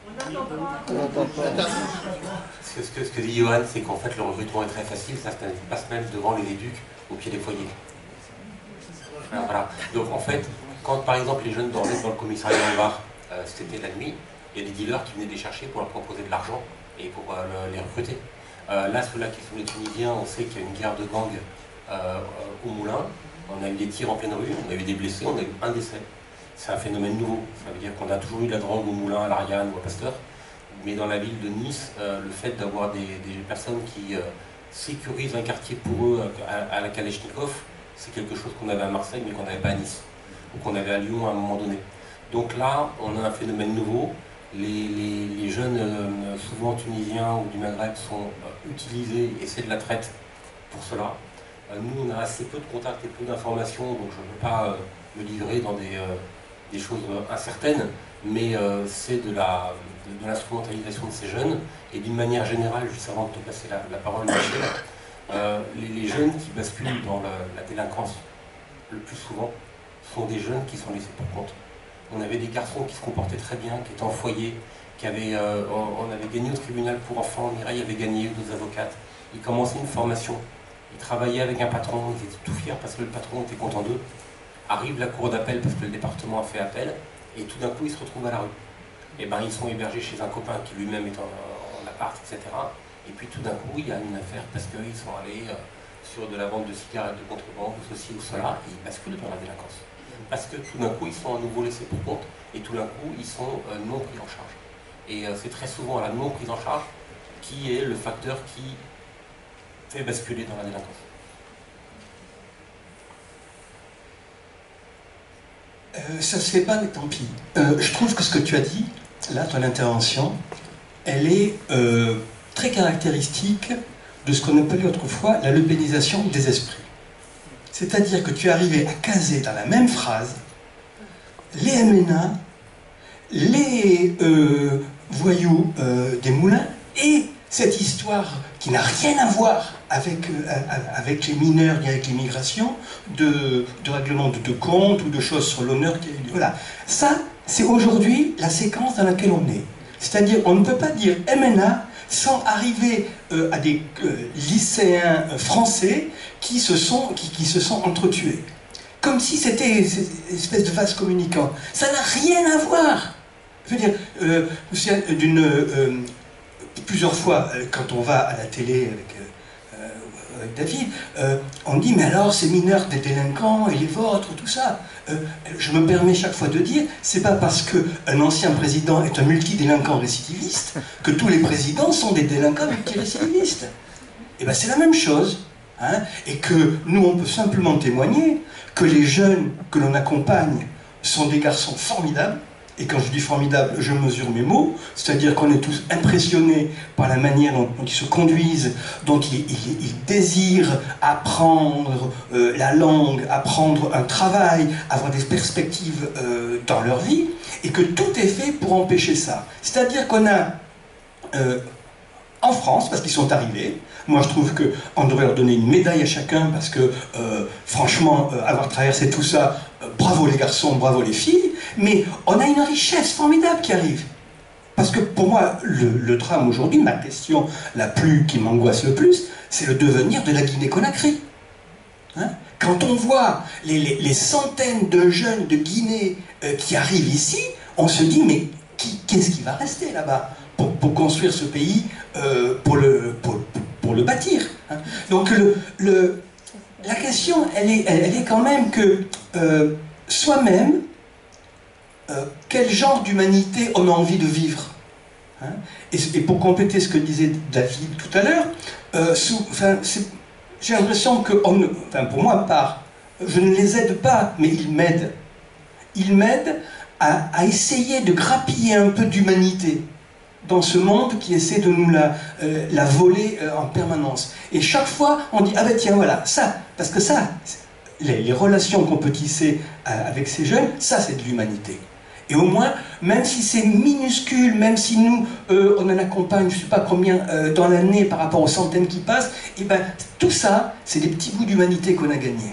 possible. Ce que, ce que, ce que dit Johan, c'est qu'en fait le recrutement est très facile, ça se passe même devant les éducs, au pied des foyers. Alors, voilà. Donc en fait, quand par exemple les jeunes dormaient dans le commissariat en Var, euh, c'était la nuit, il y a des dealers qui venaient les chercher pour leur proposer de l'argent et pour euh, les recruter. Euh, là, ceux-là qui sont les Tunisiens, on sait qu'il y a une guerre de gang euh, au Moulin, on a eu des tirs en pleine rue, on a eu des blessés, on a eu un décès. C'est un phénomène nouveau, ça veut dire qu'on a toujours eu de la drogue au Moulin, à l'Ariane ou à Pasteur, mais dans la ville de Nice, euh, le fait d'avoir des, des personnes qui euh, sécurisent un quartier pour eux à, à la Kalachnikov, c'est quelque chose qu'on avait à Marseille mais qu'on n'avait pas à Nice, ou qu'on avait à Lyon à un moment donné. Donc là, on a un phénomène nouveau. Les, les, les jeunes, euh, souvent tunisiens ou du Maghreb, sont euh, utilisés et c'est de la traite pour cela. Euh, nous, on a assez peu de contacts et peu d'informations, donc je ne veux pas euh, me livrer dans des, euh, des choses incertaines, mais euh, c'est de la de, de l'instrumentalisation de ces jeunes. Et d'une manière générale, juste avant de te passer la, la parole, Michel, euh, les, les jeunes qui basculent dans le, la délinquance, le plus souvent, sont des jeunes qui sont laissés pour compte. On avait des garçons qui se comportaient très bien, qui étaient en foyer, qui avaient, euh, on, on avait gagné au tribunal pour enfants, Mireille avait gagné, deux avocates. Ils commençaient une formation, ils travaillaient avec un patron, ils étaient tout fiers parce que le patron était content d'eux. Arrive la cour d'appel parce que le département a fait appel, et tout d'un coup ils se retrouvent à la rue. Et ben ils sont hébergés chez un copain qui lui-même est en, en appart, et cetera. Et puis tout d'un coup il y a une affaire parce qu'ils sont allés euh, sur de la vente de cigarettes de contrebande, ou ceci ou cela, et ils basculent dans la délinquance. Parce que tout d'un coup, ils sont à nouveau laissés pour compte, et tout d'un coup, ils sont euh, non pris en charge. Et euh, c'est très souvent la non prise en charge qui est le facteur qui fait basculer dans la délinquance. Euh, ça se fait pas, mais tant pis. Euh, je trouve que ce que tu as dit, là, ton intervention, elle est euh, très caractéristique de ce qu'on appelait autrefois la lepénisation des esprits. C'est-à-dire que tu es arrivé à caser dans la même phrase les M N A, les euh, voyous euh, des moulins et cette histoire qui n'a rien à voir avec, euh, avec les mineurs ni avec l'immigration, de, de règlement de, de compte ou de choses sur l'honneur qui a eu lieu. Voilà. Ça, c'est aujourd'hui la séquence dans laquelle on est. C'est-à-dire, on ne peut pas dire M N A sans arriver euh, à des euh, lycéens euh, français qui se sont, qui, qui se sont entretués. Comme si c'était une espèce de vase communicant. Ça n'a rien à voir. Je veux dire, euh, d'une, euh, plusieurs fois, quand on va à la télé avec, euh, avec David, euh, on dit, mais alors ces mineurs des délinquants et les vôtres, tout ça. Euh, je me permets chaque fois de dire, c'est pas parce qu'un ancien président est un multidélinquant récidiviste que tous les présidents sont des délinquants multirécidivistes. Et bien c'est la même chose. Hein, et que nous, on peut simplement témoigner que les jeunes que l'on accompagne sont des garçons formidables. Et quand je dis formidable, je mesure mes mots, c'est-à-dire qu'on est tous impressionnés par la manière dont, dont ils se conduisent, dont ils, ils, ils désirent apprendre euh, la langue, apprendre un travail, avoir des perspectives euh, dans leur vie, et que tout est fait pour empêcher ça. C'est-à-dire qu'on a, euh, en France, parce qu'ils sont arrivés, moi je trouve qu'on devrait leur donner une médaille à chacun, parce que, euh, franchement, euh, avoir traversé tout ça, euh, bravo les garçons, bravo les filles, mais on a une richesse formidable qui arrive. Parce que pour moi, le, le drame aujourd'hui, ma question la plus qui m'angoisse le plus, c'est le devenir de la Guinée-Conakry. Hein? Quand on voit les, les, les centaines de jeunes de Guinée euh, qui arrivent ici, on se dit, mais qu'est-ce qui va rester là-bas pour, pour construire ce pays, euh, pour, le, pour, pour le bâtir, hein? Donc le, le, la question, elle est, elle, elle est quand même que euh, soi-même, Euh, quel genre d'humanité on a envie de vivre? Hein. Et, et pour compléter ce que disait David tout à l'heure, euh, enfin, j'ai l'impression que, on, enfin, pour moi, part, je ne les aide pas, mais ils m'aident. Ils m'aident à, à essayer de grappiller un peu d'humanité dans ce monde qui essaie de nous la, euh, la voler euh, en permanence. Et chaque fois, on dit, ah ben tiens, voilà, ça, parce que ça, les, les relations qu'on peut tisser euh, avec ces jeunes, ça c'est de l'humanité. Et au moins, même si c'est minuscule, même si nous, euh, on en accompagne, je ne sais pas combien, euh, dans l'année par rapport aux centaines qui passent, et ben tout ça, c'est des petits bouts d'humanité qu'on a gagnés.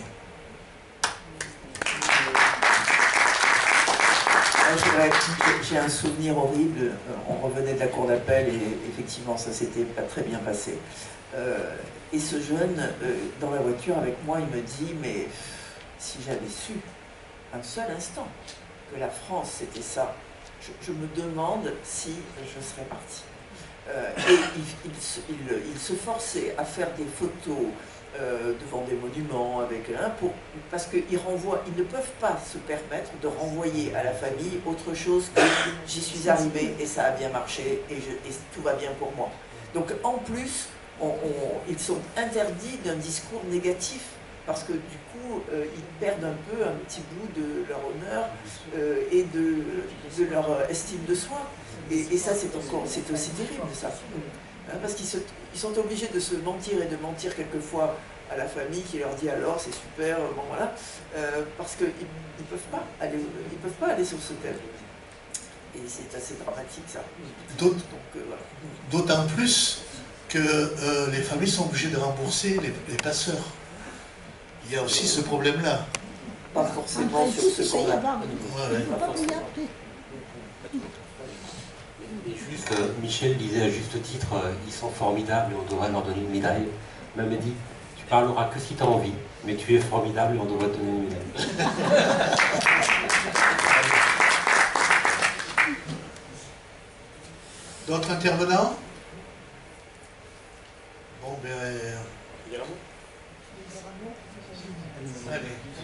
J'ai un souvenir horrible, on revenait de la cour d'appel et effectivement ça s'était pas très bien passé. Euh, et ce jeune, euh, dans la voiture avec moi, il me dit, mais si j'avais su un seul instant que la France c'était ça, je, je me demande si je serais parti. Euh, et il, il, il, il se forçait à faire des photos euh, devant des monuments, avec un pour, parce qu'ils renvoient, ils ne peuvent pas se permettre de renvoyer à la famille autre chose que j'y suis arrivé et ça a bien marché et, je, et tout va bien pour moi. Donc en plus, on, on, ils sont interdits d'un discours négatif. Parce que du coup, euh, ils perdent un peu un petit bout de leur honneur euh, et de, de leur estime de soi. Et, et ça, c'est encore, c'est aussi terrible, ça. Hein, parce qu'ils se, ils sont obligés de se mentir et de mentir quelquefois à la famille qui leur dit alors c'est super, bon voilà, euh, parce qu'ils ne peuvent pas aller, ils peuvent pas aller sur ce thème. Et c'est assez dramatique, ça. D'autant euh, voilà. plus que euh, les familles sont obligées de rembourser les, les passeurs. Il y a aussi ce problème-là. Pas forcément sur ce qu'on-là. Ouais, ouais. Et juste, euh, Michel disait à juste titre, euh, ils sont formidables et on devrait leur donner une médaille. Même dit, tu parleras que si tu as envie, mais tu es formidable et on devrait te donner une médaille. D'autres intervenants? Bon, ben... Allez.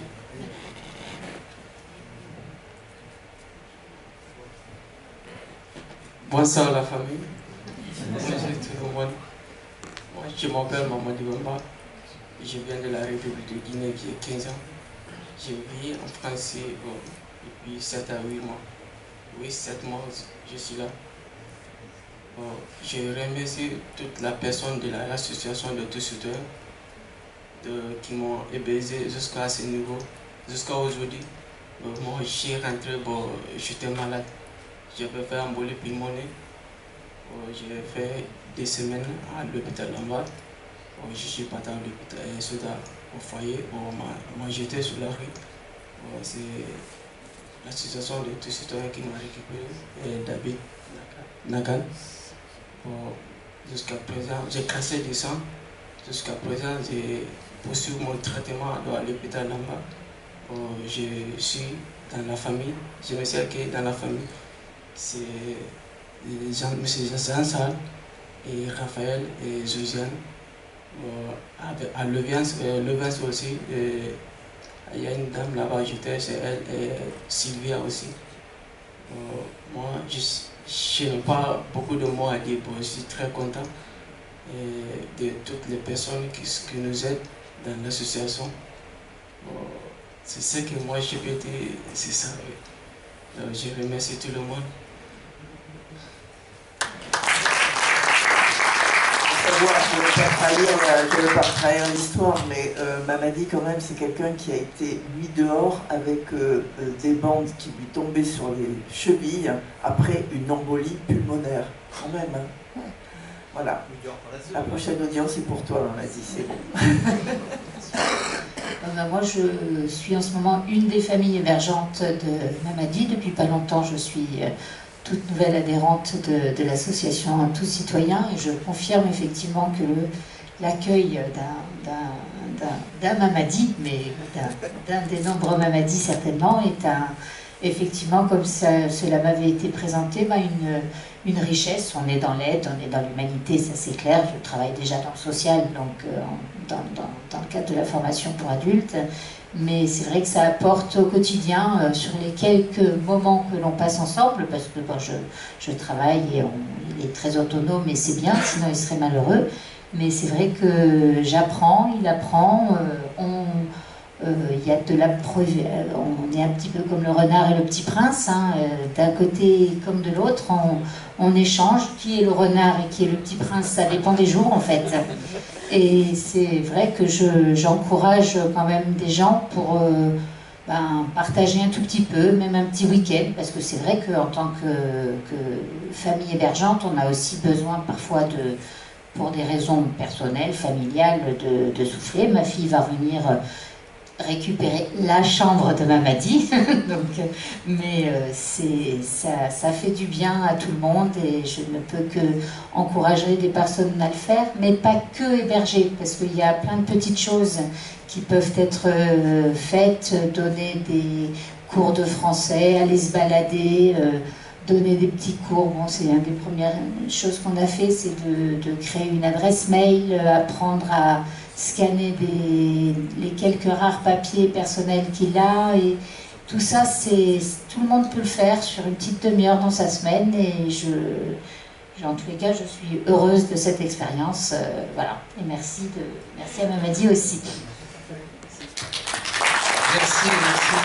Bonsoir la famille. Bonjour tout le monde. Moi je m'appelle Mamadou Bamba. Je viens de la République de Guinée qui a quinze ans. Je vis en France depuis sept à huit mois. Oui, sept mois je suis là. Bon, je remercie toute la personne de l'association de tous citoyens qui m'ont hébergé jusqu'à ce niveau, jusqu'à aujourd'hui. Bon, moi, je suis rentré, bon, j'étais malade. J'avais fait un embolie pulmonaire. Bon, j'ai fait des semaines à l'hôpital là-bas. Bon, je suis parti à l'hôpital et soudain au foyer. Bon, moi, j'étais sur la rue. Bon, c'est l'association de tous citoyens qui m'a récupéré, et David Nagan. Bon, jusqu'à présent, j'ai cassé du sang. Jusqu'à présent, j'ai poursuivi mon traitement à l'hôpital là-bas. Bon, je suis dans la famille. Je me suis accueilli dans la famille. C'est Jean, M. Jean Sal et Raphaël et Josiane. Bon, à Levens, Levens aussi. Et il y a une dame là-bas, j'étais chez elle, et Sylvia aussi. Bon, moi, je n'ai pas beaucoup de mots à dire. Bon, je suis très content et de toutes les personnes qui, qui nous aident dans l'association. Bon, c'est ce que moi je peux dire, c'est ça. Donc, je remercie tout le monde. Je ne veux pas trahir l'histoire, mais euh, Mamadi quand même c'est quelqu'un qui a été mis dehors avec euh, des bandes qui lui tombaient sur les chevilles après une embolie pulmonaire. Quand même. Hein. Voilà. La prochaine audience est pour toi, Mamadi, c'est bon. Ben moi, je suis en ce moment une des familles hébergeantes de Mamadi. Depuis pas longtemps, je suis toute nouvelle adhérente de, de l'association Tous Citoyens et je confirme effectivement que l'accueil d'un Mamadi, mais d'un des nombreux Mamadi certainement, est un, effectivement, comme ça, cela m'avait été présenté, bah, une, une richesse. On est dans l'aide, on est dans l'humanité, ça c'est clair. Je travaille déjà dans le social, donc euh, dans, dans, dans le cadre de la formation pour adultes. Mais c'est vrai que ça apporte au quotidien, euh, sur les quelques moments que l'on passe ensemble, parce que bon, je, je travaille et on, il est très autonome et c'est bien, sinon il serait malheureux. Mais c'est vrai que j'apprends, il apprend, euh, on... Euh, il y a de la preuve, euh, on est un petit peu comme le renard et le petit prince, hein, euh, d'un côté comme de l'autre, on, on échange. Qui est le renard et qui est le petit prince, ça dépend des jours en fait. Et c'est vrai que je, j'encourage quand même des gens pour euh, ben, partager un tout petit peu, même un petit week-end, parce que c'est vrai qu'en tant que, que famille hébergeante, on a aussi besoin parfois de, pour des raisons personnelles, familiales, de, de souffler. Ma fille va venir récupérer la chambre de Mamadi. Donc, mais euh, c'est, ça, ça fait du bien à tout le monde et je ne peux que encourager des personnes à le faire, mais pas que héberger, parce qu'il y a plein de petites choses qui peuvent être euh, faites, donner des cours de français, aller se balader, euh, donner des petits cours. Bon, c'est une des premières choses qu'on a fait, c'est de, de créer une adresse mail, apprendre à scanner des, les quelques rares papiers personnels qu'il a, et tout ça, c'est, tout le monde peut le faire sur une petite demi-heure dans sa semaine, et je, en tous les cas, je suis heureuse de cette expérience. Euh, voilà, et merci, de, merci à Mamadi aussi. Merci, merci.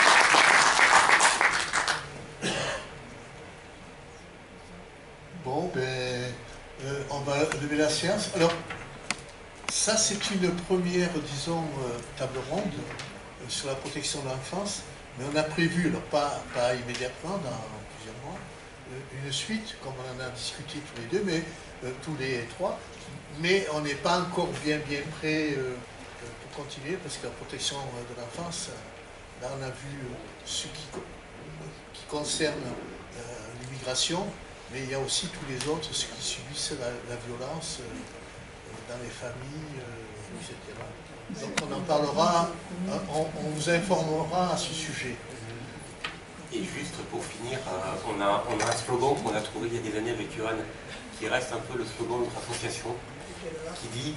Bon, ben, euh, on va lever la séance. Alors, ça, c'est une première, disons, euh, table ronde euh, sur la protection de l'enfance, mais on a prévu, alors pas, pas immédiatement, dans plusieurs mois, euh, une suite, comme on en a discuté tous les deux, mais euh, tous les trois, mais on n'est pas encore bien, bien prêt euh, pour continuer, parce que la protection de l'enfance, euh, là, on a vu euh, ce qui, qui concerne euh, l'immigration, mais il y a aussi tous les autres, ceux qui subissent la, la violence euh, dans les familles, euh, et cetera. Donc on en parlera, on, on vous informera à ce sujet. Et juste pour finir, euh, on, a, on a un slogan qu'on a trouvé il y a des années avec Johan, qui reste un peu le slogan de notre association, qui dit,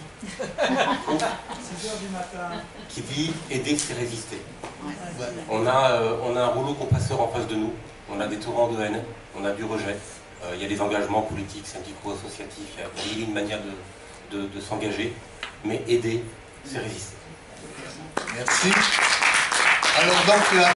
qui dit aider c'est résister. On a, euh, on a un rouleau compresseur en face de nous, on a des torrents de haine, on a du rejet, euh, il y a des engagements politiques, syndicaux, associatifs, il y a mille une manières de De, de s'engager, mais aider, c'est résister. Merci. Alors donc, la